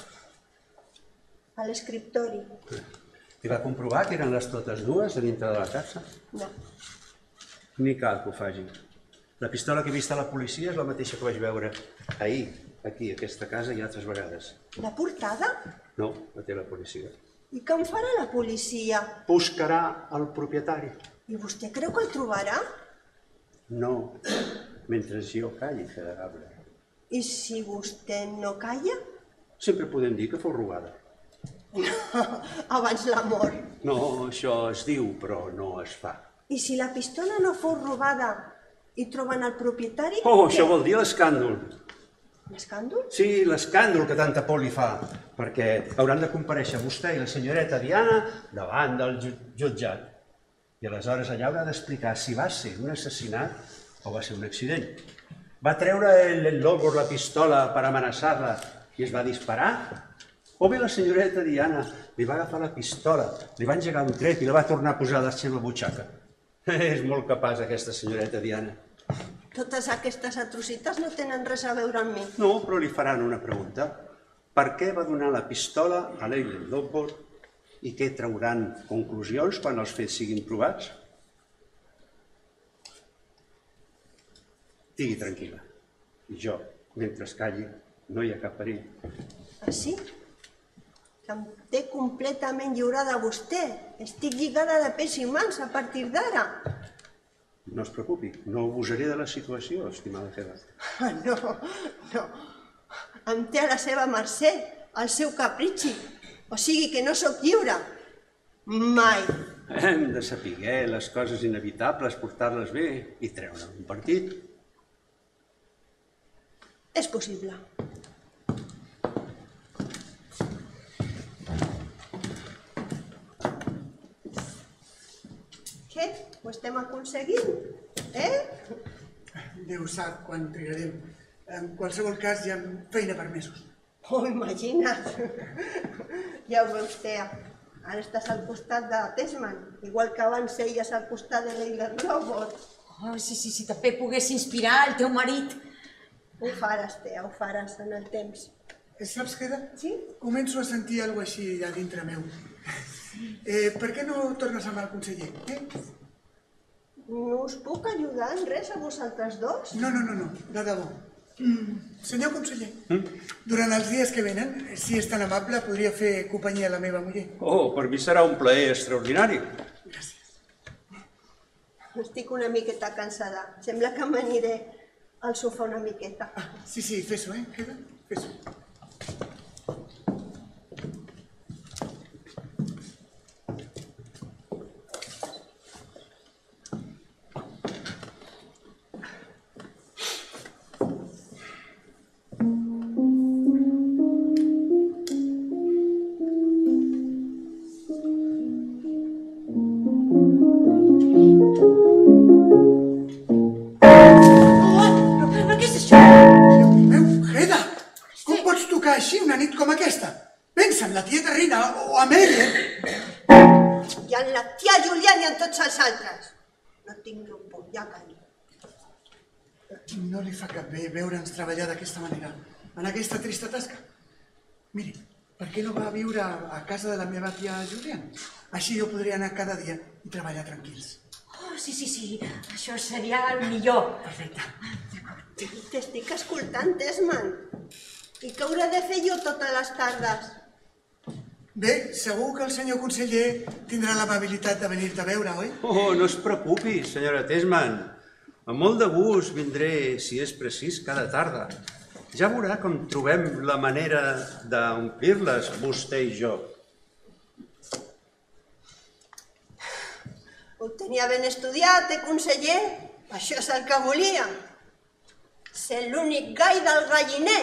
a l'escriptori. I va comprovar que eren les totes dues a dintre de la casa? No. Ni cal que ho faci. La pistola que he vist a la policia és la mateixa que vaig veure ahir, aquí, a aquesta casa i altres vegades. La portada? No, la té la policia. I què en farà la policia? Buscarà el propietari. I vostè creu que el trobarà? No, mentre jo calli, federable. I si vostè no calla? Sempre podem dir que fou robada. No, abans la mort. No, això es diu, però no es fa. I si la pistola no fos robada i troben el propietari? Oh, això vol dir l'escàndol. L'escàndol? Sí, l'escàndol que tanta por li fa, perquè hauran de comparèixer vostè i la senyoreta Diana davant del jutjat. I aleshores allà haurà d'explicar si va ser un assassinat o va ser un accident. Va treure el López la pistola per amenaçar-la i es va disparar? O bé la senyoreta Diana li va agafar la pistola, li va engegar un tret i la va tornar a posar a la butxaca. És molt capaç aquesta senyoreta Diana. Totes aquestes atrocitats no tenen res a veure amb mi. No, però li faran una pregunta. Per què va donar la pistola a l'Eileen Lockwood i què trauran conclusions quan els fets siguin provats? Digui tranquil·la. I jo, mentre es calli, no hi ha cap perill. Ah, sí? Que em té completament lliurada vostè. Estic lligada de pes i mans a partir d'ara. No es preocupi, no abusaré de la situació, estimada Heda. Ah, no, no. Em té a la seva mercè, al seu capritxi. O sigui que no sóc lliure. Mai. Hem de saber les coses inevitables, portar-les bé i treure un partit. És possible. Què? Ho estem aconseguint? Eh? Déu sap quan trigarem. En qualsevol cas, hi ha feina per mesos. Oh, imagina't. Ja ho veus, Tea. Ara estàs al costat de Tesman, igual que abans elles al costat de l'Eileen Lockwood. Oh, sí, sí, si també pogués inspirar el teu marit. Ho faràs, Tea, ho faràs en el temps. Saps, Heda? Sí? Començo a sentir alguna cosa així a dintre meu. Eh, per què no tornes amb el conseller? Eh? No us puc ajudar en res a vosaltres dos? No, no, no, no, de debò. Mm, senyor conseller, mm? durant els dies que venen, si és tan amable, podria fer companyia a la meva muller. Oh, per mi serà un plaer extraordinari. Gràcies. Estic una miqueta cansada. Sembla que m'aniré al sofà una miqueta. Ah, sí, sí, fes-ho, eh, Heda? Fes-ho. Així, una nit com aquesta. Pensa en la tieta Rina o amb ella. I en la tia Juliana i en tots els altres. No tinc un punt, ja calli. No li fa cap bé veure'ns treballar d'aquesta manera, en aquesta trista tasca. Miri, per què no va a viure a casa de la meva tia Juliana? Així jo podria anar cada dia i treballar tranquils. Oh, sí, sí, sí, això seria el millor. Perfecte. T'estic escoltant, Tesman. I què hauré de fer jo totes les tardes? Bé, segur que el senyor conseller tindrà l'amabilitat de venir-te a veure, oi? Oh, no es preocupi, senyora Tesman. Amb molt de gust vindré, si és precís, cada tarda. Ja veurà com trobem la manera d'omplir-les, vostè i jo. Ho tenia ben estudiat, eh, conseller? Això és el que volia. Ser l'únic gall del galliner.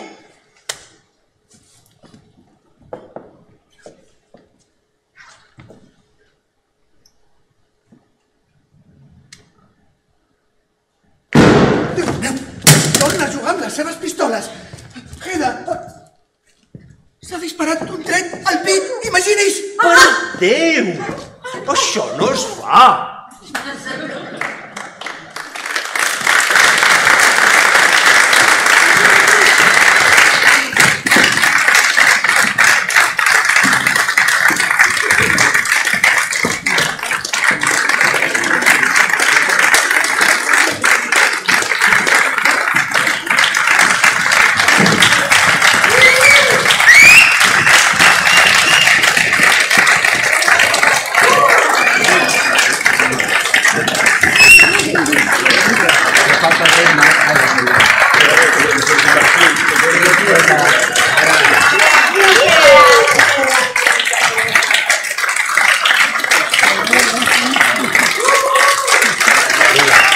Déu meu, torna a jugar amb les seves pistoles. Heda, s'ha disparat un tret al pit, imagini's! Per Déu! Això no es fa! Vinga.